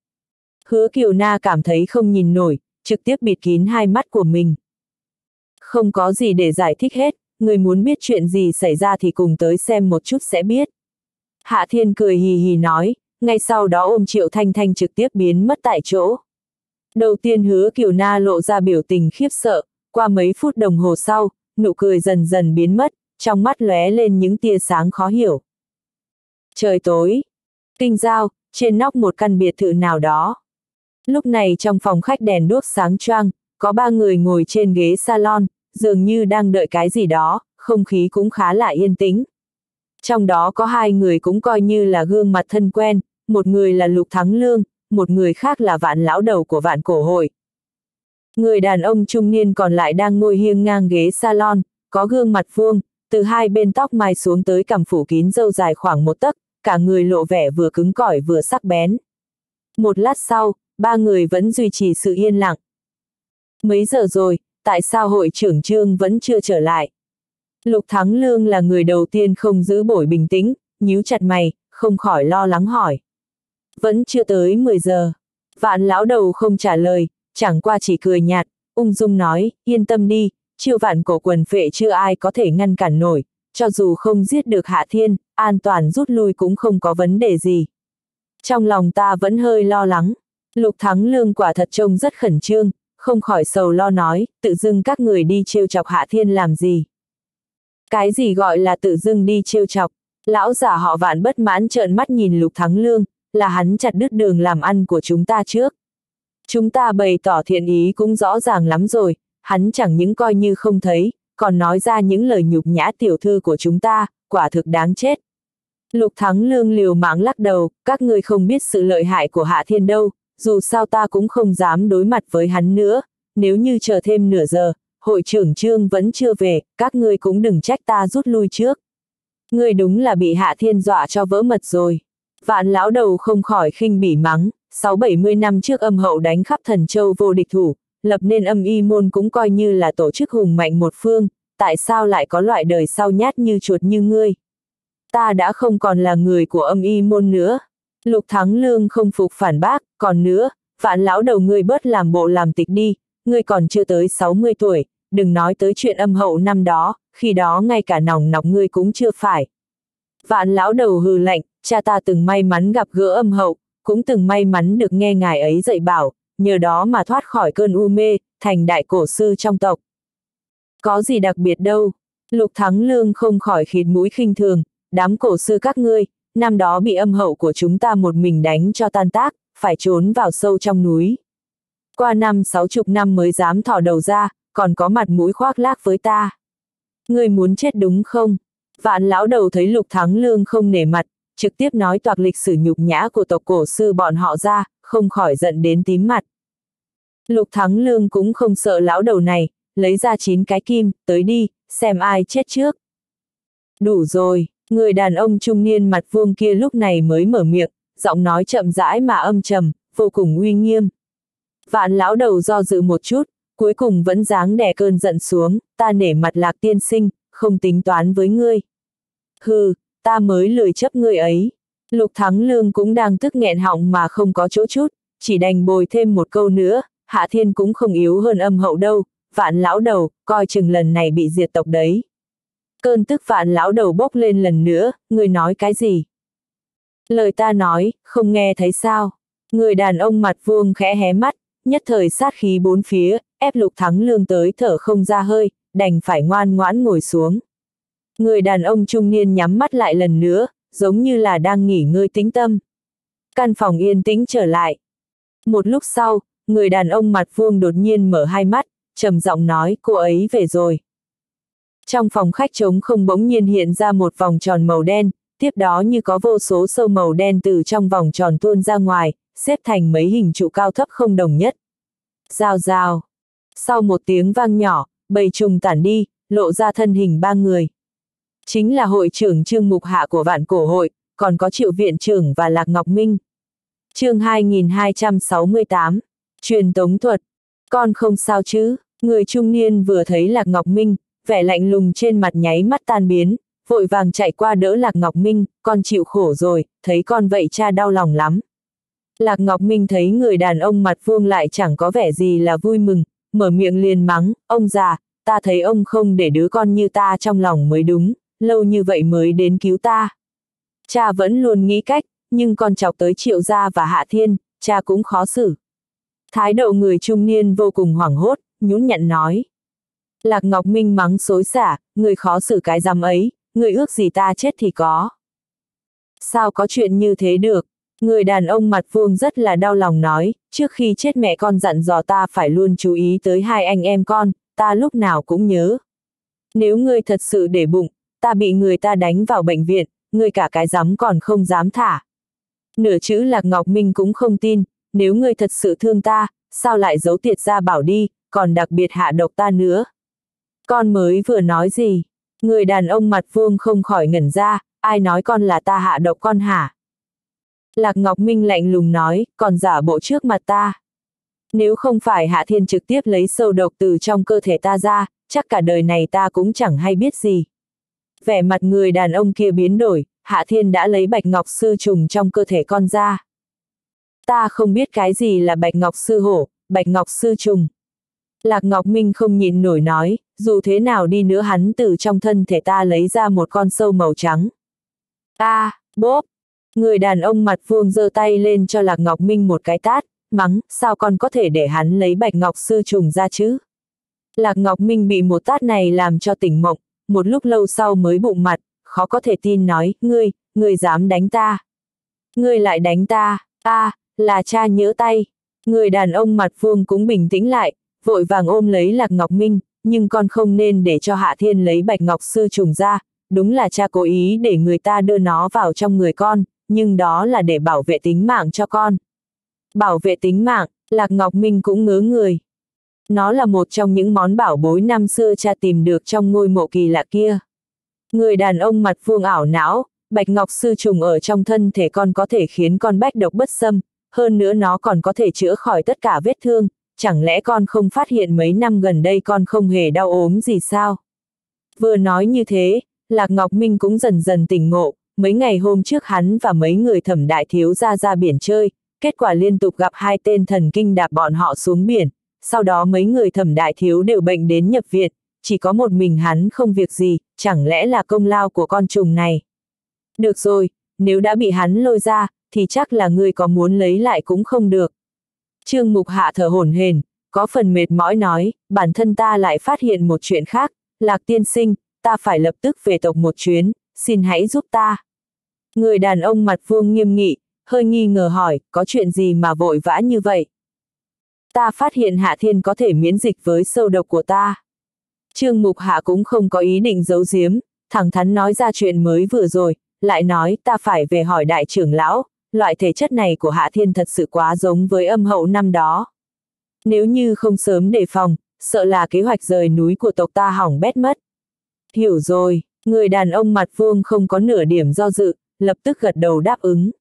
Hứa Kiều Na cảm thấy không nhìn nổi, trực tiếp bịt kín hai mắt của mình. Không có gì để giải thích hết, người muốn biết chuyện gì xảy ra thì cùng tới xem một chút sẽ biết. Hạ Thiên cười hì hì nói, ngay sau đó ôm Triệu Thanh Thanh trực tiếp biến mất tại chỗ. Đầu tiên Hứa Kiều Na lộ ra biểu tình khiếp sợ, qua mấy phút đồng hồ sau, nụ cười dần dần biến mất, trong mắt lóe lên những tia sáng khó hiểu. Trời tối. Kinh giao, trên nóc một căn biệt thự nào đó. Lúc này trong phòng khách đèn đuốc sáng choang, có ba người ngồi trên ghế salon, dường như đang đợi cái gì đó, không khí cũng khá là yên tĩnh. Trong đó có hai người cũng coi như là gương mặt thân quen, một người là Lục Thắng Lương, một người khác là Vạn lão đầu của Vạn Cổ Hội. Người đàn ông trung niên còn lại đang ngồi hiêng ngang ghế salon, có gương mặt vuông, từ hai bên tóc mai xuống tới cằm phủ kín râu dài khoảng một tấc, cả người lộ vẻ vừa cứng cỏi vừa sắc bén. Một lát sau, ba người vẫn duy trì sự yên lặng. Mấy giờ rồi, tại sao hội trưởng Trương vẫn chưa trở lại? Lục Thắng Lương là người đầu tiên không giữ bổi bình tĩnh, nhíu chặt mày, không khỏi lo lắng hỏi. Vẫn chưa tới mười giờ. Vạn lão đầu không trả lời, chẳng qua chỉ cười nhạt, ung dung nói, yên tâm đi, chiêu Vạn Cổ quần phệ chưa ai có thể ngăn cản nổi, cho dù không giết được Hạ Thiên, an toàn rút lui cũng không có vấn đề gì. Trong lòng ta vẫn hơi lo lắng. Lục Thắng Lương quả thật trông rất khẩn trương, không khỏi sầu lo nói, tự dưng các người đi trêu chọc Hạ Thiên làm gì. Cái gì gọi là tự dưng đi trêu chọc? Lão giả họ Vạn bất mãn trợn mắt nhìn Lục Thắng Lương, là hắn chặt đứt đường làm ăn của chúng ta trước. Chúng ta bày tỏ thiện ý cũng rõ ràng lắm rồi, hắn chẳng những coi như không thấy, còn nói ra những lời nhục nhã tiểu thư của chúng ta, quả thực đáng chết. Lục Thắng Lương liều mạng lắc đầu, các ngươi không biết sự lợi hại của Hạ Thiên đâu, dù sao ta cũng không dám đối mặt với hắn nữa, nếu như chờ thêm nửa giờ, hội trưởng Trương vẫn chưa về, các ngươi cũng đừng trách ta rút lui trước. Ngươi đúng là bị Hạ Thiên dọa cho vỡ mật rồi. Vạn lão đầu không khỏi khinh bỉ mắng, sáu bảy mươi năm trước âm hậu đánh khắp thần châu vô địch thủ, lập nên âm y môn cũng coi như là tổ chức hùng mạnh một phương, tại sao lại có loại đời sau nhát như chuột như ngươi? Ta đã không còn là người của âm y môn nữa. Lục Thắng Lương không phục phản bác, còn nữa, Vạn lão đầu ngươi bớt làm bộ làm tịch đi, ngươi còn chưa tới sáu mươi tuổi, đừng nói tới chuyện âm hậu năm đó, khi đó ngay cả nòng nọc ngươi cũng chưa phải. Vạn lão đầu hừ lạnh, cha ta từng may mắn gặp gỡ âm hậu, cũng từng may mắn được nghe ngài ấy dạy bảo, nhờ đó mà thoát khỏi cơn u mê, thành đại cổ sư trong tộc. Có gì đặc biệt đâu. Lục Thắng Lương không khỏi khịt mũi khinh thường, đám cổ sư các ngươi, năm đó bị âm hậu của chúng ta một mình đánh cho tan tác, phải trốn vào sâu trong núi. Qua năm sáu chục năm mới dám thò đầu ra, còn có mặt mũi khoác lác với ta. Ngươi muốn chết đúng không? Vạn lão đầu thấy Lục Thắng Lương không nể mặt, trực tiếp nói toạc lịch sử nhục nhã của tộc cổ sư bọn họ ra, không khỏi giận đến tím mặt. Lục Thắng Lương cũng không sợ lão đầu này, lấy ra chín cái kim, tới đi, xem ai chết trước. Đủ rồi, người đàn ông trung niên mặt vuông kia lúc này mới mở miệng, giọng nói chậm rãi mà âm trầm, vô cùng uy nghiêm. Vạn lão đầu do dự một chút, cuối cùng vẫn dáng đè cơn giận xuống, ta nể mặt Lạc tiên sinh, không tính toán với ngươi. Hừ, ta mới lười chấp ngươi ấy. Lục Thắng Lương cũng đang tức nghẹn họng mà không có chỗ chút, chỉ đành bồi thêm một câu nữa, Hạ Thiên cũng không yếu hơn âm hậu đâu, Vạn lão đầu, coi chừng lần này bị diệt tộc đấy. Cơn tức Vạn lão đầu bốc lên lần nữa, ngươi nói cái gì? Lời ta nói, không nghe thấy sao? Người đàn ông mặt vuông khẽ hé mắt, nhất thời sát khí bốn phía, ép Lục Thắng Lương tới thở không ra hơi, đành phải ngoan ngoãn ngồi xuống. Người đàn ông trung niên nhắm mắt lại lần nữa, giống như là đang nghỉ ngơi tĩnh tâm. Căn phòng yên tĩnh trở lại. Một lúc sau, người đàn ông mặt vuông đột nhiên mở hai mắt, trầm giọng nói, cô ấy về rồi. Trong phòng khách trống không bỗng nhiên hiện ra một vòng tròn màu đen, tiếp đó như có vô số sâu màu đen từ trong vòng tròn tuôn ra ngoài, xếp thành mấy hình trụ cao thấp không đồng nhất. Rào rào. Sau một tiếng vang nhỏ, bầy trùng tản đi, lộ ra thân hình ba người. Chính là hội trưởng Trương Mục Hạ của Vạn Cổ Hội, còn có Triệu viện trưởng và Lạc Ngọc Minh. Chương hai nghìn hai trăm sáu mươi tám, truyền tống thuật. Con không sao chứ? Người trung niên vừa thấy Lạc Ngọc Minh, vẻ lạnh lùng trên mặt nháy mắt tan biến, vội vàng chạy qua đỡ Lạc Ngọc Minh, con chịu khổ rồi, thấy con vậy cha đau lòng lắm. Lạc Ngọc Minh thấy người đàn ông mặt vuông lại chẳng có vẻ gì là vui mừng, mở miệng liền mắng, ông già, ta thấy ông không để đứa con như ta trong lòng mới đúng, lâu như vậy mới đến cứu ta. Cha vẫn luôn nghĩ cách, nhưng con chọc tới Triệu gia và Hạ Thiên, cha cũng khó xử. Thái độ người trung niên vô cùng hoảng hốt, nhún nhặn nói. Lạc Ngọc Minh mắng xối xả, người khó xử cái dám ấy, người ước gì ta chết thì có. Sao có chuyện như thế được? Người đàn ông mặt vuông rất là đau lòng nói, trước khi chết mẹ con dặn dò ta phải luôn chú ý tới hai anh em con, ta lúc nào cũng nhớ. Nếu ngươi thật sự để bụng, ta bị người ta đánh vào bệnh viện, ngươi cả cái dám còn không dám thả. Nửa chữ Lạc Ngọc Minh cũng không tin, nếu ngươi thật sự thương ta, sao lại giấu tiệt ra bảo đi, còn đặc biệt hạ độc ta nữa. Con mới vừa nói gì? Người đàn ông mặt vuông không khỏi ngẩn ra, ai nói con là ta hạ độc con hả? Lạc Ngọc Minh lạnh lùng nói, còn giả bộ trước mặt ta. Nếu không phải Hạ Thiên trực tiếp lấy sâu độc từ trong cơ thể ta ra, chắc cả đời này ta cũng chẳng hay biết gì. Vẻ mặt người đàn ông kia biến đổi, Hạ Thiên đã lấy bạch ngọc sư trùng trong cơ thể con ra. Ta không biết cái gì là bạch ngọc sư hổ, bạch ngọc sư trùng. Lạc Ngọc Minh không nhịn nổi nói, dù thế nào đi nữa hắn từ trong thân thể ta lấy ra một con sâu màu trắng. Ta, bốp. Người đàn ông mặt vuông giơ tay lên cho Lạc Ngọc Minh một cái tát, mắng, sao con có thể để hắn lấy bạch ngọc sư trùng ra chứ? Lạc Ngọc Minh bị một tát này làm cho tỉnh mộng, một lúc lâu sau mới bụng mặt, khó có thể tin nói, ngươi, ngươi dám đánh ta. Ngươi lại đánh ta, ta, là cha nhỡ tay. Người đàn ông mặt vuông cũng bình tĩnh lại, vội vàng ôm lấy Lạc Ngọc Minh, nhưng con không nên để cho Hạ Thiên lấy bạch ngọc sư trùng ra, đúng là cha cố ý để người ta đưa nó vào trong người con, nhưng đó là để bảo vệ tính mạng cho con. Bảo vệ tính mạng, Lạc Ngọc Minh cũng ngớ người. Nó là một trong những món bảo bối năm xưa cha tìm được trong ngôi mộ kỳ lạ kia. Người đàn ông mặt vuông ảo não, bạch ngọc sư trùng ở trong thân thể con có thể khiến con bách độc bất xâm, hơn nữa nó còn có thể chữa khỏi tất cả vết thương, chẳng lẽ con không phát hiện mấy năm gần đây con không hề đau ốm gì sao? Vừa nói như thế, Lạc Ngọc Minh cũng dần dần tỉnh ngộ, mấy ngày hôm trước hắn và mấy người Thẩm đại thiếu gia ra biển chơi, kết quả liên tục gặp hai tên thần kinh đạp bọn họ xuống biển, sau đó mấy người Thẩm đại thiếu đều bệnh đến nhập viện, chỉ có một mình hắn không việc gì, chẳng lẽ là công lao của con trùng này. Được rồi, nếu đã bị hắn lôi ra, thì chắc là ngươi có muốn lấy lại cũng không được. Trương Mục Hạ thở hổn hển, có phần mệt mỏi nói, bản thân ta lại phát hiện một chuyện khác, Lạc tiên sinh, ta phải lập tức về tộc một chuyến, xin hãy giúp ta. Người đàn ông mặt vuông nghiêm nghị, hơi nghi ngờ hỏi, có chuyện gì mà vội vã như vậy? Ta phát hiện Hạ Thiên có thể miễn dịch với sâu độc của ta. Trương Mục Hạ cũng không có ý định giấu giếm, thẳng thắn nói ra chuyện mới vừa rồi, lại nói ta phải về hỏi đại trưởng lão, loại thể chất này của Hạ Thiên thật sự quá giống với âm hậu năm đó. Nếu như không sớm đề phòng, sợ là kế hoạch rời núi của tộc ta hỏng bét mất. Hiểu rồi, người đàn ông mặt vuông không có nửa điểm do dự, lập tức gật đầu đáp ứng.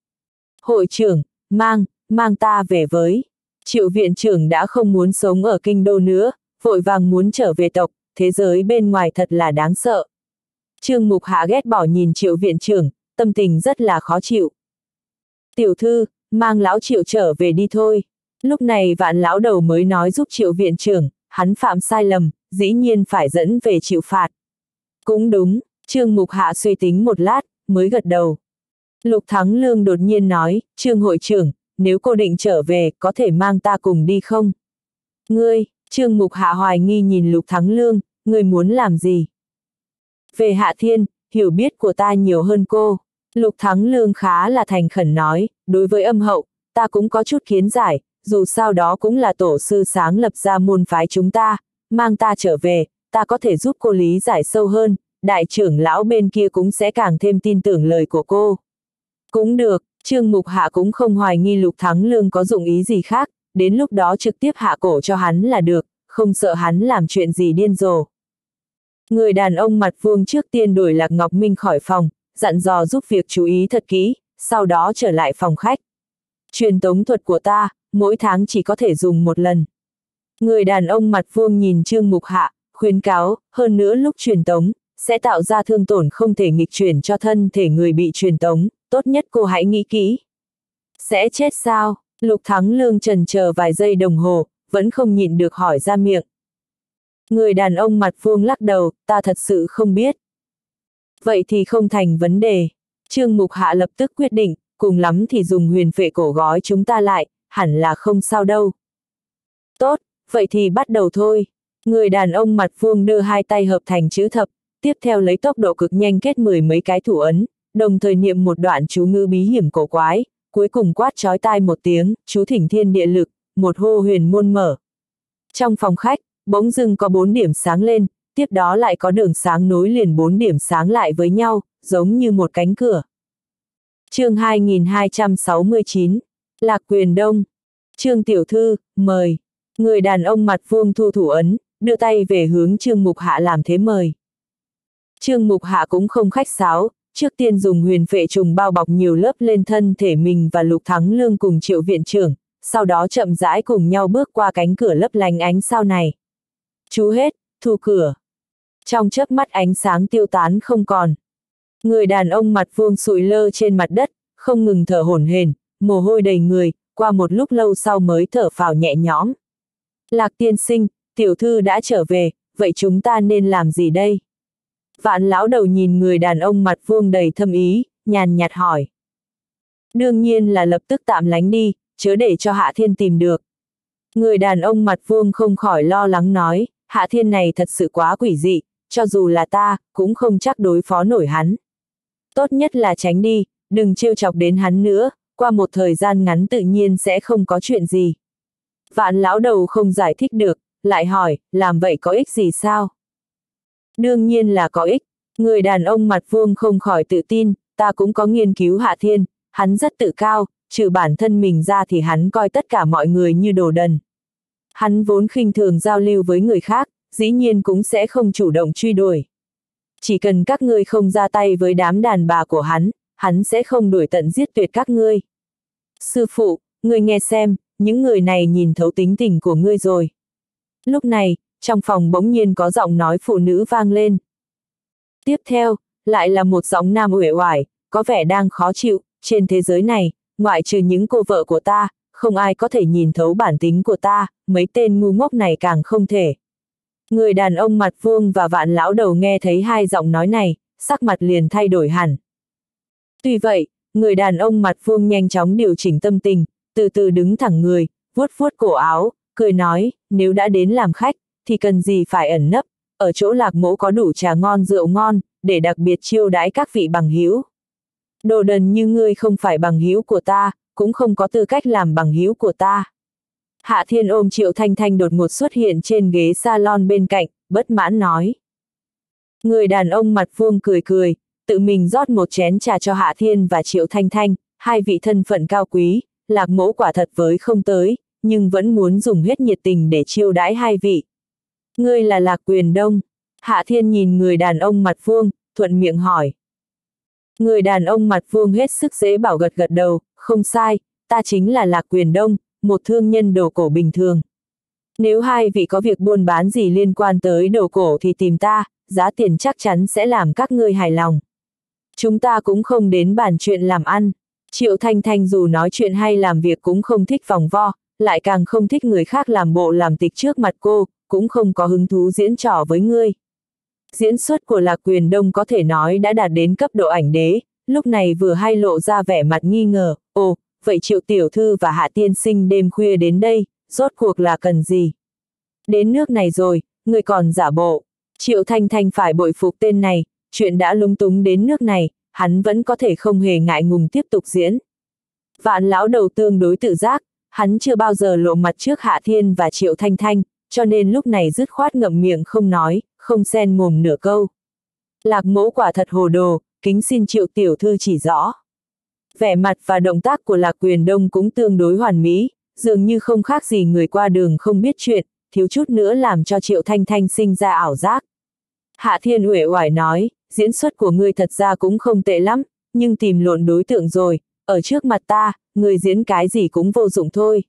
Hội trưởng, mang, mang ta về với. Triệu viện trưởng đã không muốn sống ở kinh đô nữa, vội vàng muốn trở về tộc, thế giới bên ngoài thật là đáng sợ. Trương Mục Hạ ghét bỏ nhìn Triệu viện trưởng, tâm tình rất là khó chịu. Tiểu thư, mang lão Triệu trở về đi thôi. Lúc này Vạn lão đầu mới nói giúp Triệu viện trưởng, hắn phạm sai lầm, dĩ nhiên phải dẫn về chịu phạt. Cũng đúng, Trương Mục Hạ suy tính một lát, mới gật đầu. Lục Thắng Lương đột nhiên nói, Trương hội trưởng, nếu cô định trở về, có thể mang ta cùng đi không? Ngươi, Trương Mục Hạ hoài nghi nhìn Lục Thắng Lương, ngươi muốn làm gì? Về Hạ Thiên, hiểu biết của ta nhiều hơn cô. Lục Thắng Lương khá là thành khẩn nói, đối với âm hậu, ta cũng có chút kiến giải, dù sao đó cũng là tổ sư sáng lập ra môn phái chúng ta, mang ta trở về, ta có thể giúp cô lý giải sâu hơn, đại trưởng lão bên kia cũng sẽ càng thêm tin tưởng lời của cô. Cũng được, Trương Mục Hạ cũng không hoài nghi Lục Thắng Lương có dụng ý gì khác, đến lúc đó trực tiếp hạ cổ cho hắn là được, không sợ hắn làm chuyện gì điên rồ. Người đàn ông mặt vuông trước tiên đuổi Lạc Ngọc Minh khỏi phòng, dặn dò giúp việc chú ý thật kỹ, sau đó trở lại phòng khách. Truyền tống thuật của ta, mỗi tháng chỉ có thể dùng một lần. Người đàn ông mặt vuông nhìn Trương Mục Hạ, khuyến cáo, hơn nữa lúc truyền tống, sẽ tạo ra thương tổn không thể nghịch chuyển cho thân thể người bị truyền tống, tốt nhất cô hãy nghĩ kỹ. Sẽ chết sao? Lục Thắng Lương chần chờ vài giây đồng hồ, vẫn không nhịn được hỏi ra miệng. Người đàn ông mặt vuông lắc đầu, ta thật sự không biết. Vậy thì không thành vấn đề. Trương Mục Hạ lập tức quyết định, cùng lắm thì dùng huyền phệ cổ gói chúng ta lại, hẳn là không sao đâu. Tốt, vậy thì bắt đầu thôi. Người đàn ông mặt vuông đưa hai tay hợp thành chữ thập, tiếp theo lấy tốc độ cực nhanh kết mười mấy cái thủ ấn, đồng thời niệm một đoạn chú ngữ bí hiểm cổ quái, cuối cùng quát chói tai một tiếng, chú thỉnh thiên địa lực, một hô huyền môn mở. Trong phòng khách, bỗng dưng có bốn điểm sáng lên, tiếp đó lại có đường sáng nối liền bốn điểm sáng lại với nhau, giống như một cánh cửa. Chương hai nghìn hai trăm sáu mươi chín, Lạc Quyền Đông. Trương tiểu thư, mời. Người đàn ông mặt vuông thu thủ ấn, đưa tay về hướng Trương Mục Hạ làm thế mời. Trương Mục Hạ cũng không khách sáo, trước tiên dùng huyền phệ trùng bao bọc nhiều lớp lên thân thể mình và Lục Thắng Lương cùng Triệu viện trưởng, sau đó chậm rãi cùng nhau bước qua cánh cửa lấp lánh ánh sao này. Chú hết, thu cửa. Trong chớp mắt ánh sáng tiêu tán không còn. Người đàn ông mặt vuông sụi lơ trên mặt đất, không ngừng thở hổn hển, mồ hôi đầy người, qua một lúc lâu sau mới thở phào nhẹ nhõm. Lạc tiên sinh, tiểu thư đã trở về, vậy chúng ta nên làm gì đây? Vạn lão đầu nhìn người đàn ông mặt vuông đầy thâm ý, nhàn nhạt hỏi. Đương nhiên là lập tức tạm lánh đi, chớ để cho Hạ Thiên tìm được. Người đàn ông mặt vuông không khỏi lo lắng nói, Hạ Thiên này thật sự quá quỷ dị, cho dù là ta, cũng không chắc đối phó nổi hắn. Tốt nhất là tránh đi, đừng trêu chọc đến hắn nữa, qua một thời gian ngắn tự nhiên sẽ không có chuyện gì. Vạn lão đầu không giải thích được, lại hỏi, làm vậy có ích gì sao? Đương nhiên là có ích, người đàn ông mặt vuông không khỏi tự tin, ta cũng có nghiên cứu Hạ Thiên, hắn rất tự cao, trừ bản thân mình ra thì hắn coi tất cả mọi người như đồ đần. Hắn vốn khinh thường giao lưu với người khác, dĩ nhiên cũng sẽ không chủ động truy đuổi. Chỉ cần các ngươi không ra tay với đám đàn bà của hắn, hắn sẽ không đuổi tận giết tuyệt các ngươi. Sư phụ, ngươi nghe xem, những người này nhìn thấu tính tình của ngươi rồi. Lúc này, trong phòng bỗng nhiên có giọng nói phụ nữ vang lên. Tiếp theo, lại là một giọng nam uể oải, có vẻ đang khó chịu, trên thế giới này, ngoại trừ những cô vợ của ta, không ai có thể nhìn thấu bản tính của ta, mấy tên ngu ngốc này càng không thể. Người đàn ông mặt vuông và vạn lão đầu nghe thấy hai giọng nói này, sắc mặt liền thay đổi hẳn. Tuy vậy, người đàn ông mặt vuông nhanh chóng điều chỉnh tâm tình, từ từ đứng thẳng người, vuốt vuốt cổ áo, cười nói, nếu đã đến làm khách, thì cần gì phải ẩn nấp, ở chỗ Lạc mỗ có đủ trà ngon rượu ngon, để đặc biệt chiêu đãi các vị bằng hữu. Đồ đần như ngươi không phải bằng hữu của ta, cũng không có tư cách làm bằng hữu của ta. Hạ Thiên ôm Triệu Thanh Thanh đột ngột xuất hiện trên ghế salon bên cạnh, bất mãn nói. Người đàn ông mặt vuông cười cười, tự mình rót một chén trà cho Hạ Thiên và Triệu Thanh Thanh, hai vị thân phận cao quý, Lạc mỗ quả thật với không tới, nhưng vẫn muốn dùng hết nhiệt tình để chiêu đãi hai vị. Ngươi là Lạc Quyền Đông. Hạ Thiên nhìn người đàn ông mặt vuông, thuận miệng hỏi. Người đàn ông mặt vuông hết sức dễ bảo gật gật đầu, không sai, ta chính là Lạc Quyền Đông, một thương nhân đồ cổ bình thường. Nếu hai vị có việc buôn bán gì liên quan tới đồ cổ thì tìm ta, giá tiền chắc chắn sẽ làm các ngươi hài lòng. Chúng ta cũng không đến bàn chuyện làm ăn. Triệu Thanh Thanh dù nói chuyện hay làm việc cũng không thích vòng vo, lại càng không thích người khác làm bộ làm tịch trước mặt cô, cũng không có hứng thú diễn trò với ngươi. Diễn xuất của Lạc Quyền Đông có thể nói đã đạt đến cấp độ ảnh đế, lúc này vừa hay lộ ra vẻ mặt nghi ngờ, ồ, vậy Triệu tiểu thư và Hạ tiên sinh đêm khuya đến đây, rốt cuộc là cần gì? Đến nước này rồi, người còn giả bộ. Triệu Thanh Thanh phải bội phục tên này, chuyện đã lúng túng đến nước này, hắn vẫn có thể không hề ngại ngùng tiếp tục diễn. Vạn lão đầu tương đối tự giác, hắn chưa bao giờ lộ mặt trước Hạ Thiên và Triệu Thanh Thanh, cho nên lúc này dứt khoát ngậm miệng không nói, không xen mồm nửa câu. Lạc mẫu quả thật hồ đồ, kính xin Triệu tiểu thư chỉ rõ. Vẻ mặt và động tác của Lạc Quyền Đông cũng tương đối hoàn mỹ, dường như không khác gì người qua đường không biết chuyện, thiếu chút nữa làm cho Triệu Thanh Thanh sinh ra ảo giác. Hạ Thiên uể oải nói, diễn xuất của ngươi thật ra cũng không tệ lắm, nhưng tìm lộn đối tượng rồi, ở trước mặt ta, ngươi diễn cái gì cũng vô dụng thôi.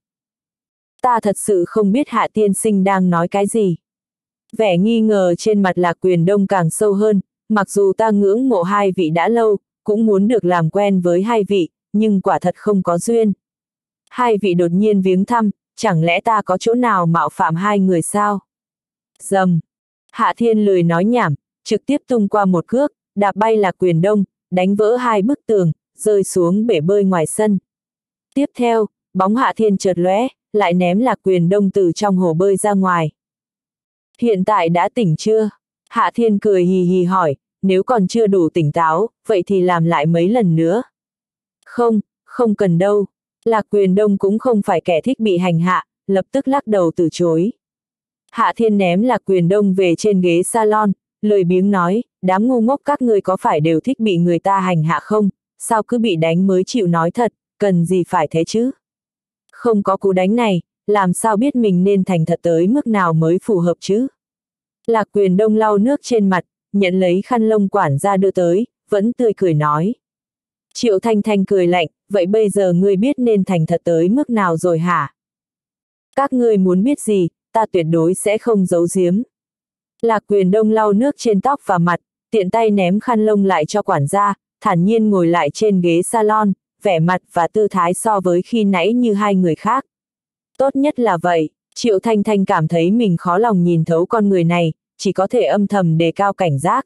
Ta thật sự không biết Hạ tiên sinh đang nói cái gì. Vẻ nghi ngờ trên mặt Lạc Quyền Đông càng sâu hơn, mặc dù ta ngưỡng mộ hai vị đã lâu, cũng muốn được làm quen với hai vị, nhưng quả thật không có duyên. Hai vị đột nhiên viếng thăm, chẳng lẽ ta có chỗ nào mạo phạm hai người sao? Dầm. Hạ Thiên lười nói nhảm, trực tiếp tung qua một cước, đạp bay Lạc Quyền Đông, đánh vỡ hai bức tường, rơi xuống bể bơi ngoài sân. Tiếp theo, bóng Hạ Thiên chợt lóe, lại ném Lạc Quyền Đông từ trong hồ bơi ra ngoài. Hiện tại đã tỉnh chưa? Hạ Thiên cười hì hì hỏi, nếu còn chưa đủ tỉnh táo, vậy thì làm lại mấy lần nữa. Không, không cần đâu. Lạc Quyền Đông cũng không phải kẻ thích bị hành hạ, lập tức lắc đầu từ chối. Hạ Thiên ném Lạc Quyền Đông về trên ghế salon, lười biếng nói, đám ngu ngốc các ngươi có phải đều thích bị người ta hành hạ không, sao cứ bị đánh mới chịu nói thật, cần gì phải thế chứ? Không có cú đánh này, làm sao biết mình nên thành thật tới mức nào mới phù hợp chứ? Lạc Quyền Đông lau nước trên mặt, nhận lấy khăn lông quản gia đưa tới, vẫn tươi cười nói. Triệu Thanh Thanh cười lạnh, vậy bây giờ ngươi biết nên thành thật tới mức nào rồi hả? Các ngươi muốn biết gì, ta tuyệt đối sẽ không giấu giếm. Lạc Quyền Đông lau nước trên tóc và mặt, tiện tay ném khăn lông lại cho quản gia, thản nhiên ngồi lại trên ghế salon, vẻ mặt và tư thái so với khi nãy như hai người khác. Tốt nhất là vậy, Triệu Thanh Thanh cảm thấy mình khó lòng nhìn thấu con người này, chỉ có thể âm thầm đề cao cảnh giác.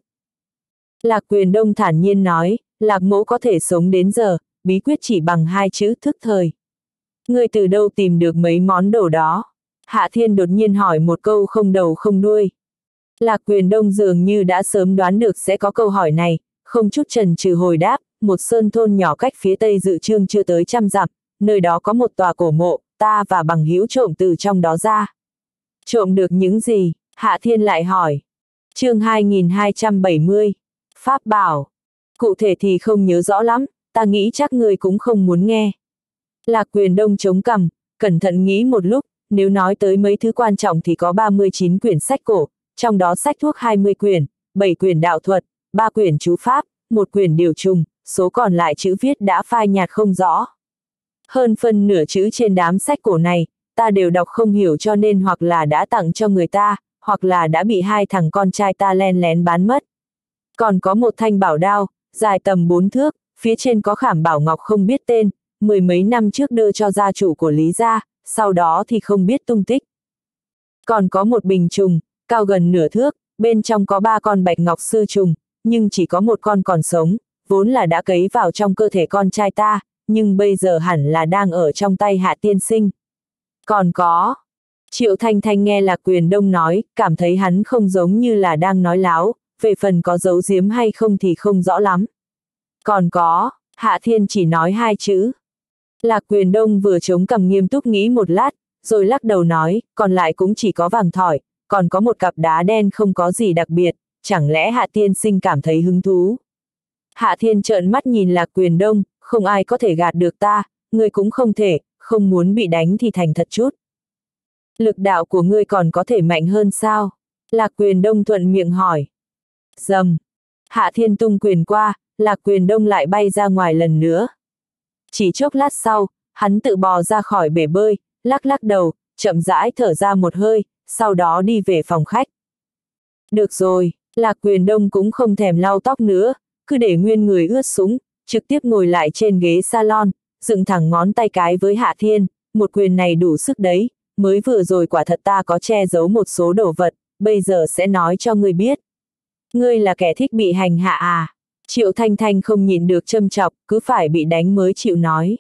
Lạc Quyền Đông thản nhiên nói, Lạc mẫu có thể sống đến giờ, bí quyết chỉ bằng hai chữ thức thời. Ngươi từ đâu tìm được mấy món đồ đó? Hạ Thiên đột nhiên hỏi một câu không đầu không đuôi. Lạc Quyền Đông dường như đã sớm đoán được sẽ có câu hỏi này, không chút chần chừ hồi đáp, một sơn thôn nhỏ cách phía tây Dự Chương chưa tới trăm dặm, nơi đó có một tòa cổ mộ, ta và bằng hữu trộm từ trong đó ra. Trộm được những gì? Hạ Thiên lại hỏi. Chương hai nghìn hai trăm bảy mươi. Pháp bảo. Cụ thể thì không nhớ rõ lắm, ta nghĩ chắc người cũng không muốn nghe. Lạc Quyền Đông chống cằm, cẩn thận nghĩ một lúc, nếu nói tới mấy thứ quan trọng thì có ba mươi chín quyển sách cổ, trong đó sách thuốc hai mươi quyển, bảy quyển đạo thuật, ba quyển chú pháp, một quyển điều trùng, số còn lại chữ viết đã phai nhạt không rõ. Hơn phân nửa chữ trên đám sách cổ này, ta đều đọc không hiểu cho nên hoặc là đã tặng cho người ta, hoặc là đã bị hai thằng con trai ta len lén bán mất. Còn có một thanh bảo đao, dài tầm bốn thước, phía trên có khảm bảo ngọc không biết tên, mười mấy năm trước đưa cho gia chủ của Lý gia, sau đó thì không biết tung tích. Còn có một bình trùng, cao gần nửa thước, bên trong có ba con bạch ngọc sư trùng, nhưng chỉ có một con còn sống, vốn là đã cấy vào trong cơ thể con trai ta, nhưng bây giờ hẳn là đang ở trong tay Hạ tiên sinh. Còn có... Triệu Thanh Thanh nghe Lạc Quyền Đông nói, cảm thấy hắn không giống như là đang nói láo, về phần có giấu giếm hay không thì không rõ lắm. Còn có, Hạ Thiên chỉ nói hai chữ. Lạc Quyền Đông vừa chống cằm nghiêm túc nghĩ một lát, rồi lắc đầu nói, còn lại cũng chỉ có vàng thỏi, còn có một cặp đá đen không có gì đặc biệt, chẳng lẽ Hạ tiên sinh cảm thấy hứng thú. Hạ Thiên trợn mắt nhìn Lạc Quyền Đông, không ai có thể gạt được ta, ngươi cũng không thể, không muốn bị đánh thì thành thật chút. Lực đạo của ngươi còn có thể mạnh hơn sao? Lạc Quyền Đông thuận miệng hỏi. Dầm. Hạ Thiên tung quyền qua, Lạc Quyền Đông lại bay ra ngoài lần nữa. Chỉ chốc lát sau, hắn tự bò ra khỏi bể bơi, lắc lắc đầu, chậm rãi thở ra một hơi, sau đó đi về phòng khách. Được rồi, Lạc Quyền Đông cũng không thèm lau tóc nữa, cứ để nguyên người ướt sũng, trực tiếp ngồi lại trên ghế salon, dựng thẳng ngón tay cái với Hạ Thiên, một quyền này đủ sức đấy, mới vừa rồi quả thật ta có che giấu một số đồ vật, bây giờ sẽ nói cho ngươi biết. Ngươi là kẻ thích bị hành hạ à? Triệu Thanh Thanh không nhịn được châm chọc, cứ phải bị đánh mới chịu nói.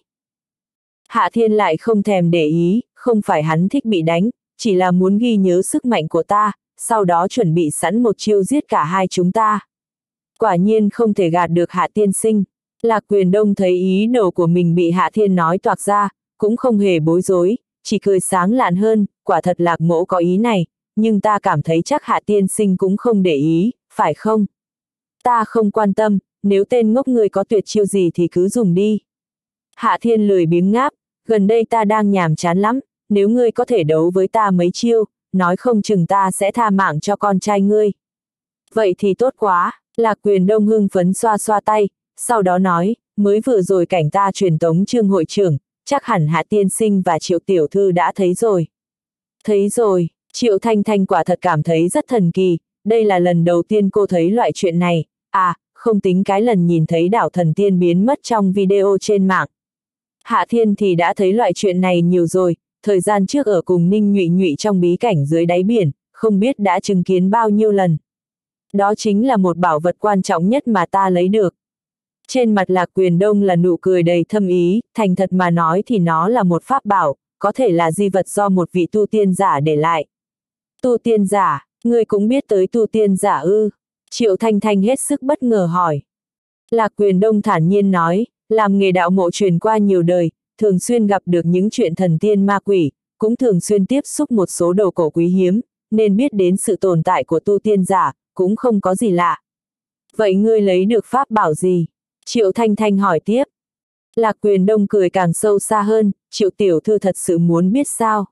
Hạ Thiên lại không thèm để ý, không phải hắn thích bị đánh, chỉ là muốn ghi nhớ sức mạnh của ta, sau đó chuẩn bị sẵn một chiêu giết cả hai chúng ta. Quả nhiên không thể gạt được Hạ tiên sinh. Lạc Quyền Đông thấy ý đồ của mình bị Hạ Thiên nói toạc ra, cũng không hề bối rối, chỉ cười sáng lạn hơn, quả thật Lạc mỗ có ý này, nhưng ta cảm thấy chắc Hạ tiên sinh cũng không để ý, phải không? Ta không quan tâm, nếu tên ngốc người có tuyệt chiêu gì thì cứ dùng đi. Hạ Thiên lười biếng ngáp, gần đây ta đang nhàm chán lắm, nếu ngươi có thể đấu với ta mấy chiêu, nói không chừng ta sẽ tha mạng cho con trai ngươi. Vậy thì tốt quá, Lạc Quyền Đông hưng phấn xoa xoa tay, sau đó nói, mới vừa rồi cảnh ta truyền tống Trương hội trưởng, chắc hẳn Hạ tiên sinh và Triệu tiểu thư đã thấy rồi. Thấy rồi, Triệu Thanh Thanh quả thật cảm thấy rất thần kỳ, đây là lần đầu tiên cô thấy loại chuyện này, à, không tính cái lần nhìn thấy đảo thần tiên biến mất trong video trên mạng. Hạ Thiên thì đã thấy loại chuyện này nhiều rồi, thời gian trước ở cùng Ninh Nhụy Nhụy trong bí cảnh dưới đáy biển, không biết đã chứng kiến bao nhiêu lần. Đó chính là một bảo vật quan trọng nhất mà ta lấy được. Trên mặt Lạc Quyền Đông là nụ cười đầy thâm ý, thành thật mà nói thì nó là một pháp bảo, có thể là di vật do một vị tu tiên giả để lại. Tu tiên giả, ngươi cũng biết tới tu tiên giả ư? Triệu Thanh Thanh hết sức bất ngờ hỏi. Lạc Quyền Đông thản nhiên nói, làm nghề đạo mộ truyền qua nhiều đời, thường xuyên gặp được những chuyện thần tiên ma quỷ, cũng thường xuyên tiếp xúc một số đồ cổ quý hiếm, nên biết đến sự tồn tại của tu tiên giả, cũng không có gì lạ. Vậy ngươi lấy được pháp bảo gì? Triệu Thanh Thanh hỏi tiếp. Lạc Quyền Đông cười càng sâu xa hơn, Triệu tiểu thư thật sự muốn biết sao?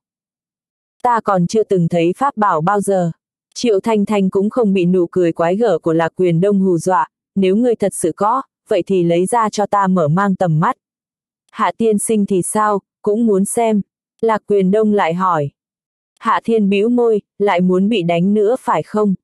Ta còn chưa từng thấy pháp bảo bao giờ. Triệu Thanh Thanh cũng không bị nụ cười quái gở của Lạc Quyền Đông hù dọa, nếu ngươi thật sự có, vậy thì lấy ra cho ta mở mang tầm mắt. Hạ tiên sinh thì sao, cũng muốn xem. Lạc Quyền Đông lại hỏi. Hạ Thiên bĩu môi, lại muốn bị đánh nữa phải không?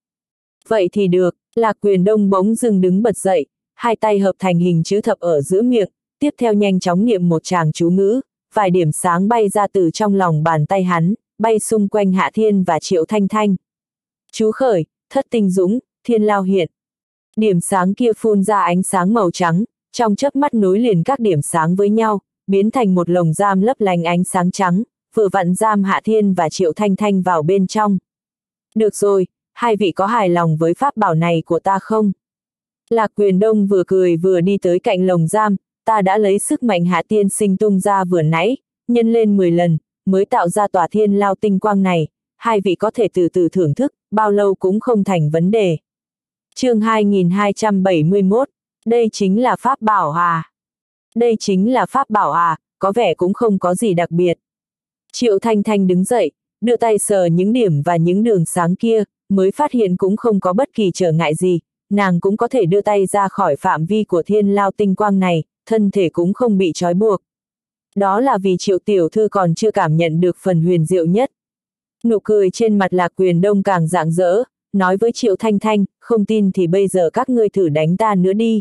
Vậy thì được, Lạc Quyền Đông bỗng dưng đứng bật dậy, hai tay hợp thành hình chữ thập ở giữa miệng, tiếp theo nhanh chóng niệm một tràng chú ngữ, vài điểm sáng bay ra từ trong lòng bàn tay hắn, bay xung quanh Hạ Thiên và Triệu Thanh Thanh. Chú khởi, thất tinh dũng, thiên lao hiện. Điểm sáng kia phun ra ánh sáng màu trắng, trong chớp mắt nối liền các điểm sáng với nhau, biến thành một lồng giam lấp lánh ánh sáng trắng, vừa vặn giam Hạ Thiên và Triệu Thanh Thanh vào bên trong. Được rồi, hai vị có hài lòng với pháp bảo này của ta không? Lạc Quyền Đông vừa cười vừa đi tới cạnh lồng giam, ta đã lấy sức mạnh Hạ tiên sinh tung ra vừa nãy, nhân lên mười lần, mới tạo ra tòa thiên lao tinh quang này, hai vị có thể từ từ thưởng thức, bao lâu cũng không thành vấn đề. Chương hai nghìn hai trăm bảy mươi mốt, đây chính là pháp bảo à? Đây chính là pháp bảo à, có vẻ cũng không có gì đặc biệt. Triệu Thanh Thanh đứng dậy, đưa tay sờ những điểm và những đường sáng kia, mới phát hiện cũng không có bất kỳ trở ngại gì, nàng cũng có thể đưa tay ra khỏi phạm vi của thiên lao tinh quang này, thân thể cũng không bị trói buộc. Đó là vì Triệu tiểu thư còn chưa cảm nhận được phần huyền diệu nhất. Nụ cười trên mặt Lạc Quyền Đông càng rạng rỡ, nói với Triệu Thanh Thanh, không tin thì bây giờ các ngươi thử đánh ta nữa đi.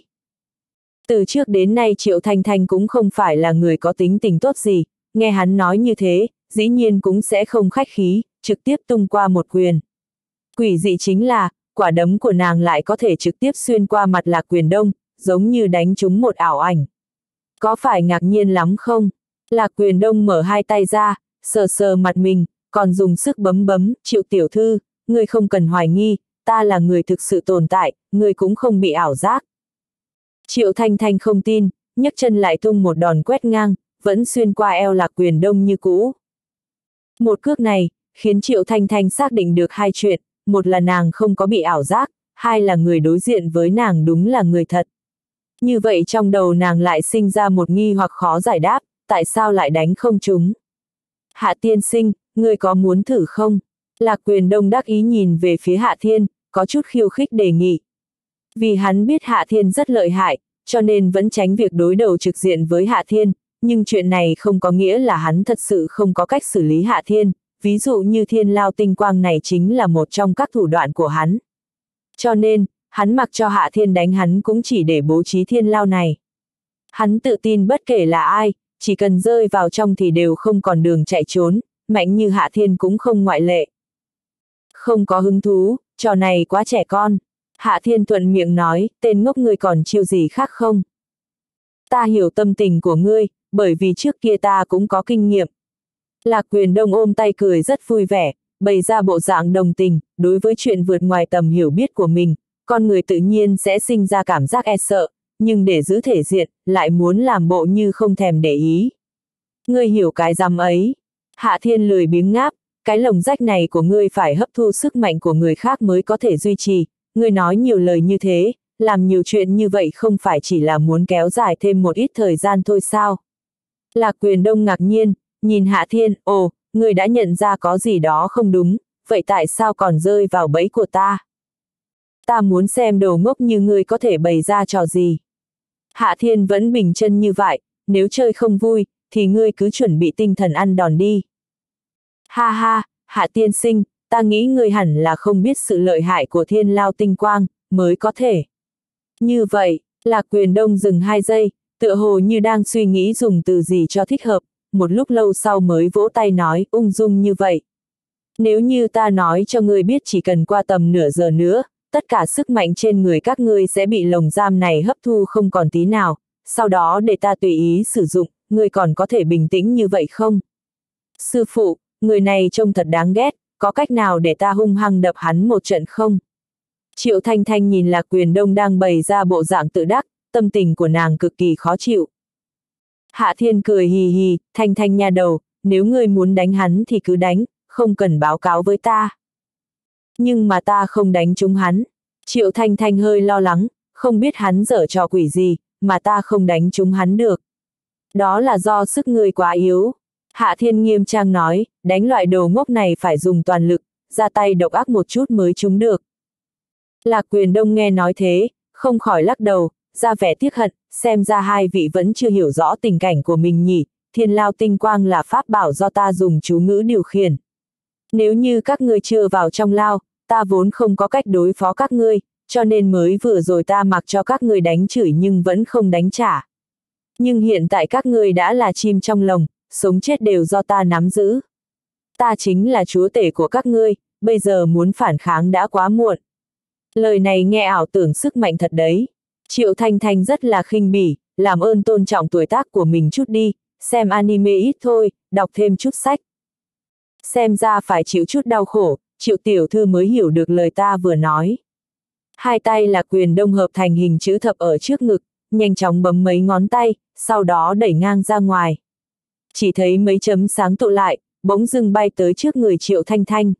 Từ trước đến nay Triệu Thanh Thanh cũng không phải là người có tính tình tốt gì, nghe hắn nói như thế, dĩ nhiên cũng sẽ không khách khí, trực tiếp tung qua một quyền. Quỷ dị chính là, quả đấm của nàng lại có thể trực tiếp xuyên qua mặt Lạc Quyền Đông, giống như đánh trúng một ảo ảnh. Có phải ngạc nhiên lắm không? Lạc Quyền Đông mở hai tay ra, sờ sờ mặt mình, còn dùng sức bấm bấm, Triệu tiểu thư, ngươi không cần hoài nghi, ta là người thực sự tồn tại, ngươi cũng không bị ảo giác. Triệu Thanh Thanh không tin, nhấc chân lại tung một đòn quét ngang, vẫn xuyên qua eo Lạc Quyền Đông như cũ. Một cước này, khiến Triệu Thanh Thanh xác định được hai chuyện, một là nàng không có bị ảo giác, hai là người đối diện với nàng đúng là người thật. Như vậy trong đầu nàng lại sinh ra một nghi hoặc khó giải đáp, tại sao lại đánh không trúng? Hạ tiên sinh, ngươi có muốn thử không? Lạc Quyền Đông đắc ý nhìn về phía Hạ Thiên, có chút khiêu khích đề nghị. Vì hắn biết Hạ Thiên rất lợi hại, cho nên vẫn tránh việc đối đầu trực diện với Hạ Thiên, nhưng chuyện này không có nghĩa là hắn thật sự không có cách xử lý Hạ Thiên, ví dụ như thiên lao tinh quang này chính là một trong các thủ đoạn của hắn. Cho nên, hắn mặc cho Hạ Thiên đánh hắn cũng chỉ để bố trí thiên lao này. Hắn tự tin bất kể là ai, chỉ cần rơi vào trong thì đều không còn đường chạy trốn, mạnh như Hạ Thiên cũng không ngoại lệ. Không có hứng thú, trò này quá trẻ con. Hạ Thiên thuận miệng nói, tên ngốc ngươi còn chiêu gì khác không? Ta hiểu tâm tình của ngươi, bởi vì trước kia ta cũng có kinh nghiệm. Lạc Quyền Đông ôm tay cười rất vui vẻ, bày ra bộ dạng đồng tình, đối với chuyện vượt ngoài tầm hiểu biết của mình, con người tự nhiên sẽ sinh ra cảm giác e sợ, nhưng để giữ thể diện, lại muốn làm bộ như không thèm để ý. Ngươi hiểu cái rắm ấy. Hạ Thiên lười biếng ngáp, cái lồng rách này của ngươi phải hấp thu sức mạnh của người khác mới có thể duy trì, ngươi nói nhiều lời như thế, làm nhiều chuyện như vậy không phải chỉ là muốn kéo dài thêm một ít thời gian thôi sao? Lạc Quyền Đông ngạc nhiên, nhìn Hạ Thiên, ồ, ngươi đã nhận ra có gì đó không đúng, vậy tại sao còn rơi vào bẫy của ta? Ta muốn xem đồ ngốc như ngươi có thể bày ra trò gì. Hạ Thiên vẫn bình chân như vậy, nếu chơi không vui, thì ngươi cứ chuẩn bị tinh thần ăn đòn đi. Ha ha, Hạ tiên sinh, ta nghĩ ngươi hẳn là không biết sự lợi hại của thiên lao tinh quang, mới có thể. Như vậy, Lạc Quyền Đông dừng hai giây, tựa hồ như đang suy nghĩ dùng từ gì cho thích hợp, một lúc lâu sau mới vỗ tay nói, ung dung như vậy. Nếu như ta nói cho ngươi biết chỉ cần qua tầm nửa giờ nữa, tất cả sức mạnh trên người các ngươi sẽ bị lồng giam này hấp thu không còn tí nào, sau đó để ta tùy ý sử dụng, ngươi còn có thể bình tĩnh như vậy không? Sư phụ, người này trông thật đáng ghét, có cách nào để ta hung hăng đập hắn một trận không? Triệu Thanh Thanh nhìn Lạc Quyền Đông đang bày ra bộ dạng tự đắc, tâm tình của nàng cực kỳ khó chịu. Hạ Thiên cười hì hì, Thanh Thanh nha đầu, nếu ngươi muốn đánh hắn thì cứ đánh, không cần báo cáo với ta. Nhưng mà ta không đánh trúng hắn. Triệu Thanh Thanh hơi lo lắng, không biết hắn giở trò quỷ gì, mà ta không đánh trúng hắn được. Đó là do sức ngươi quá yếu. Hạ Thiên nghiêm trang nói, đánh loại đồ ngốc này phải dùng toàn lực, ra tay độc ác một chút mới trúng được. Lạc Quyền Đông nghe nói thế, không khỏi lắc đầu, ra vẻ tiếc hận, xem ra hai vị vẫn chưa hiểu rõ tình cảnh của mình nhỉ, thiên lao tinh quang là pháp bảo do ta dùng chú ngữ điều khiển. Nếu như các ngươi chưa vào trong lao, ta vốn không có cách đối phó các ngươi, cho nên mới vừa rồi ta mặc cho các ngươi đánh chửi nhưng vẫn không đánh trả. Nhưng hiện tại các ngươi đã là chim trong lồng, sống chết đều do ta nắm giữ. Ta chính là chúa tể của các ngươi, bây giờ muốn phản kháng đã quá muộn. Lời này nghe ảo tưởng sức mạnh thật đấy. Triệu Thanh Thanh rất là khinh bỉ, làm ơn tôn trọng tuổi tác của mình chút đi, xem anime ít thôi, đọc thêm chút sách. Xem ra phải chịu chút đau khổ, Triệu tiểu thư mới hiểu được lời ta vừa nói. Hai tay Lạc Quyền Đông hợp thành hình chữ thập ở trước ngực, nhanh chóng bấm mấy ngón tay, sau đó đẩy ngang ra ngoài. Chỉ thấy mấy chấm sáng tụ lại, bỗng dưng bay tới trước người Triệu Thanh Thanh.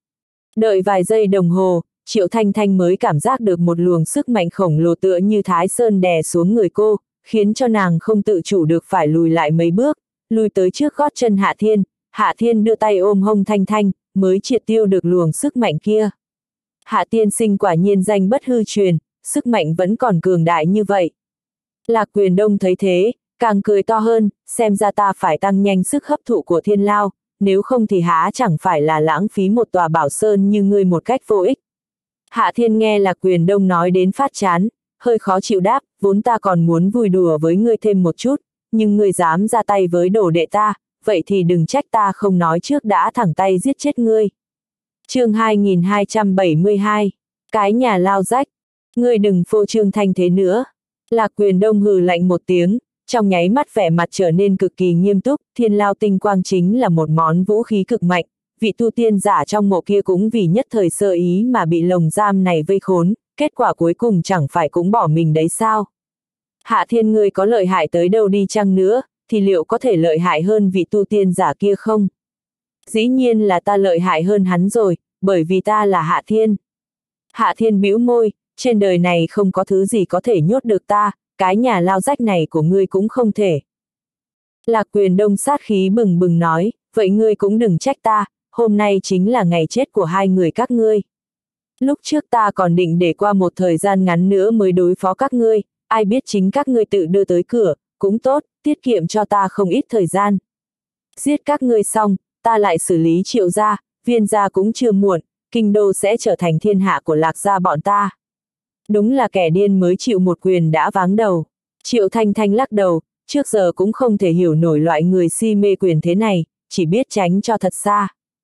Đợi vài giây đồng hồ, Triệu Thanh Thanh mới cảm giác được một luồng sức mạnh khổng lồ tựa như Thái Sơn đè xuống người cô, khiến cho nàng không tự chủ được phải lùi lại mấy bước, lùi tới trước gót chân Hạ Thiên. Hạ Thiên đưa tay ôm hông Thanh Thanh, mới triệt tiêu được luồng sức mạnh kia. Hạ tiên sinh quả nhiên danh bất hư truyền, sức mạnh vẫn còn cường đại như vậy. Lạc Quyền Đông thấy thế, càng cười to hơn, xem ra ta phải tăng nhanh sức hấp thụ của thiên lao, nếu không thì há chẳng phải là lãng phí một tòa bảo sơn như ngươi một cách vô ích. Hạ Thiên nghe Lạc Quyền Đông nói đến phát chán, hơi khó chịu đáp, vốn ta còn muốn vui đùa với ngươi thêm một chút, nhưng ngươi dám ra tay với đồ đệ ta, vậy thì đừng trách ta không nói trước đã thẳng tay giết chết ngươi. Chương hai nghìn hai trăm bảy mươi hai, cái nhà lao rách, ngươi đừng phô trương thanh thế nữa. Lạc Quyền Đông hừ lạnh một tiếng, trong nháy mắt vẻ mặt trở nên cực kỳ nghiêm túc, thiên lao tinh quang chính là một món vũ khí cực mạnh, vị tu tiên giả trong mộ kia cũng vì nhất thời sơ ý mà bị lồng giam này vây khốn, kết quả cuối cùng chẳng phải cũng bỏ mình đấy sao. Hạ Thiên ngươi có lợi hại tới đâu đi chăng nữa, thì liệu có thể lợi hại hơn vị tu tiên giả kia không? Dĩ nhiên là ta lợi hại hơn hắn rồi, bởi vì ta là Hạ Thiên. Hạ Thiên bĩu môi, trên đời này không có thứ gì có thể nhốt được ta, cái nhà lao rách này của ngươi cũng không thể. Lạc Quyền Đông sát khí bừng bừng nói, vậy ngươi cũng đừng trách ta, hôm nay chính là ngày chết của hai người các ngươi. Lúc trước ta còn định để qua một thời gian ngắn nữa mới đối phó các ngươi, ai biết chính các ngươi tự đưa tới cửa, cũng tốt, tiết kiệm cho ta không ít thời gian. Giết các ngươi xong, ta lại xử lý Triệu gia, Viên gia cũng chưa muộn, kinh đô sẽ trở thành thiên hạ của Lạc gia bọn ta. Đúng là kẻ điên mới chịu một quyền đã váng đầu. Triệu Thanh Thanh lắc đầu, trước giờ cũng không thể hiểu nổi loại người si mê quyền thế này, chỉ biết tránh cho thật xa.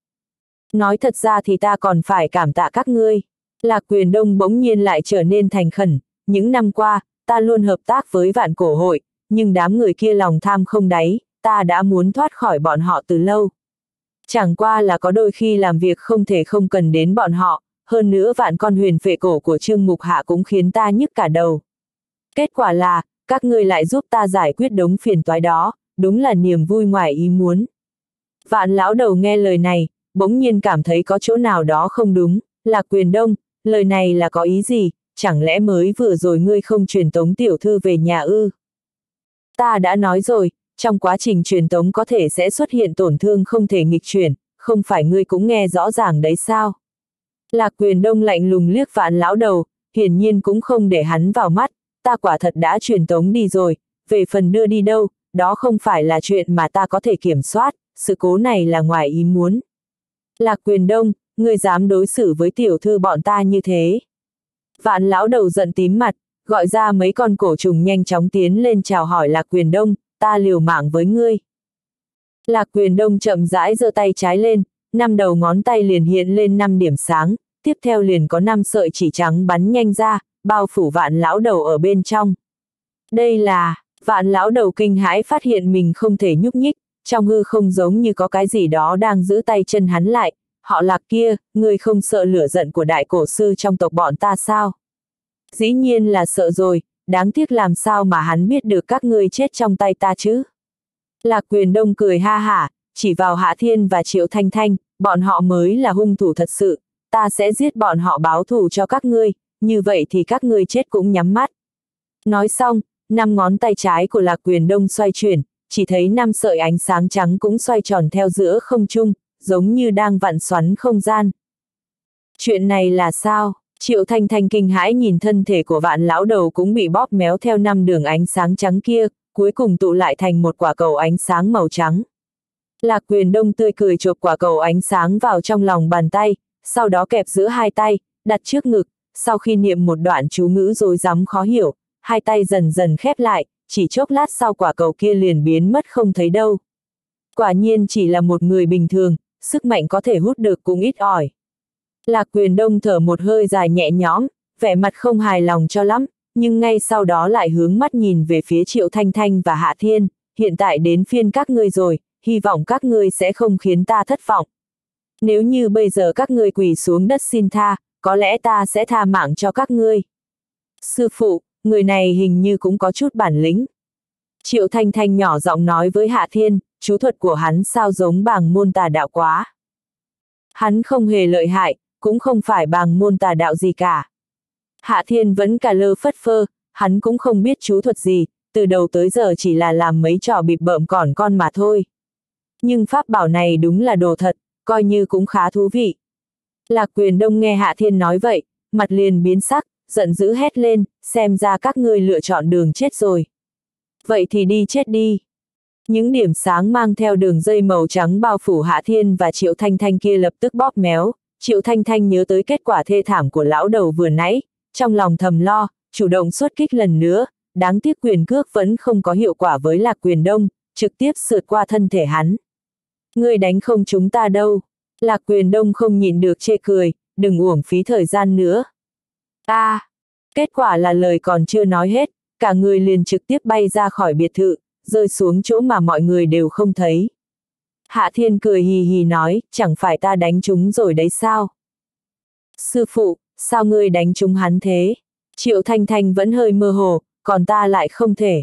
Nói thật ra thì ta còn phải cảm tạ các ngươi. Lạc Quyền Đông bỗng nhiên lại trở nên thành khẩn, những năm qua, ta luôn hợp tác với Vạn Cổ hội, nhưng đám người kia lòng tham không đáy, ta đã muốn thoát khỏi bọn họ từ lâu. Chẳng qua là có đôi khi làm việc không thể không cần đến bọn họ, hơn nữa vạn con huyền phệ cổ của Trương Mục Hạ cũng khiến ta nhức cả đầu. Kết quả là, các ngươi lại giúp ta giải quyết đống phiền toái đó, đúng là niềm vui ngoài ý muốn. Vạn lão đầu nghe lời này, bỗng nhiên cảm thấy có chỗ nào đó không đúng. Lạc Quyền Đông, lời này là có ý gì, chẳng lẽ mới vừa rồi ngươi không truyền tống tiểu thư về nhà ư? Ta đã nói rồi, trong quá trình truyền tống có thể sẽ xuất hiện tổn thương không thể nghịch chuyển, không phải ngươi cũng nghe rõ ràng đấy sao? Lạc Quyền Đông lạnh lùng liếc Vạn lão đầu, hiển nhiên cũng không để hắn vào mắt, ta quả thật đã truyền tống đi rồi, về phần đưa đi đâu, đó không phải là chuyện mà ta có thể kiểm soát, sự cố này là ngoài ý muốn. Lạc Quyền Đông, ngươi dám đối xử với tiểu thư bọn ta như thế? Vạn lão đầu giận tím mặt, gọi ra mấy con cổ trùng nhanh chóng tiến lên chào hỏi Lạc Quyền Đông, ta liều mạng với ngươi. Lạc Quyền Đông chậm rãi giơ tay trái lên, năm đầu ngón tay liền hiện lên năm điểm sáng, tiếp theo liền có năm sợi chỉ trắng bắn nhanh ra, bao phủ Vạn lão đầu ở bên trong. Đây là, Vạn lão đầu kinh hãi phát hiện mình không thể nhúc nhích, trong hư không giống như có cái gì đó đang giữ tay chân hắn lại. Họ Lạc kia, ngươi không sợ lửa giận của đại cổ sư trong tộc bọn ta sao? Dĩ nhiên là sợ rồi, đáng tiếc làm sao mà hắn biết được các ngươi chết trong tay ta chứ? Lạc Quyền Đông cười ha hả, chỉ vào Hạ Thiên và Triệu Thanh Thanh, bọn họ mới là hung thủ thật sự, ta sẽ giết bọn họ báo thù cho các ngươi, như vậy thì các ngươi chết cũng nhắm mắt. Nói xong, năm ngón tay trái của Lạc Quyền Đông xoay chuyển, chỉ thấy năm sợi ánh sáng trắng cũng xoay tròn theo giữa không trung, giống như đang vặn xoắn không gian. Chuyện này là sao? Triệu Thanh Thanh kinh hãi nhìn thân thể của Vạn lão đầu cũng bị bóp méo theo năm đường ánh sáng trắng kia, cuối cùng tụ lại thành một quả cầu ánh sáng màu trắng. Lạc Quyền Đông tươi cười chộp quả cầu ánh sáng vào trong lòng bàn tay, sau đó kẹp giữa hai tay, đặt trước ngực, sau khi niệm một đoạn chú ngữ rối rắm khó hiểu, hai tay dần dần khép lại, chỉ chốc lát sau quả cầu kia liền biến mất không thấy đâu. Quả nhiên chỉ là một người bình thường, sức mạnh có thể hút được cũng ít ỏi. Lạc Quyền Đông thở một hơi dài nhẹ nhõm, vẻ mặt không hài lòng cho lắm, nhưng ngay sau đó lại hướng mắt nhìn về phía Triệu Thanh Thanh và Hạ Thiên, hiện tại đến phiên các ngươi rồi, hy vọng các ngươi sẽ không khiến ta thất vọng. Nếu như bây giờ các ngươi quỳ xuống đất xin tha, có lẽ ta sẽ tha mạng cho các ngươi. Sư phụ, người này hình như cũng có chút bản lĩnh. Triệu Thanh Thanh nhỏ giọng nói với Hạ Thiên, chú thuật của hắn sao giống Bàng môn tà đạo quá. Hắn không hề lợi hại, cũng không phải Bàng môn tà đạo gì cả. Hạ Thiên vẫn cả lơ phất phơ, hắn cũng không biết chú thuật gì, từ đầu tới giờ chỉ là làm mấy trò bịp bợm cỏn con mà thôi. Nhưng pháp bảo này đúng là đồ thật, coi như cũng khá thú vị. Lạc Quyền Đông nghe Hạ Thiên nói vậy, mặt liền biến sắc, giận dữ hét lên, xem ra các ngươi lựa chọn đường chết rồi. Vậy thì đi chết đi. Những điểm sáng mang theo đường dây màu trắng bao phủ Hạ Thiên và Triệu Thanh Thanh kia lập tức bóp méo. Triệu Thanh Thanh nhớ tới kết quả thê thảm của lão đầu vừa nãy, trong lòng thầm lo, chủ động xuất kích lần nữa, đáng tiếc quyền cước vẫn không có hiệu quả với Lạc Quyền Đông, trực tiếp sượt qua thân thể hắn. Ngươi đánh không chúng ta đâu. Lạc Quyền Đông không nhịn được chê cười, đừng uổng phí thời gian nữa. A, à, kết quả là lời còn chưa nói hết, cả người liền trực tiếp bay ra khỏi biệt thự, rơi xuống chỗ mà mọi người đều không thấy. Hạ Thiên cười hì hì nói, chẳng phải ta đánh chúng rồi đấy sao? Sư phụ, sao ngươi đánh chúng hắn thế? Triệu Thanh Thanh vẫn hơi mơ hồ, còn ta lại không thể.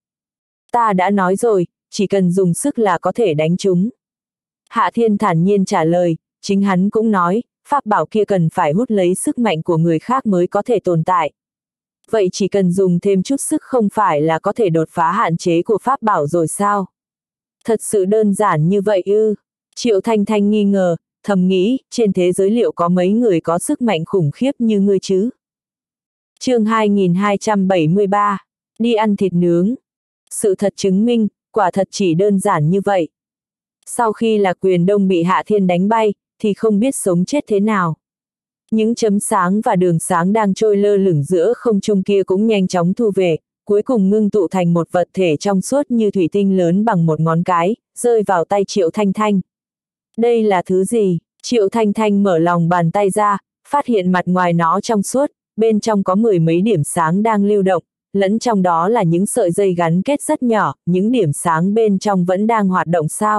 Ta đã nói rồi, chỉ cần dùng sức là có thể đánh chúng. Hạ Thiên thản nhiên trả lời, chính hắn cũng nói, pháp bảo kia cần phải hút lấy sức mạnh của người khác mới có thể tồn tại. Vậy chỉ cần dùng thêm chút sức không phải là có thể đột phá hạn chế của pháp bảo rồi sao? Thật sự đơn giản như vậy ư? Triệu Thanh Thanh nghi ngờ, thầm nghĩ, trên thế giới liệu có mấy người có sức mạnh khủng khiếp như ngươi chứ? Chương hai nghìn hai trăm bảy mươi ba, đi ăn thịt nướng. Sự thật chứng minh, quả thật chỉ đơn giản như vậy. Sau khi Lạc Quyền Đông bị Hạ Thiên đánh bay, thì không biết sống chết thế nào. Những chấm sáng và đường sáng đang trôi lơ lửng giữa không trung kia cũng nhanh chóng thu về, cuối cùng ngưng tụ thành một vật thể trong suốt như thủy tinh lớn bằng một ngón cái, rơi vào tay Triệu Thanh Thanh. Đây là thứ gì? Triệu Thanh Thanh mở lòng bàn tay ra, phát hiện mặt ngoài nó trong suốt, bên trong có mười mấy điểm sáng đang lưu động, lẫn trong đó là những sợi dây gắn kết rất nhỏ, những điểm sáng bên trong vẫn đang hoạt động sao?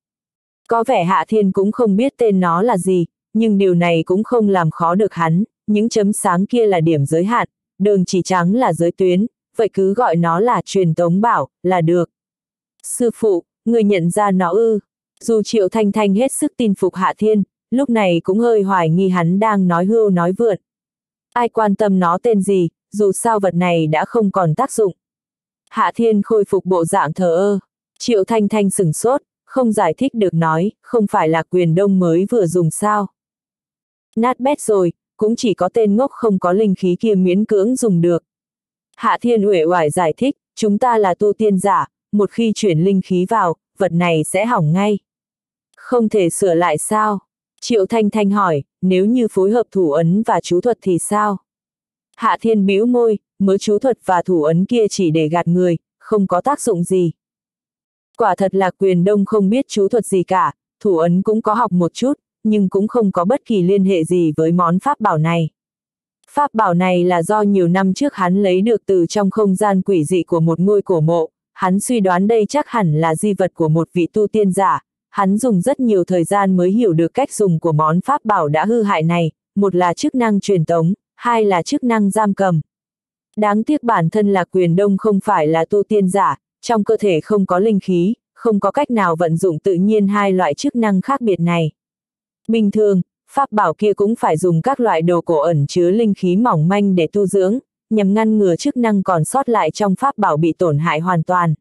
Có vẻ Hạ Thiên cũng không biết tên nó là gì, nhưng điều này cũng không làm khó được hắn, những chấm sáng kia là điểm giới hạn, đường chỉ trắng là giới tuyến, vậy cứ gọi nó là truyền tống bảo, là được. Sư phụ, người nhận ra nó ư? Dù Triệu Thanh Thanh hết sức tin phục Hạ Thiên, lúc này cũng hơi hoài nghi hắn đang nói hưu nói vượn. Ai quan tâm nó tên gì, dù sao vật này đã không còn tác dụng. Hạ Thiên khôi phục bộ dạng thờ ơ. Triệu Thanh Thanh sửng sốt, không giải thích được nói, không phải là Quyền Đông mới vừa dùng sao. Nát bét rồi, cũng chỉ có tên ngốc không có linh khí kia miễn cưỡng dùng được. Hạ Thiên uể oải giải thích, chúng ta là tu tiên giả, một khi chuyển linh khí vào, vật này sẽ hỏng ngay. Không thể sửa lại sao? Triệu Thanh Thanh hỏi, nếu như phối hợp thủ ấn và chú thuật thì sao? Hạ Thiên bĩu môi, mớ chú thuật và thủ ấn kia chỉ để gạt người, không có tác dụng gì. Quả thật là Quyền Đông không biết chú thuật gì cả, thủ ấn cũng có học một chút, nhưng cũng không có bất kỳ liên hệ gì với món pháp bảo này. Pháp bảo này là do nhiều năm trước hắn lấy được từ trong không gian quỷ dị của một ngôi cổ mộ, hắn suy đoán đây chắc hẳn là di vật của một vị tu tiên giả, hắn dùng rất nhiều thời gian mới hiểu được cách dùng của món pháp bảo đã hư hại này, một là chức năng truyền tống, hai là chức năng giam cầm. Đáng tiếc bản thân là Quyền Đông không phải là tu tiên giả, trong cơ thể không có linh khí, không có cách nào vận dụng tự nhiên hai loại chức năng khác biệt này. Bình thường, pháp bảo kia cũng phải dùng các loại đồ cổ ẩn chứa linh khí mỏng manh để tu dưỡng, nhằm ngăn ngừa chức năng còn sót lại trong pháp bảo bị tổn hại hoàn toàn.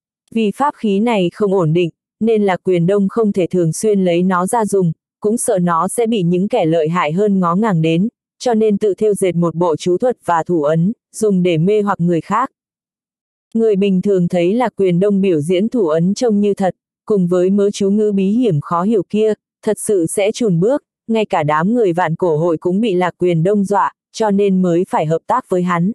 Vì pháp khí này không ổn định, nên là Quyền Đông không thể thường xuyên lấy nó ra dùng, cũng sợ nó sẽ bị những kẻ lợi hại hơn ngó ngàng đến, cho nên tự thêu dệt một bộ chú thuật và thủ ấn, dùng để mê hoặc người khác. Người bình thường thấy là Quyền Đông biểu diễn thủ ấn trông như thật, cùng với mớ chú ngữ bí hiểm khó hiểu kia, thật sự sẽ chùn bước, ngay cả đám người vạn cổ hội cũng bị Lạc Quyền Đông dọa, cho nên mới phải hợp tác với hắn.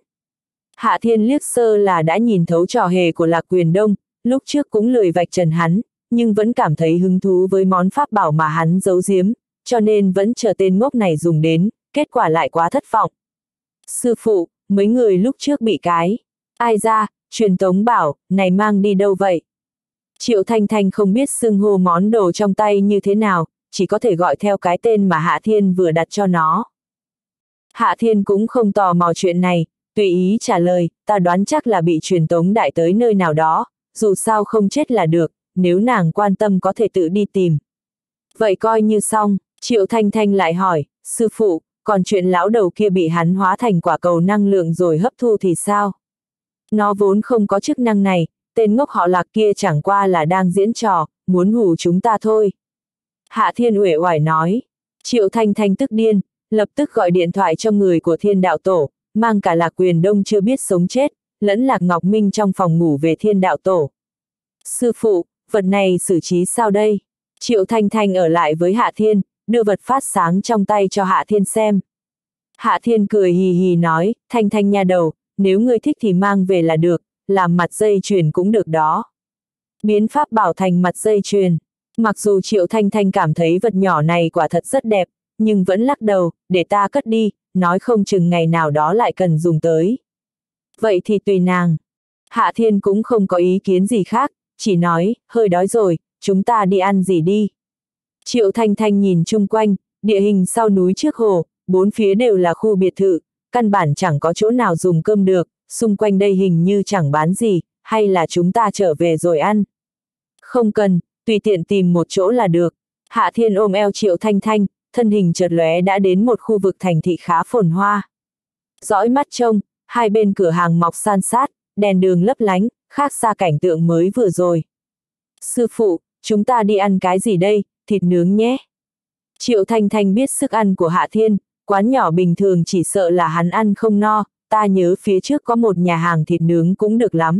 Hạ Thiên liếc sơ là đã nhìn thấu trò hề của Lạc Quyền Đông, lúc trước cũng lười vạch trần hắn, nhưng vẫn cảm thấy hứng thú với món pháp bảo mà hắn giấu giếm, cho nên vẫn chờ tên ngốc này dùng đến, kết quả lại quá thất vọng. Sư phụ, mấy người lúc trước bị cái, ai ra, truyền tống bảo, này mang đi đâu vậy? Triệu Thanh Thanh không biết xưng hô món đồ trong tay như thế nào, chỉ có thể gọi theo cái tên mà Hạ Thiên vừa đặt cho nó. Hạ Thiên cũng không tò mò chuyện này, tùy ý trả lời, ta đoán chắc là bị truyền tống đại tới nơi nào đó, dù sao không chết là được, nếu nàng quan tâm có thể tự đi tìm. Vậy coi như xong, Triệu Thanh Thanh lại hỏi, sư phụ, còn chuyện lão đầu kia bị hắn hóa thành quả cầu năng lượng rồi hấp thu thì sao? Nó vốn không có chức năng này, tên ngốc họ Lạc kia chẳng qua là đang diễn trò, muốn hù chúng ta thôi. Hạ Thiên uể oải nói. Triệu Thanh Thanh tức điên, lập tức gọi điện thoại cho người của Thiên Đạo Tổ, mang cả Lạc Quyền Đông chưa biết sống chết, lẫn Lạc Ngọc Minh trong phòng ngủ về Thiên Đạo Tổ. Sư phụ, vật này xử trí sao đây? Triệu Thanh Thanh ở lại với Hạ Thiên, đưa vật phát sáng trong tay cho Hạ Thiên xem. Hạ Thiên cười hì hì nói, Thanh Thanh nha đầu, nếu ngươi thích thì mang về là được, làm mặt dây chuyền cũng được đó. Biến pháp bảo thành mặt dây chuyền. Mặc dù Triệu Thanh Thanh cảm thấy vật nhỏ này quả thật rất đẹp, nhưng vẫn lắc đầu, để ta cất đi, nói không chừng ngày nào đó lại cần dùng tới. Vậy thì tùy nàng. Hạ Thiên cũng không có ý kiến gì khác, chỉ nói, hơi đói rồi, chúng ta đi ăn gì đi. Triệu Thanh Thanh nhìn chung quanh, địa hình sau núi trước hồ, bốn phía đều là khu biệt thự, căn bản chẳng có chỗ nào dùng cơm được, xung quanh đây hình như chẳng bán gì, hay là chúng ta trở về rồi ăn. Không cần, tùy tiện tìm một chỗ là được. Hạ Thiên ôm eo Triệu Thanh Thanh, thân hình chợt lóe đã đến một khu vực thành thị khá phồn hoa. Dõi mắt trông, hai bên cửa hàng mọc san sát, đèn đường lấp lánh, khác xa cảnh tượng mới vừa rồi. Sư phụ, chúng ta đi ăn cái gì đây, thịt nướng nhé. Triệu Thanh Thanh biết sức ăn của Hạ Thiên, quán nhỏ bình thường chỉ sợ là hắn ăn không no, ta nhớ phía trước có một nhà hàng thịt nướng cũng được lắm.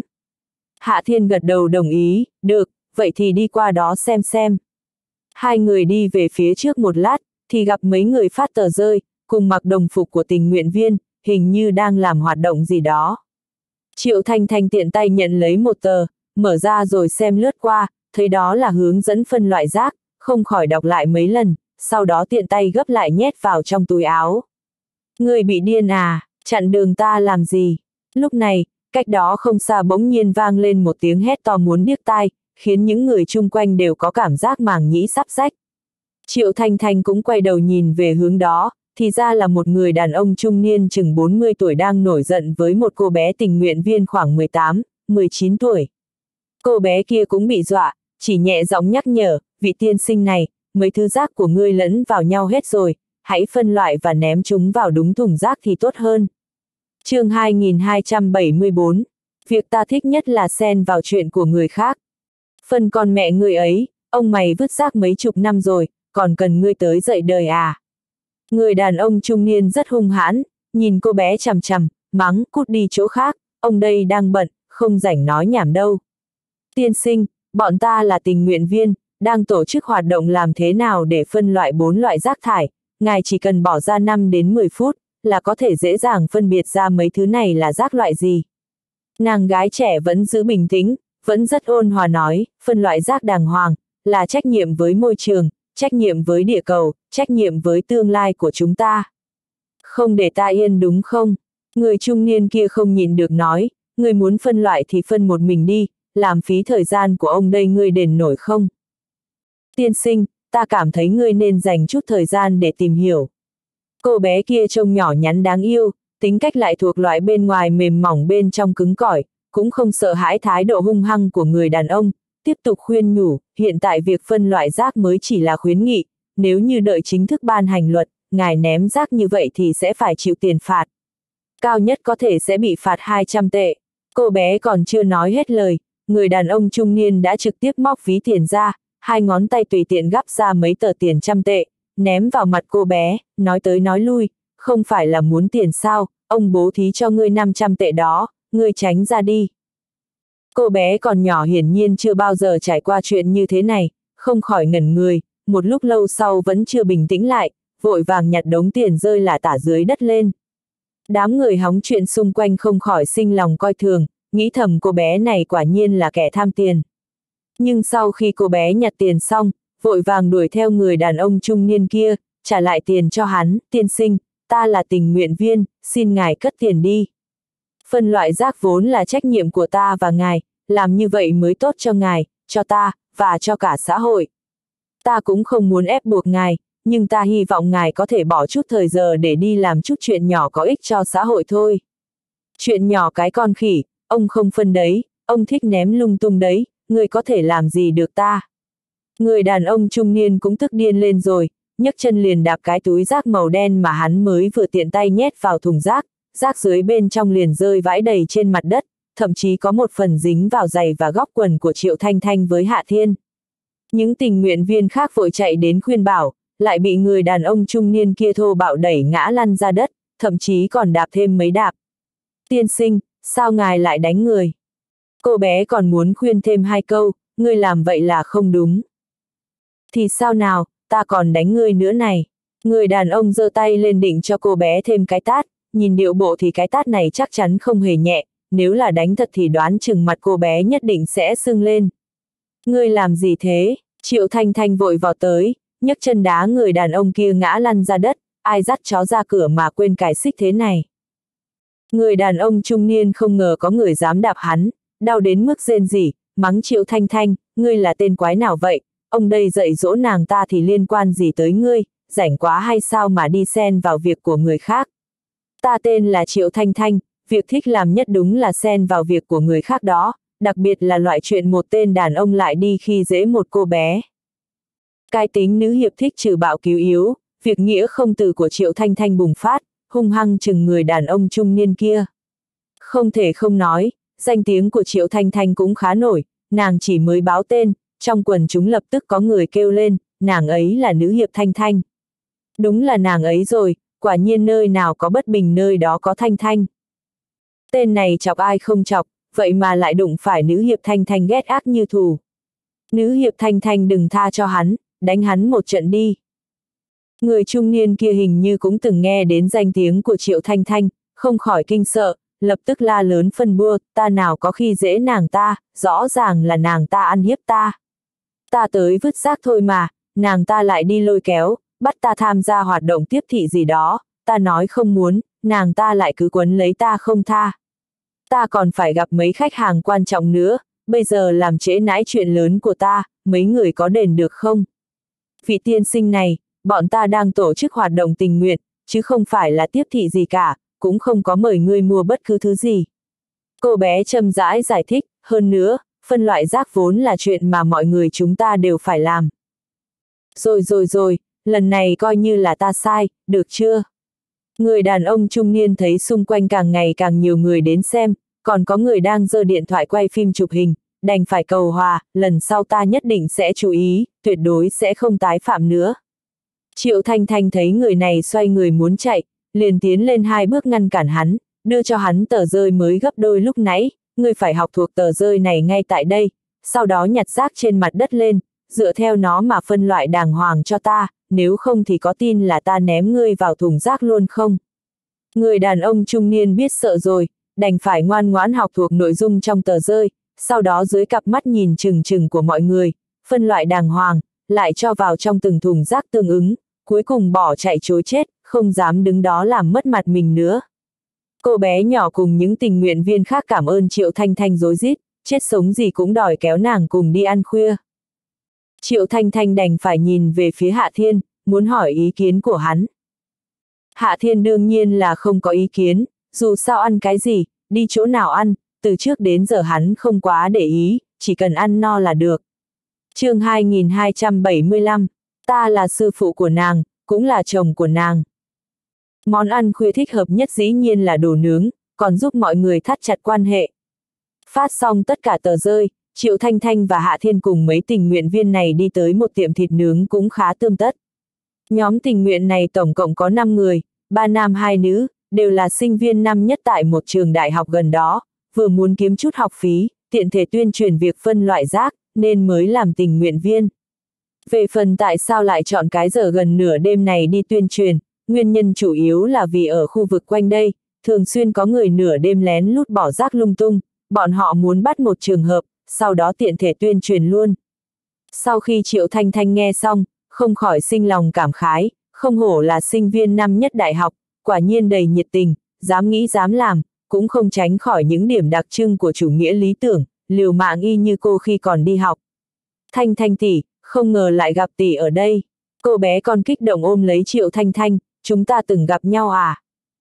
Hạ Thiên gật đầu đồng ý, được, vậy thì đi qua đó xem xem. Hai người đi về phía trước một lát, thì gặp mấy người phát tờ rơi, cùng mặc đồng phục của tình nguyện viên, hình như đang làm hoạt động gì đó. Triệu Thanh Thanh tiện tay nhận lấy một tờ, mở ra rồi xem lướt qua, thấy đó là hướng dẫn phân loại rác, không khỏi đọc lại mấy lần, sau đó tiện tay gấp lại nhét vào trong túi áo. Người bị điên à, chặn đường ta làm gì? Lúc này, cách đó không xa bỗng nhiên vang lên một tiếng hét to muốn điếc tai, khiến những người chung quanh đều có cảm giác màng nhĩ sắp rách. Triệu Thanh Thanh cũng quay đầu nhìn về hướng đó, thì ra là một người đàn ông trung niên chừng bốn mươi tuổi đang nổi giận với một cô bé tình nguyện viên khoảng mười tám, mười chín tuổi. Cô bé kia cũng bị dọa, chỉ nhẹ giọng nhắc nhở, vị tiên sinh này, mấy thứ rác của ngươi lẫn vào nhau hết rồi, hãy phân loại và ném chúng vào đúng thùng rác thì tốt hơn. Chương hai nghìn hai trăm bảy mươi bốn, việc ta thích nhất là xen vào chuyện của người khác. Phân con mẹ ngươi ấy, ông mày vứt rác mấy chục năm rồi, còn cần ngươi tới dậy đời à? Người đàn ông trung niên rất hung hãn, nhìn cô bé chằm chằm, mắng, cút đi chỗ khác, ông đây đang bận, không rảnh nói nhảm đâu. Tiên sinh, bọn ta là tình nguyện viên, đang tổ chức hoạt động làm thế nào để phân loại bốn loại rác thải, ngài chỉ cần bỏ ra năm đến mười phút, là có thể dễ dàng phân biệt ra mấy thứ này là rác loại gì. Nàng gái trẻ vẫn giữ bình tĩnh, vẫn rất ôn hòa nói, phân loại rác đàng hoàng, là trách nhiệm với môi trường, trách nhiệm với địa cầu, trách nhiệm với tương lai của chúng ta. Không để ta yên đúng không? Người trung niên kia không nhịn được nói, người muốn phân loại thì phân một mình đi, làm phí thời gian của ông đây ngươi đền nổi không? Tiên sinh, ta cảm thấy ngươi nên dành chút thời gian để tìm hiểu. Cô bé kia trông nhỏ nhắn đáng yêu, tính cách lại thuộc loại bên ngoài mềm mỏng bên trong cứng cỏi, cũng không sợ hãi thái độ hung hăng của người đàn ông, tiếp tục khuyên nhủ, hiện tại việc phân loại rác mới chỉ là khuyến nghị, nếu như đợi chính thức ban hành luật, ngài ném rác như vậy thì sẽ phải chịu tiền phạt. Cao nhất có thể sẽ bị phạt hai trăm tệ. Cô bé còn chưa nói hết lời, người đàn ông trung niên đã trực tiếp móc ví tiền ra, hai ngón tay tùy tiện gắp ra mấy tờ tiền trăm tệ, ném vào mặt cô bé, nói tới nói lui, không phải là muốn tiền sao, ông bố thí cho ngươi năm trăm tệ đó, ngươi tránh ra đi. Cô bé còn nhỏ hiển nhiên chưa bao giờ trải qua chuyện như thế này, không khỏi ngẩn người, một lúc lâu sau vẫn chưa bình tĩnh lại, vội vàng nhặt đống tiền rơi lả tả dưới đất lên. Đám người hóng chuyện xung quanh không khỏi sinh lòng coi thường, nghĩ thầm cô bé này quả nhiên là kẻ tham tiền. Nhưng sau khi cô bé nhặt tiền xong, vội vàng đuổi theo người đàn ông trung niên kia, trả lại tiền cho hắn, tiên sinh, ta là tình nguyện viên, xin ngài cất tiền đi. Phân loại rác vốn là trách nhiệm của ta và ngài, làm như vậy mới tốt cho ngài, cho ta, và cho cả xã hội. Ta cũng không muốn ép buộc ngài, nhưng ta hy vọng ngài có thể bỏ chút thời giờ để đi làm chút chuyện nhỏ có ích cho xã hội thôi. Chuyện nhỏ cái con khỉ, ông không phân đấy, ông thích ném lung tung đấy, người có thể làm gì được ta. Người đàn ông trung niên cũng tức điên lên rồi, nhấc chân liền đạp cái túi rác màu đen mà hắn mới vừa tiện tay nhét vào thùng rác, rác dưới bên trong liền rơi vãi đầy trên mặt đất, thậm chí có một phần dính vào giày và góc quần của Triệu Thanh Thanh với Hạ Thiên. Những tình nguyện viên khác vội chạy đến khuyên bảo, lại bị người đàn ông trung niên kia thô bạo đẩy ngã lăn ra đất, thậm chí còn đạp thêm mấy đạp. Tiên sinh, sao ngài lại đánh người? Cô bé còn muốn khuyên thêm hai câu, ngươi làm vậy là không đúng. Thì sao nào, ta còn đánh ngươi nữa này. Người đàn ông giơ tay lên định cho cô bé thêm cái tát, nhìn điệu bộ thì cái tát này chắc chắn không hề nhẹ, nếu là đánh thật thì đoán chừng mặt cô bé nhất định sẽ sưng lên. Ngươi làm gì thế? Triệu Thanh Thanh vội vào tới, nhấc chân đá người đàn ông kia ngã lăn ra đất, ai dắt chó ra cửa mà quên cài xích thế này. Người đàn ông trung niên không ngờ có người dám đạp hắn, đau đến mức rên rỉ, mắng Triệu Thanh Thanh, ngươi là tên quái nào vậy, ông đây dạy dỗ nàng ta thì liên quan gì tới ngươi, rảnh quá hay sao mà đi xen vào việc của người khác. Ta tên là Triệu Thanh Thanh, việc thích làm nhất đúng là xen vào việc của người khác đó, đặc biệt là loại chuyện một tên đàn ông lại đi khi dễ một cô bé. Cái tính nữ hiệp thích trừ bạo cứu yếu, việc nghĩa không từ của Triệu Thanh Thanh bùng phát, hung hăng chừng người đàn ông trung niên kia. Không thể không nói, danh tiếng của Triệu Thanh Thanh cũng khá nổi, nàng chỉ mới báo tên, trong quần chúng lập tức có người kêu lên, nàng ấy là nữ hiệp Thanh Thanh. Đúng là nàng ấy rồi, quả nhiên nơi nào có bất bình nơi đó có Thanh Thanh. Tên này chọc ai không chọc, vậy mà lại đụng phải nữ hiệp Thanh Thanh ghét ác như thù. Nữ hiệp Thanh Thanh đừng tha cho hắn, đánh hắn một trận đi. Người trung niên kia hình như cũng từng nghe đến danh tiếng của Triệu Thanh Thanh, không khỏi kinh sợ, lập tức la lớn phân bua, ta nào có khi dễ nàng ta, rõ ràng là nàng ta ăn hiếp ta. Ta tới vứt rác thôi mà, nàng ta lại đi lôi kéo, bắt ta tham gia hoạt động tiếp thị gì đó, ta nói không muốn, nàng ta lại cứ quấn lấy ta không tha. Ta còn phải gặp mấy khách hàng quan trọng nữa, bây giờ làm trễ nãi chuyện lớn của ta, mấy người có đền được không? Vị tiên sinh này, bọn ta đang tổ chức hoạt động tình nguyện, chứ không phải là tiếp thị gì cả, cũng không có mời ngươi mua bất cứ thứ gì. Cô bé chậm rãi giải thích, hơn nữa, phân loại rác vốn là chuyện mà mọi người chúng ta đều phải làm. Rồi rồi rồi, lần này coi như là ta sai, được chưa? Người đàn ông trung niên thấy xung quanh càng ngày càng nhiều người đến xem, còn có người đang giơ điện thoại quay phim chụp hình, đành phải cầu hòa, lần sau ta nhất định sẽ chú ý, tuyệt đối sẽ không tái phạm nữa. Triệu Thanh Thanh thấy người này xoay người muốn chạy, liền tiến lên hai bước ngăn cản hắn, đưa cho hắn tờ rơi mới gấp đôi lúc nãy, ngươi phải học thuộc tờ rơi này ngay tại đây, sau đó nhặt rác trên mặt đất lên, dựa theo nó mà phân loại đàng hoàng cho ta, nếu không thì có tin là ta ném ngươi vào thùng rác luôn không? Người đàn ông trung niên biết sợ rồi, đành phải ngoan ngoãn học thuộc nội dung trong tờ rơi, sau đó dưới cặp mắt nhìn chừng chừng của mọi người, phân loại đàng hoàng, lại cho vào trong từng thùng rác tương ứng, cuối cùng bỏ chạy chối chết, không dám đứng đó làm mất mặt mình nữa. Cô bé nhỏ cùng những tình nguyện viên khác cảm ơn Triệu Thanh Thanh rối rít, chết sống gì cũng đòi kéo nàng cùng đi ăn khuya. Triệu Thanh Thanh đành phải nhìn về phía Hạ Thiên, muốn hỏi ý kiến của hắn. Hạ Thiên đương nhiên là không có ý kiến, dù sao ăn cái gì, đi chỗ nào ăn, từ trước đến giờ hắn không quá để ý, chỉ cần ăn no là được. Chương hai nghìn hai trăm bảy mươi lăm, ta là sư phụ của nàng, cũng là chồng của nàng. Món ăn khuya thích hợp nhất dĩ nhiên là đồ nướng, còn giúp mọi người thắt chặt quan hệ. Phát xong tất cả tờ rơi, Triệu Thanh Thanh và Hạ Thiên cùng mấy tình nguyện viên này đi tới một tiệm thịt nướng cũng khá tươm tất. Nhóm tình nguyện này tổng cộng có năm người, ba nam hai nữ, đều là sinh viên năm nhất tại một trường đại học gần đó, vừa muốn kiếm chút học phí, tiện thể tuyên truyền việc phân loại rác, nên mới làm tình nguyện viên. Về phần tại sao lại chọn cái giờ gần nửa đêm này đi tuyên truyền, nguyên nhân chủ yếu là vì ở khu vực quanh đây, thường xuyên có người nửa đêm lén lút bỏ rác lung tung, bọn họ muốn bắt một trường hợp, sau đó tiện thể tuyên truyền luôn. Sau khi Triệu Thanh Thanh nghe xong, không khỏi sinh lòng cảm khái, không hổ là sinh viên năm nhất đại học, quả nhiên đầy nhiệt tình, dám nghĩ dám làm, cũng không tránh khỏi những điểm đặc trưng của chủ nghĩa lý tưởng, liều mạng y như cô khi còn đi học. Thanh Thanh tỷ, không ngờ lại gặp tỷ ở đây. Cô bé còn kích động ôm lấy Triệu Thanh Thanh, chúng ta từng gặp nhau à?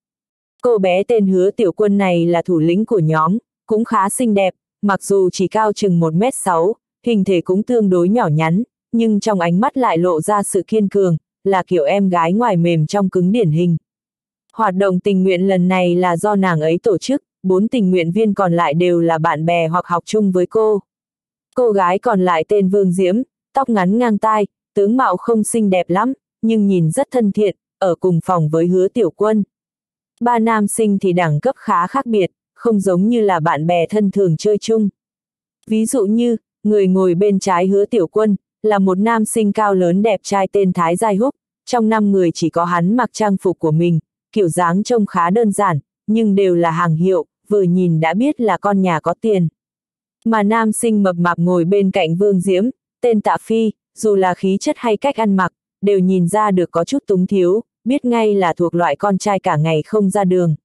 Cô bé tên Hứa Tiểu Quân này là thủ lĩnh của nhóm, cũng khá xinh đẹp, mặc dù chỉ cao chừng một mét sáu, hình thể cũng tương đối nhỏ nhắn, nhưng trong ánh mắt lại lộ ra sự kiên cường, là kiểu em gái ngoài mềm trong cứng điển hình. Hoạt động tình nguyện lần này là do nàng ấy tổ chức, bốn tình nguyện viên còn lại đều là bạn bè hoặc học chung với cô. Cô gái còn lại tên Vương Diễm, tóc ngắn ngang tai, tướng mạo không xinh đẹp lắm, nhưng nhìn rất thân thiện, ở cùng phòng với Hứa Tiểu Quân. Ba nam sinh thì đẳng cấp khá khác biệt, không giống như là bạn bè thân thường chơi chung. Ví dụ như, người ngồi bên trái Hứa Tiểu Quân, là một nam sinh cao lớn đẹp trai tên Thái Giai Húc, trong năm người chỉ có hắn mặc trang phục của mình, kiểu dáng trông khá đơn giản, nhưng đều là hàng hiệu, vừa nhìn đã biết là con nhà có tiền. Mà nam sinh mập mạp ngồi bên cạnh Vương Diễm, tên Tạ Phi, dù là khí chất hay cách ăn mặc, đều nhìn ra được có chút túng thiếu, biết ngay là thuộc loại con trai cả ngày không ra đường.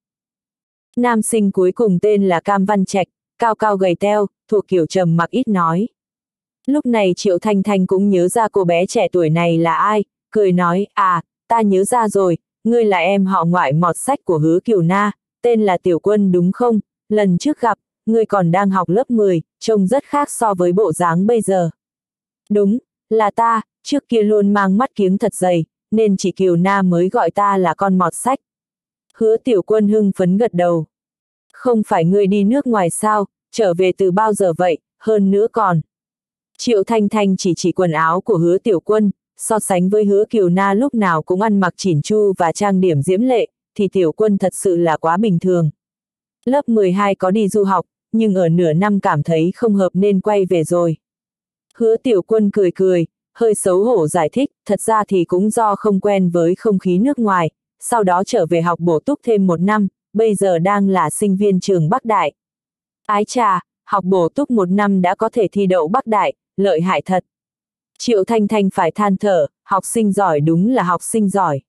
Nam sinh cuối cùng tên là Cam Văn Trạch, cao cao gầy teo, thuộc kiểu trầm mặc ít nói. Lúc này Triệu Thanh Thanh cũng nhớ ra cô bé trẻ tuổi này là ai, cười nói, à, ta nhớ ra rồi, ngươi là em họ ngoại mọt sách của Hứa Kiều Na, tên là Tiểu Quân đúng không? Lần trước gặp, ngươi còn đang học lớp mười, trông rất khác so với bộ dáng bây giờ. Đúng, là ta, trước kia luôn mang mắt kiếng thật dày, nên chị Kiều Na mới gọi ta là con mọt sách. Hứa Tiểu Quân hưng phấn gật đầu. Không phải ngươi đi nước ngoài sao, trở về từ bao giờ vậy, hơn nữa còn. Triệu Thanh Thanh chỉ chỉ quần áo của Hứa Tiểu Quân, so sánh với Hứa Kiều Na lúc nào cũng ăn mặc chỉn chu và trang điểm diễm lệ, thì Tiểu Quân thật sự là quá bình thường. Lớp mười hai có đi du học, nhưng ở nửa năm cảm thấy không hợp nên quay về rồi. Hứa Tiểu Quân cười cười, hơi xấu hổ giải thích, thật ra thì cũng do không quen với không khí nước ngoài, sau đó trở về học bổ túc thêm một năm, bây giờ đang là sinh viên trường Bắc Đại. Ái chà, học bổ túc một năm đã có thể thi đậu Bắc Đại, lợi hại thật. Triệu Thanh Thanh phải than thở, học sinh giỏi đúng là học sinh giỏi.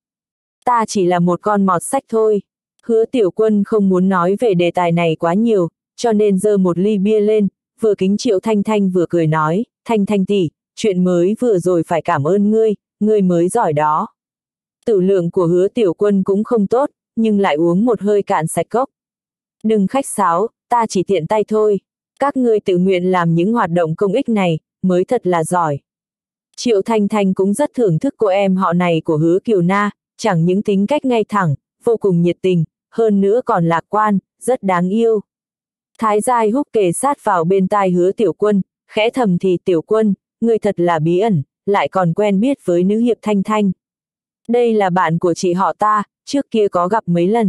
Ta chỉ là một con mọt sách thôi. Hứa Tiểu Quân không muốn nói về đề tài này quá nhiều, cho nên giơ một ly bia lên, vừa kính Triệu Thanh Thanh vừa cười nói, Thanh Thanh tỷ, chuyện mới vừa rồi phải cảm ơn ngươi, ngươi mới giỏi đó. Tử lượng của Hứa Tiểu Quân cũng không tốt, nhưng lại uống một hơi cạn sạch cốc. Đừng khách sáo, ta chỉ tiện tay thôi. Các ngươi tự nguyện làm những hoạt động công ích này, mới thật là giỏi. Triệu Thanh Thanh cũng rất thưởng thức cô em họ này của Hứa Kiều Na, chẳng những tính cách ngay thẳng, vô cùng nhiệt tình, hơn nữa còn lạc quan, rất đáng yêu. Thái Giai Húc kề sát vào bên tai Hứa Tiểu Quân, khẽ thầm thì Tiểu Quân, người thật là bí ẩn, lại còn quen biết với nữ hiệp Thanh Thanh. Đây là bạn của chị họ ta, trước kia có gặp mấy lần.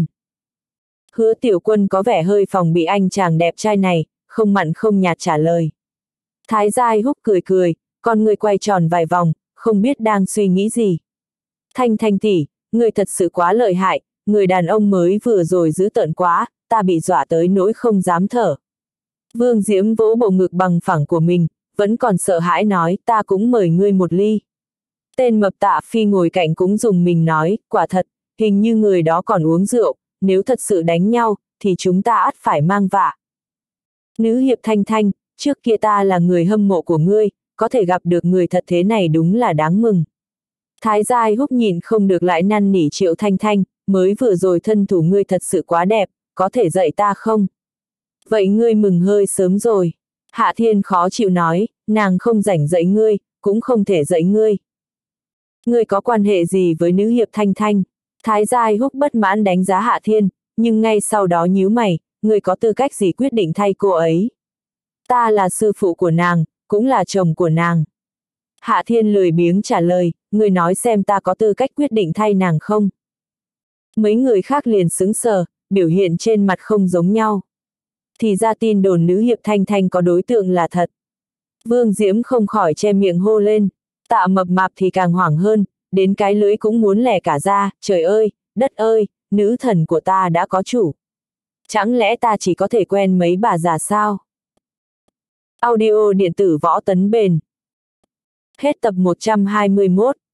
Hứa Tiểu Quân có vẻ hơi phòng bị anh chàng đẹp trai này, không mặn không nhạt trả lời. Thái Giai Húc cười cười, con người quay tròn vài vòng, không biết đang suy nghĩ gì. Thanh Thanh tỷ, người thật sự quá lợi hại, người đàn ông mới vừa rồi dữ tợn quá, ta bị dọa tới nỗi không dám thở. Vương Diễm vỗ bộ ngực bằng phẳng của mình, vẫn còn sợ hãi nói, ta cũng mời ngươi một ly. Tên mập Tạ Phi ngồi cạnh cũng dùng mình nói, quả thật, hình như người đó còn uống rượu, nếu thật sự đánh nhau, thì chúng ta ắt phải mang vạ. Nữ hiệp Thanh Thanh, trước kia ta là người hâm mộ của ngươi, có thể gặp được người thật thế này đúng là đáng mừng. Thái Giai Húc nhìn không được lại năn nỉ Triệu Thanh Thanh, mới vừa rồi thân thủ ngươi thật sự quá đẹp, có thể dạy ta không? Vậy ngươi mừng hơi sớm rồi. Hạ Thiên khó chịu nói, nàng không rảnh dạy ngươi, cũng không thể dạy ngươi. Ngươi có quan hệ gì với nữ hiệp Thanh Thanh? Thái Giai Húc bất mãn đánh giá Hạ Thiên, nhưng ngay sau đó nhíu mày, ngươi có tư cách gì quyết định thay cô ấy? Ta là sư phụ của nàng, cũng là chồng của nàng. Hạ Thiên lười biếng trả lời, ngươi nói xem ta có tư cách quyết định thay nàng không? Mấy người khác liền sững sờ, biểu hiện trên mặt không giống nhau. Thì ra tin đồn nữ hiệp Thanh Thanh có đối tượng là thật. Vương Diễm không khỏi che miệng hô lên, Tạ Mập Mạp thì càng hoảng hơn, đến cái lưỡi cũng muốn lè cả ra, trời ơi, đất ơi, nữ thần của ta đã có chủ. Chẳng lẽ ta chỉ có thể quen mấy bà già sao? Audio điện tử Võ Tấn Bền. Hết tập một trăm hai mươi mốt.